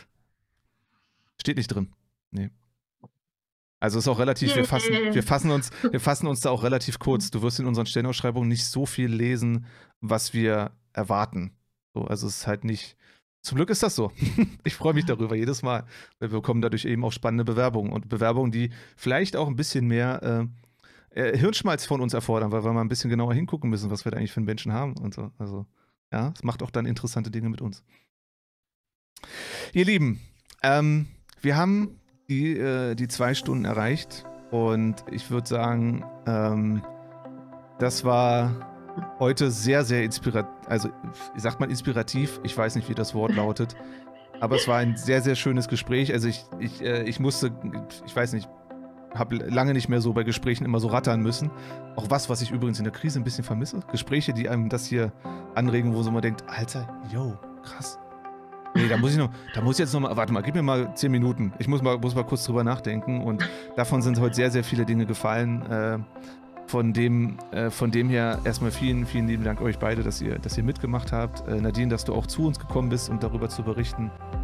Steht nicht drin. Nee. Also ist auch relativ, wir fassen, wir fassen uns, wir fassen uns da auch relativ kurz. Du wirst in unseren Stellenausschreibungen nicht so viel lesen, was wir erwarten. So, also es ist halt nicht. Zum Glück ist das so. Ich freue mich darüber jedes Mal. Wir bekommen dadurch eben auch spannende Bewerbungen und Bewerbungen, die vielleicht auch ein bisschen mehr äh, äh, Hirnschmalz von uns erfordern, weil wir mal ein bisschen genauer hingucken müssen, was wir da eigentlich für einen Menschen haben und so. Also ja, es macht auch dann interessante Dinge mit uns. Ihr Lieben, ähm, wir haben die, äh, die zwei Stunden erreicht und ich würde sagen, ähm, das war heute sehr, sehr inspirativ, also sagt man inspirativ, ich weiß nicht, wie das Wort lautet, aber es war ein sehr, sehr schönes Gespräch. Also ich, ich, äh, ich musste, ich weiß nicht, habe lange nicht mehr so bei Gesprächen immer so rattern müssen. Auch was, was ich übrigens in der Krise ein bisschen vermisse. Gespräche, die einem das hier anregen, wo so man denkt, Alter, yo, krass. Nee, da muss ich noch, da muss ich jetzt noch mal, warte mal, gib mir mal zehn Minuten. Ich muss mal, muss mal kurz drüber nachdenken und davon sind heute sehr, sehr viele Dinge gefallen. Äh, Von dem, äh, von dem her erstmal vielen, vielen lieben Dank euch beide, dass ihr, dass ihr mitgemacht habt. Äh, Nadine, dass du auch zu uns gekommen bist, um darüber zu berichten.